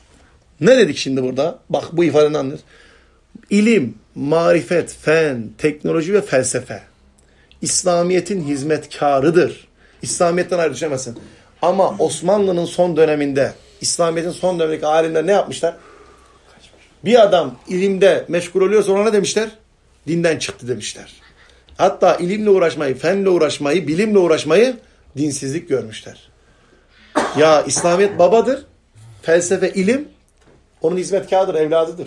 Ne dedik şimdi burada? Bak bu ifadeden anlıyoruz. İlim, marifet, fen, teknoloji ve felsefe. İslamiyet'in hizmetkarıdır. İslamiyet'ten ayrı düşemezsin. Ama Osmanlı'nın son döneminde, İslamiyet'in son dönemindeki alimler ne yapmışlar? Bir adam ilimde meşgul oluyorsa ona ne demişler? Dinden çıktı demişler. Hatta ilimle uğraşmayı, fenle uğraşmayı, bilimle uğraşmayı dinsizlik görmüşler. Ya İslamiyet babadır. Felsefe, ilim onun hizmetkarıdır, evladıdır.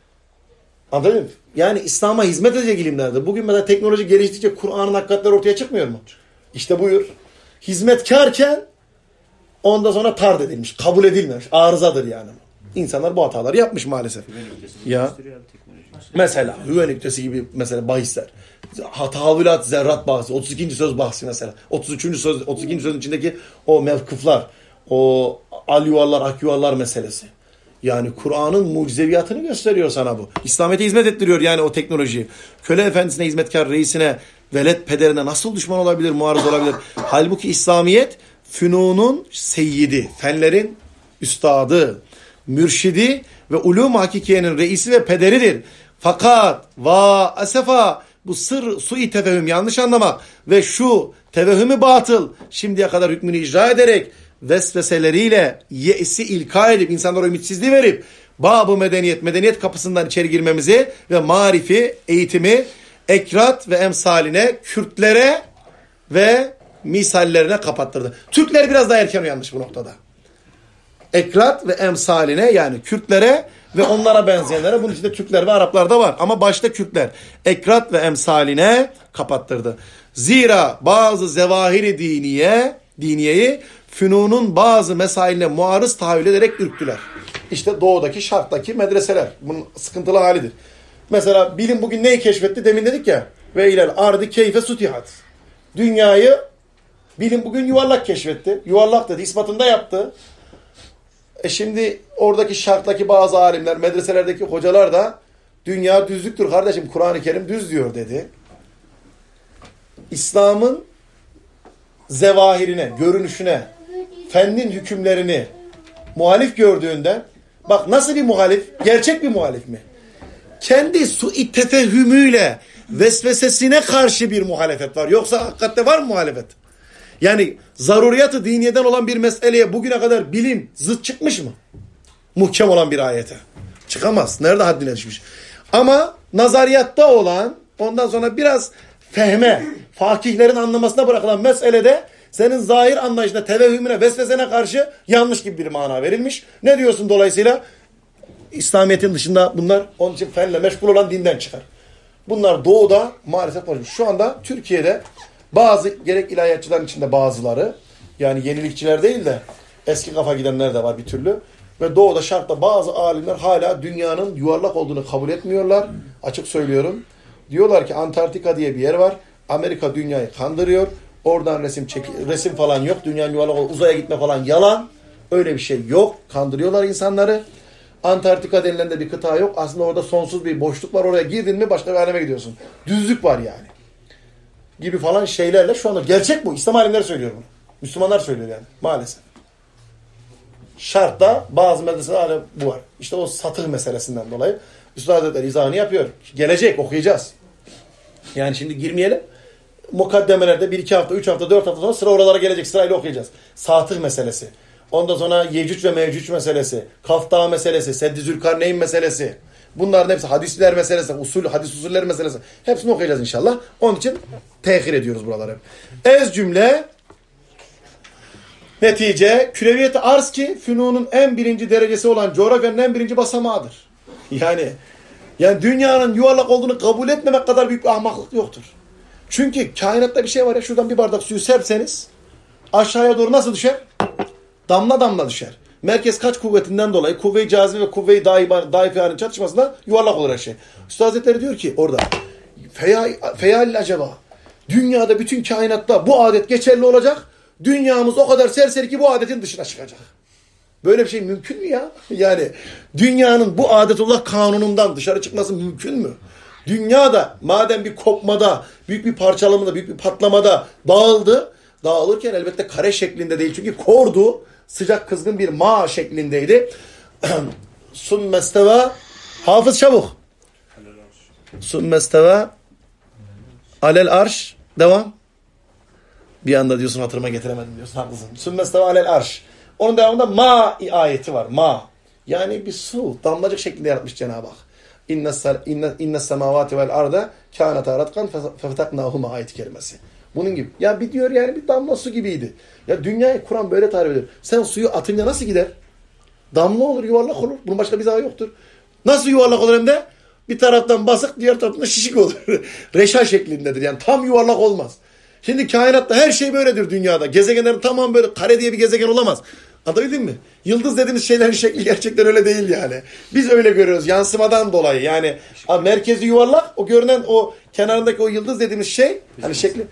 Anladın mı? Yani İslam'a hizmet edecek ilimlerdir. Bugün mesela teknoloji geliştikçe Kur'an'ın hakikatleri ortaya çıkmıyor mu? İşte buyur. Hizmetkarken ondan sonra tard edilmiş, kabul edilmemiş. Arızadır yani. İnsanlar bu hataları yapmış maalesef. Ya mesela hüve nüktesi gibi mesela bahisler. Tahavülat zerrat bahsi, 32. söz bahsi mesela. 32. sözün içindeki o mevkıflar, o al-yuvarlar, ak-yuvarlar meselesi. Yani Kur'an'ın mucizeviyatını gösteriyor sana bu. İslamiyet'e hizmet ettiriyor yani o teknolojiyi. Köle efendisine, hizmetkar reisine, velet pederine nasıl düşman olabilir, muarız olabilir? Halbuki İslamiyet fünunun seyyidi, fenlerin üstadı, mürşidi ve ulûm-u hakikiyenin reisi ve pederidir. Fakat asefa bu sır su-i tefehüm, yanlış anlamak ve şu tevehümü batıl şimdiye kadar hükmünü icra ederek vesveseleriyle ye'si ilka edip insanlara ümitsizliği verip bab-ı medeniyet kapısından içeri girmemizi ve marifi, eğitimi ekrat ve emsaline, Kürtlere ve misallerine kapattırdı. Türkler biraz daha erken uyanmış bu noktada. Ekrat ve emsaline yani Kürtlere ve onlara benzeyenlere, bunun içinde Türkler ve Araplar da var ama başta Kürtler. Ekrat ve emsaline kapattırdı. Zira bazı zevahiri diniyeyi fünunun bazı mesailine muarız tahayyül ederek ürktüler. İşte doğudaki, şarktaki medreseler. Bunun sıkıntılı halidir. Mesela bilim bugün neyi keşfetti? Demin dedik ya. Ve ilal ardı keyfe sutihat. Dünyayı bilim bugün yuvarlak keşfetti. Yuvarlak dedi. İspatında yaptı. Şimdi oradaki şarktaki bazı alimler, medreselerdeki hocalar da dünya düzlüktür kardeşim. Kur'an-ı Kerim düz diyor dedi. İslam'ın zevahirine, görünüşüne, fennin hükümlerini muhalif gördüğünden, bak nasıl bir muhalif? Gerçek bir muhalif mi? Kendi su-i tefehümüyle vesvesesine karşı bir muhalefet var. Yoksa hakikatte var mı muhalefet? Yani zaruriyatı diniyeden olan bir meseleye bugüne kadar bilim zıt çıkmış mı? Muhkem olan bir ayete. Çıkamaz. Nerede haddine düşmüş? Ama nazariyatta olan, ondan sonra biraz fehme, fakihlerin anlamasına bırakılan meselede senin zahir anlayışına, tevehhümüne, vesvesene karşı yanlış gibi bir mana verilmiş. Ne diyorsun dolayısıyla? İslamiyet'in dışında bunlar, onun için fenle meşgul olan dinden çıkar. Bunlar doğuda maalesef konuşmuş. Şu anda Türkiye'de bazı, gerek ilahiyatçıların içinde bazıları, yani yenilikçiler değil de eski kafa gidenler de var bir türlü. Ve doğuda, şarkta bazı alimler hala dünyanın yuvarlak olduğunu kabul etmiyorlar. Açık söylüyorum. Diyorlar ki Antarktika diye bir yer var. Amerika dünyayı kandırıyor. Oradan resim falan yok. Dünyanın yuvarlak olduğu, uzaya gitme falan yalan. Öyle bir şey yok. Kandırıyorlar insanları. Antarktika denilen de bir kıta yok. Aslında orada sonsuz bir boşluk var. Oraya girdin mi başka bir aleme gidiyorsun. Düzlük var yani. Gibi falan şeylerle şu anda gerçek bu. İslam alimleri söylüyor bunu. Müslümanlar söylüyor yani. Maalesef. Şartta bazı medreselerde bu var. İşte o satır meselesinden dolayı Üstad Hazretleri izahını yapıyor. Gelecek okuyacağız. Yani şimdi girmeyelim. Mukaddemelerde 1-2 hafta, 3 hafta, 4 hafta sonra sıra oralara gelecek. Sırayla okuyacağız. Satır meselesi. Ondan sonra Yecüc ve Mevcüc meselesi. Kaf Dağı meselesi. Seddi Zülkarneyn meselesi. Bunların hepsi hadisler meselesi. Hadis usulleri meselesi. Hepsini okuyacağız inşallah. Onun için tehir ediyoruz buraları. Ez cümle netice, küreviyet-i arz ki fünunun en birinci derecesi olan coğrafyanın en birinci basamağıdır. Yani dünyanın yuvarlak olduğunu kabul etmemek kadar büyük bir ahmaklık yoktur. Çünkü kainatta bir şey var ya, şuradan bir bardak suyu serpseniz aşağıya doğru nasıl düşer? Damla damla düşer. Merkez kaç kuvvetinden dolayı kuvve-i cazibe ve kuvve-i daifiyanın çatışmasında yuvarlak olur her şey. Üstad Hazretleri diyor ki orada feyal acaba dünyada bütün kainatta bu adet geçerli olacak. Dünyamız o kadar serseri ki bu adetin dışına çıkacak. Böyle bir şey mümkün mü ya? Yani dünyanın bu adetullah kanunundan dışarı çıkması mümkün mü? Dünyada madem bir kopmada, büyük bir parçalamada, büyük bir patlamada dağıldı. Dağılırken elbette kare şeklinde değil. Çünkü kordu, sıcak kızgın bir ma şeklindeydi. Summesteva, hafız çabuk. Summesteva, alel arş, devam. Bir anda diyorsun hatırıma getiremedim diyorsun, haklısın. Sümmesteva alel arş. Onun devamında ma ayeti var. Ma. Yani bir su, damlacık şeklinde yaratmış Cenab-ı Hak. İnne semavati vel arda kâneta ratkan fefetaknâhuma ayet kelimesi. Bunun gibi. Ya bir diyor yani bir damla su gibiydi. Ya dünyayı Kur'an böyle tarif ediyor. Sen suyu atınca nasıl gider? Damla olur, yuvarlak olur. Bunun başka bir izahı yoktur. Nasıl yuvarlak olur hem de? Bir taraftan basık, diğer taraftan şişik olur. Reşa şeklindedir. Yani tam yuvarlak olmaz. Şimdi kainatta her şey böyledir dünyada. Gezegenlerin tamam böyle kare diye bir gezegen olamaz. Anlatabildim mi? Yıldız dediğimiz şeylerin şekli gerçekten öyle değil yani. Biz öyle görüyoruz yansımadan dolayı. Yani merkezi yuvarlak, o görünen o kenarındaki o yıldız dediğimiz şey hani şekli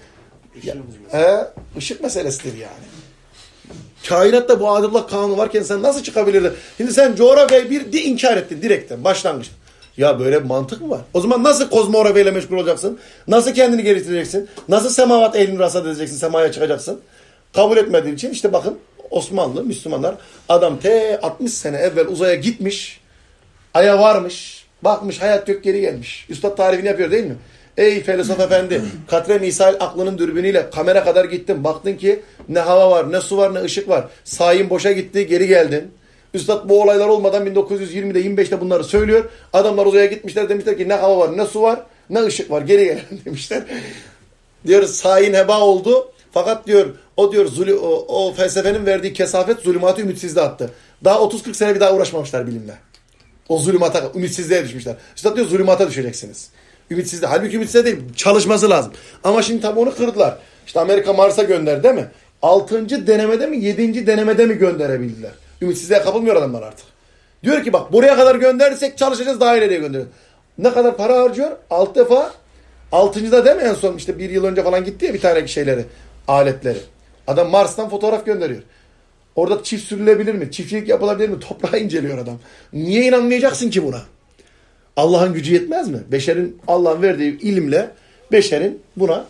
ışık meselesidir yani. Kainatta bu adillah kanunu varken sen nasıl çıkabilirdin? Şimdi sen coğrafyayı bir inkar ettin direkten başlangıçta. Ya böyle bir mantık mı var? O zaman nasıl kozmografyayla meşgul olacaksın? Nasıl kendini geliştireceksin? Nasıl semavat ehlini rasat edeceksin? Semaya çıkacaksın? Kabul etmediğin için işte bakın Osmanlı, Müslümanlar adam 60 sene evvel uzaya gitmiş, aya varmış, bakmış hayat yok geri gelmiş. Üstad tarifini yapıyor değil mi? Ey filozof efendi, katre misal aklının dürbünüyle kamera kadar gittin. Baktın ki ne hava var, ne su var, ne ışık var. Sahin boşa gitti, geri geldin. Üstad bu olaylar olmadan 1920'de 25'te bunları söylüyor. Adamlar uzaya gitmişler, demişler ki ne hava var, ne su var, ne ışık var. Geri gelin demişler. Diyor sahin heba oldu. Fakat diyor o diyor o felsefenin verdiği kesafet zulümatı ümitsizliğe attı. Daha 30-40 sene bir daha uğraşmamışlar bilimle. O zulümata, ümitsizliğe düşmüşler. Üstad diyor zulümata düşeceksiniz. Ümitsizliğe. Halbuki ümitsizliğe değil, çalışması lazım. Ama şimdi tabii onu kırdılar. İşte Amerika Mars'a gönderdi değil mi? 6. denemede mi 7. denemede mi gönderebildiler? Ümitsizliğe kapılmıyor adamlar artık. Diyor ki bak buraya kadar gönderirsek çalışacağız, daha ileriye gönderiyoruz. Ne kadar para harcıyor? 6 defa. 6.'da değil mi en son işte 1 yıl önce falan gitti ya bir tane şeyleri, aletleri. Adam Mars'tan fotoğraf gönderiyor. Orada çift sürülebilir mi? Çiftçilik yapılabilir mi? Toprağı inceliyor adam. Niye inanmayacaksın ki buna? Allah'ın gücü yetmez mi? Beşerin, Allah'ın verdiği ilimle beşerin buna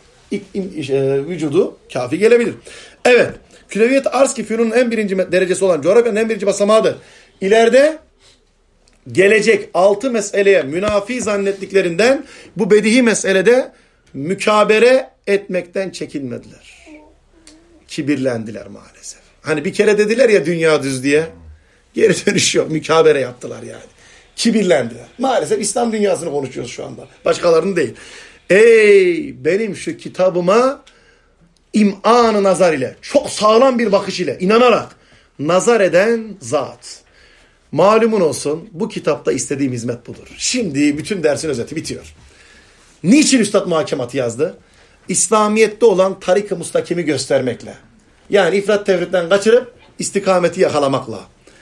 vücudu kafi gelebilir. Evet. Küleviyet arz ki fünunun en birinci derecesi olan coğrafyanın en birinci basamağıdır. İleride gelecek 6 meseleye münafi zannettiklerinden bu bedihi meselede mükabere etmekten çekinmediler. Kibirlendiler maalesef. Hani bir kere dediler ya dünya düz diye. Geri dönüş yok. Mükabere yaptılar yani. Kibirlendiler. Maalesef İslam dünyasını konuşuyoruz şu anda. Başkalarını değil. Ey benim şu kitabıma im'an-ı nazar ile, çok sağlam bir bakış ile, inanarak nazar eden zat. Malumun olsun bu kitapta istediğim hizmet budur. Şimdi bütün dersin özeti bitiyor. Niçin Üstad Muhakemat'ı yazdı? İslamiyet'te olan tarik-ı mustakimi göstermekle. Yani ifrat tefritten kaçırıp istikameti yakalamakla.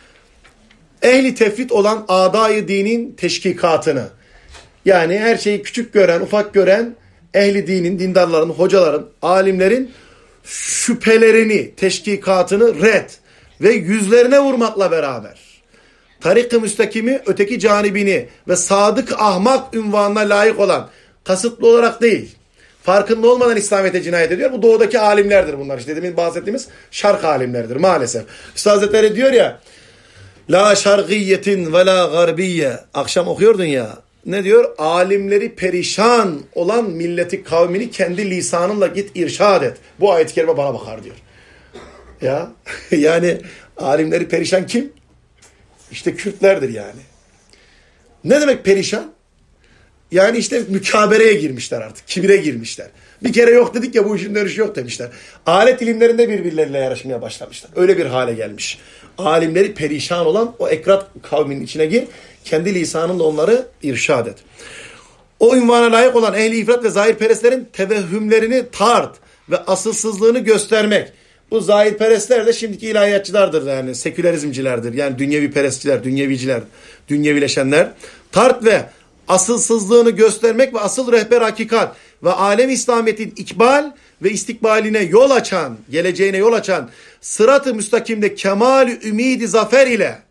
Ehli tefrit olan adayı dinin teşkikatını. Yani her şeyi küçük gören, ufak gören ehli dinin, dindarların, hocaların, alimlerin şüphelerini, teşkikatını red ve yüzlerine vurmakla beraber tarik-ı müstakimi öteki canibini ve sadık ahmak ünvanına layık olan, kasıtlı olarak değil, farkında olmadan İslamiyet'e cinayet ediyor. Bu doğudaki alimlerdir bunlar. İşte demin bahsettiğimiz şark alimleridir maalesef. Üstad Hazretleri diyor ya, la şargiyetin ve la garbiye. Akşam okuyordun ya. Ne diyor? Alimleri perişan olan milleti, kavmini kendi lisanınla git irşad et. Bu ayet-i kerime bana bakar diyor. Ya yani alimleri perişan kim? İşte Kürtlerdir yani. Ne demek perişan? Yani işte mükabereye girmişler artık. Kibire girmişler. Bir kere yok dedik ya bu işin dönüşü yok demişler. Alet ilimlerinde birbirleriyle yarışmaya başlamışlar. Öyle bir hale gelmiş. Alimleri perişan olan o ekrat kavminin içine gir. Kendi lisanınla onları irşad et. O ünvana layık olan ehli ifrat ve zahirperestlerin tevehhümlerini tart ve asılsızlığını göstermek. Bu zahirperestler de şimdiki ilahiyatçılardır yani sekülerizmcilerdir. Yani dünyevi perestçiler, dünyeviciler, dünyevileşenler. Tart ve asılsızlığını göstermek ve asıl rehber hakikat ve alem İslamiyet'in ikbal ve istikbaline yol açan, geleceğine yol açan sırat-ı müstakimde kemal-i ümidi zafer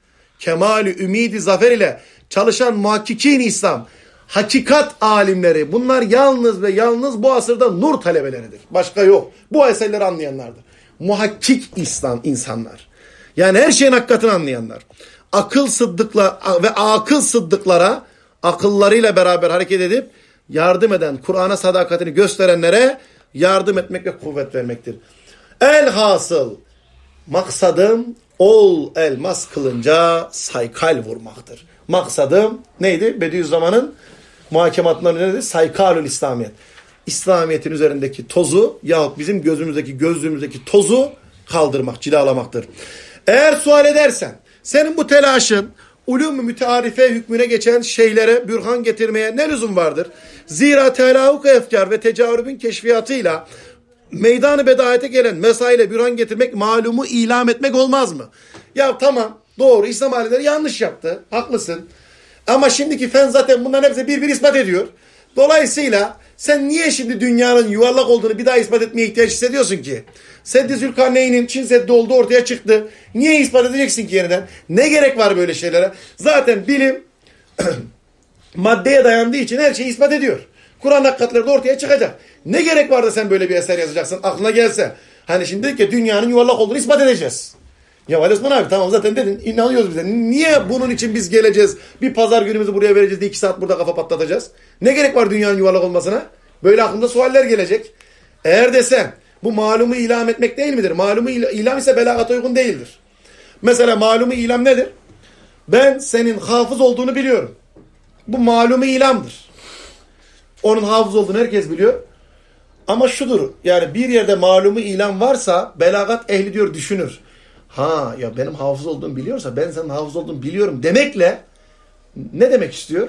ile çalışan muhakkikin İslam, hakikat alimleri, bunlar yalnız ve yalnız bu asırda nur talebeleridir. Başka yok. Bu eserleri anlayanlardır. Muhakkik İslam insanlar. Yani her şeyin hakikatini anlayanlar. Akıl sıddıklar ve akıl sıddıklara akıllarıyla beraber hareket edip yardım eden, Kur'an'a sadakatini gösterenlere yardım etmek ve kuvvet vermektir. Elhasıl maksadım ol elmas kılınca saykal vurmaktır. Maksadım neydi? Bediüzzaman'ın muhakematından neydi? Saykalül İslamiyet. İslamiyet'in üzerindeki tozu yahut bizim gözlüğümüzdeki tozu kaldırmak, cilalamaktır. Eğer sual edersen senin bu telaşın ulûm-u mütearife hükmüne geçen şeylere bürhan getirmeye ne lüzum vardır? Zira telâhuk-u efkar ve tecavübün keşfiyatıyla meydan-ı bedahete gelen mesaile bürhan getirmek, malumu ilam etmek olmaz mı? Ya tamam, doğru, İslam alimleri yanlış yaptı, haklısın. Ama şimdiki fen zaten bunların hepsi bir ispat ediyor. Dolayısıyla sen niye şimdi dünyanın yuvarlak olduğunu bir daha ispat etmeye ihtiyaç hissediyorsun ki? Seddi Zülkarneyn'in Çin Seddi olduğu ortaya çıktı. Niye ispat edeceksin ki yeniden? Ne gerek var böyle şeylere? Zaten bilim maddeye dayandığı için her şeyi ispat ediyor. Kur'an hakikatleri de ortaya çıkacak. Ne gerek var da sen böyle bir eser yazacaksın aklına gelse? Hani şimdi dedik ya dünyanın yuvarlak olduğunu ispat edeceğiz. Ya Ali Osman abi tamam zaten dedin, inanıyoruz bize. Niye bunun için biz geleceğiz? Bir pazar günümüzü buraya vereceğiz de 2 saat burada kafa patlatacağız. Ne gerek var dünyanın yuvarlak olmasına? Böyle aklımda sualler gelecek. Eğer desen bu malumu ilam etmek değil midir? Malumu ilam ise belagata uygun değildir. Mesela malumu ilam nedir? Ben senin hafız olduğunu biliyorum. Bu malumu ilamdır. Onun hafız olduğunu herkes biliyor. Ama şudur, yani bir yerde malumu ilam varsa belagat ehli diyor düşünür. Ha ya benim hafız olduğumu biliyorsa ben senin hafız olduğunu biliyorum demekle ne demek istiyor?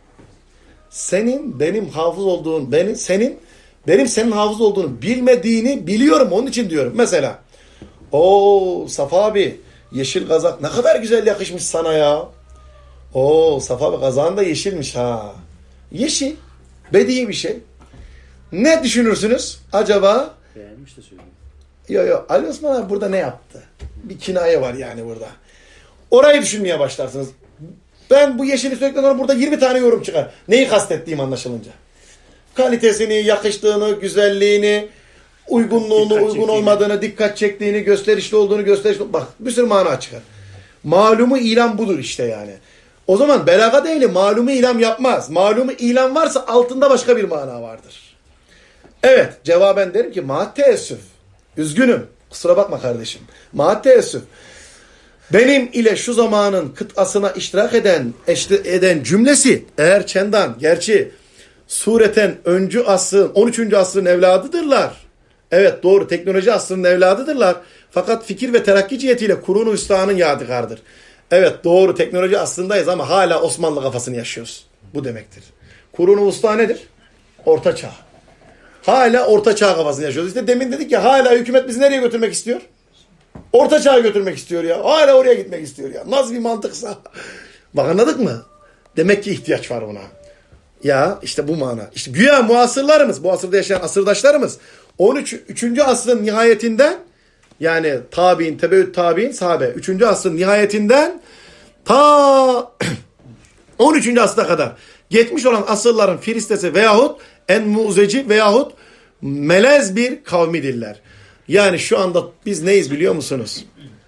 Senin benim hafız olduğun, benim senin hafız olduğunu bilmediğini biliyorum, onun için diyorum. Mesela o Safa abi yeşil kazak ne kadar güzel yakışmış sana ya. Oo, Safa abi kazağın da yeşilmiş ha. Yeşil. Bedi bir şey. Ne düşünürsünüz? Acaba? Beğenmiş de söyleyeyim. Yok. Ali Osman abi burada ne yaptı? Bir kinaye var yani burada. Orayı düşünmeye başlarsınız. Ben bu yeşili söyledikten sonra burada 20 tane yorum çıkar. Neyi kastettiğim anlaşılınca. Kalitesini, yakıştığını, güzelliğini, uygunluğunu, uygun olmadığını, dikkat çektiğini, gösterişli olduğunu, gösterişli... Bak bir sürü mana çıkar. Malumu ilam budur işte yani. O zaman belagat ehli malumu ilam yapmaz. Malumu ilam varsa altında başka bir mana vardır. Evet, cevaben derim ki maat teessüf. Üzgünüm. Kusura bakma kardeşim. Maat teessüf. Benim ile şu zamanın kıtasına iştirak eden cümlesi eğer çendan, gerçi sureten öncü asrın, 13. asrın evladıdırlar. Evet doğru, teknoloji asrının evladıdırlar. Fakat fikir ve terakki cihetiyle Kurun-u Üsta'nın yadigardır. Evet doğru, teknoloji asrındayız ama hala Osmanlı kafasını yaşıyoruz. Bu demektir. Kurun-u Usta nedir? Orta Çağ. Hala Orta Çağ kafasını yaşıyoruz. İşte demin dedik ya, hala hükümet bizi nereye götürmek istiyor? Orta Çağ'a götürmek istiyor ya. Hala oraya gitmek istiyor ya. Nasıl bir mantıksa. Bak anladık mı? Demek ki ihtiyaç var buna. Ya işte bu mana. İşte güya muasırlarımız, bu asırda yaşayan asırdaşlarımız 3. asrın nihayetinden, yani tabi'in, tebeüt tabi'in, sahabe 3. asrın nihayetinden ta 13. asra kadar geçmiş olan asırların firistesi veyahut en-muzeci veyahut melez bir kavmidirler. Yani şu anda biz neyiz biliyor musunuz?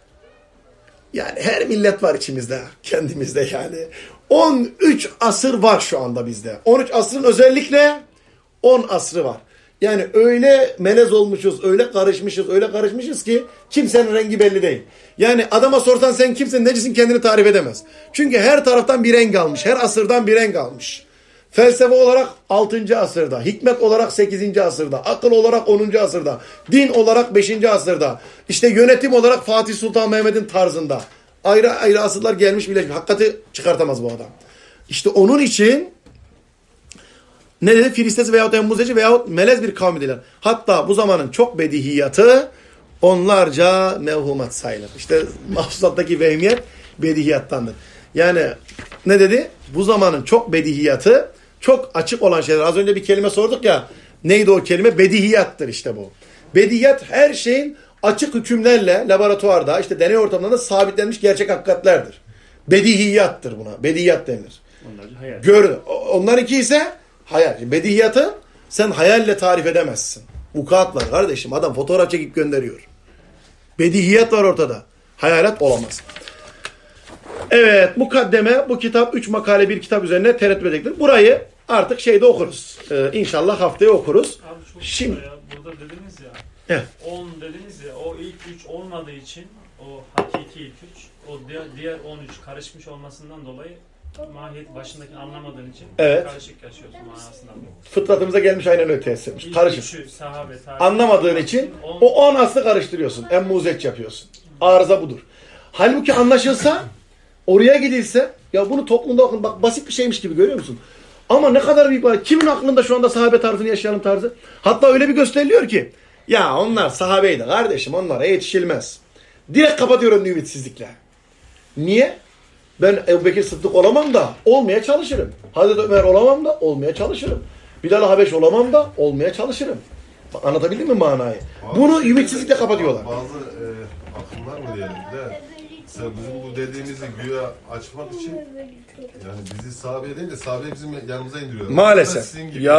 Yani her millet var içimizde, kendimizde yani. 13 asır var şu anda bizde. 13 asrın özellikle 10 asrı var. Yani öyle melez olmuşuz, öyle karışmışız ki kimsenin rengi belli değil. Yani adama sorsan sen kimsin, necisin kendini tarif edemez. Çünkü her taraftan bir renk almış, her asırdan bir renk almış. Felsefe olarak 6. asırda, hikmet olarak 8. asırda, akıl olarak 10. asırda, din olarak 5. asırda, işte yönetim olarak Fatih Sultan Mehmet'in tarzında. Ayrı ayrı asırlar gelmiş birleşmiş. Hakikati çıkartamaz bu adam. İşte onun için ne dedi? Firistesi veyahut emmuzeci veyahut melez bir kavmidiler. Hatta bu zamanın çok bedihiyatı onlarca mevhumat sayılır. İşte mahsusattaki vehmiyet bedihiyattandır. Yani ne dedi? Bu zamanın çok bedihiyatı, çok açık olan şeyler. Az önce bir kelime sorduk ya. Neydi o kelime? Bedihiyattır işte bu. Bedihiyat her şeyin açık hükümlerle laboratuvarda, işte deney ortamlarında sabitlenmiş gerçek hakikatlerdir. Bedihiyattır buna. Bedihiyat denilir. Onlarınki ise hayal. Bedihiyatı sen hayalle tarif edemezsin. Vukuat var kardeşim. Adam fotoğraf çekip gönderiyor. Bedihiyat var ortada. Hayalat olamaz. Evet, mukaddeme bu kitap 3 makale bir kitap üzerine tereddüt edecektir. Burayı artık şeyde okuruz. İnşallah haftaya okuruz. Abi çok şimdi ya. Burada dediniz ya. Evet. 10 dediniz ya. O ilk 3 olmadığı için o hakiki ilk 3, o diğer 13 karışmış olmasından dolayı mahiyet başındaki anlamadığın için karışık yaşıyorsun manasında. Fıtratımıza gelmiş aynen öyle tesis etmiş. Karışık. Anlamadığın için o 10 aslı karıştırıyorsun. Emmuzeç yapıyorsun. Arıza budur. Halbuki anlaşılsa, oraya gidilse, ya bunu toplumda okun, bak basit bir şeymiş gibi görüyor musun? Ama ne kadar büyük var. Kimin aklında şu anda sahabe tarzını yaşayalım tarzı? Hatta öyle bir gösteriliyor ki, ya onlar sahabeydi kardeşim, onlara yetişilmez. Direkt kapatıyor önünü ümitsizlikle. Niye? Ben Ebu Bekir Sıddık olamam da olmaya çalışırım. Hazreti Ömer olamam da olmaya çalışırım. Bilal Habeş olamam da olmaya çalışırım. Bak, anlatabildim mi manayı? Bunu ümitsizlikle kapatıyorlar. Bazı akımlar mı diyelim de mesela bizim bu dediğimizi güya açmak için yani bizi sahabeye değil de sahabeye bizim yanımıza indiriyor. Maalesef.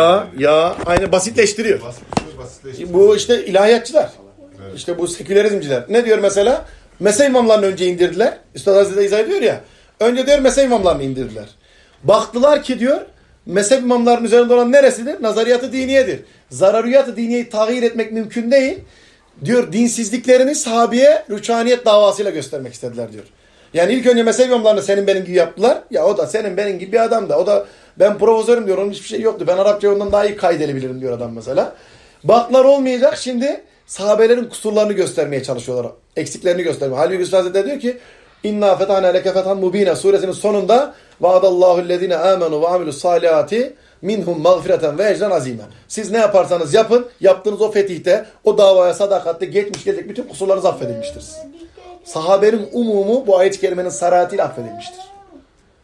Ya aynı basitleştiriyor. Basitleştiriyor. Bu işte ilahiyatçılar. Evet. İşte bu sekülerizmciler. Ne diyor mesela? Mezhep imamlarını önce indirdiler. Üstad Hazretleri izah ediyor ya. Önce diyor mezhep imamlarını indirdiler. Baktılar ki diyor mezhep imamlarının üzerinde olan neresidir? Nazariyatı diniyedir. Zarariyatı diniyeyi tağyir etmek mümkün değil. Diyor dinsizliklerini sahabeye rüçhaniyet davasıyla göstermek istediler diyor. Yani ilk önce mezhep imamlarını senin benim gibi yaptılar. Ya o da senin benim gibi bir adam da. O da ben profesörüm diyor. Onun hiçbir şey yoktu. Ben Arapçayı ondan daha iyi kaydedebilirim diyor adam mesela. Baklar olmayacak, şimdi sahabelerin kusurlarını göstermeye çalışıyorlar. Eksiklerini göstermeye. Halbuki Üstad Hazretleri diyor ki İnna fetahne leke fethan mubine suresinin sonunda vaadallahu'llezine amenu ve amilus salihati minhum mağfireten ve ecren azime. Siz ne yaparsanız yapın, yaptığınız o fetihte, o davaya sadakatte geçmiş gelecek bütün kusurlarınız affedilmiştir. Sahabenin umumu bu ayet-i kerimenin sarayetiyle affedilmiştir.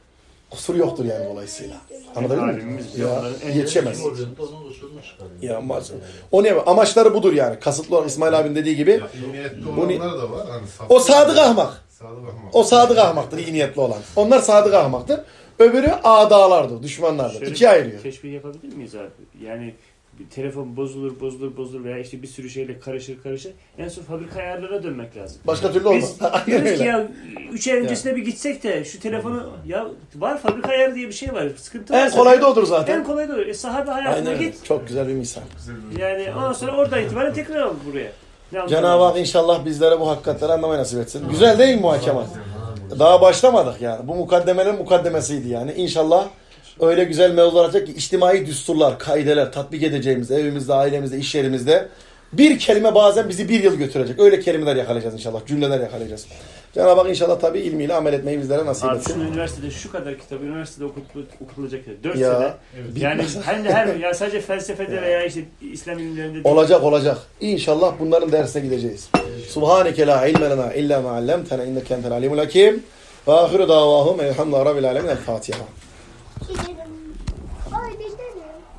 kusur yoktur yani dolayısıyla. Anladın mı? Alimimiz Ya, yetişemez. Onun kusurunu çıkarıyor. Ya maalesef. O ne? Amaçları budur yani. Kasıtlı olarak İsmail abinin dediği gibi. İyi niyetli olanlar da var. Hani O sadık ahmak. Sadık ahmak. O sadık ahmaktır, iyi niyetli olan. Onlar sadık ahmaktır. Öbürü adalardır, düşmanlardır. Şöyle İkiye ayırıyor. Teşbih yapabilir miyiz abi? Yani bir telefon bozulur veya işte bir sürü şeyle karışır. En son fabrika ayarlarına dönmek lazım. Başka türlü olmaz. Biz Aynen diyoruz ki öyle. ya 3 ay öncesine bir gitsek de şu telefonu ya var fabrika ayarı diye bir şey var. Sıkıntı En varsa- kolay da odur zaten. En kolay da o. Sahabe hayatına Aynen öyle. git. Çok güzel bir misal. Yani ondan sonra oradan itibaren tekrar al buraya. Ne Cenab-ı anlamı? Hak inşallah bizlere bu hakikatleri anlamayı nasip etsin. Güzel değil mi muhakemat? Daha başlamadık yani. Bu mukaddemenin mukaddemesiydi yani. İnşallah öyle güzel mevzular olacak ki içtimai düsturlar, kaideler tatbik edeceğimizde, evimizde, ailemizde, iş yerimizde bir kelime bazen bizi bir yıl götürecek. Öyle kelimeler yakalayacağız inşallah. Cümleler yakalayacağız. Cenab-ı Hak inşallah tabii ilmiyle amel etmeyi bizlere nasip Abi etsin. şunu üniversitede şu kadar kitap üniversitede okutulacak 4 Ya, sene. Yani hem de ya sadece felsefede veya işte İslam ilimlerinde değil. Olacak. İnşallah bunların dersine gideceğiz. Subhaneke la ilme lena illa ma allamtena inneke entel alimul hakim. Ve ahiru davahum elhamdülillahi rabbil alamin. El Fatiha. Gidelim. Ay gidelim.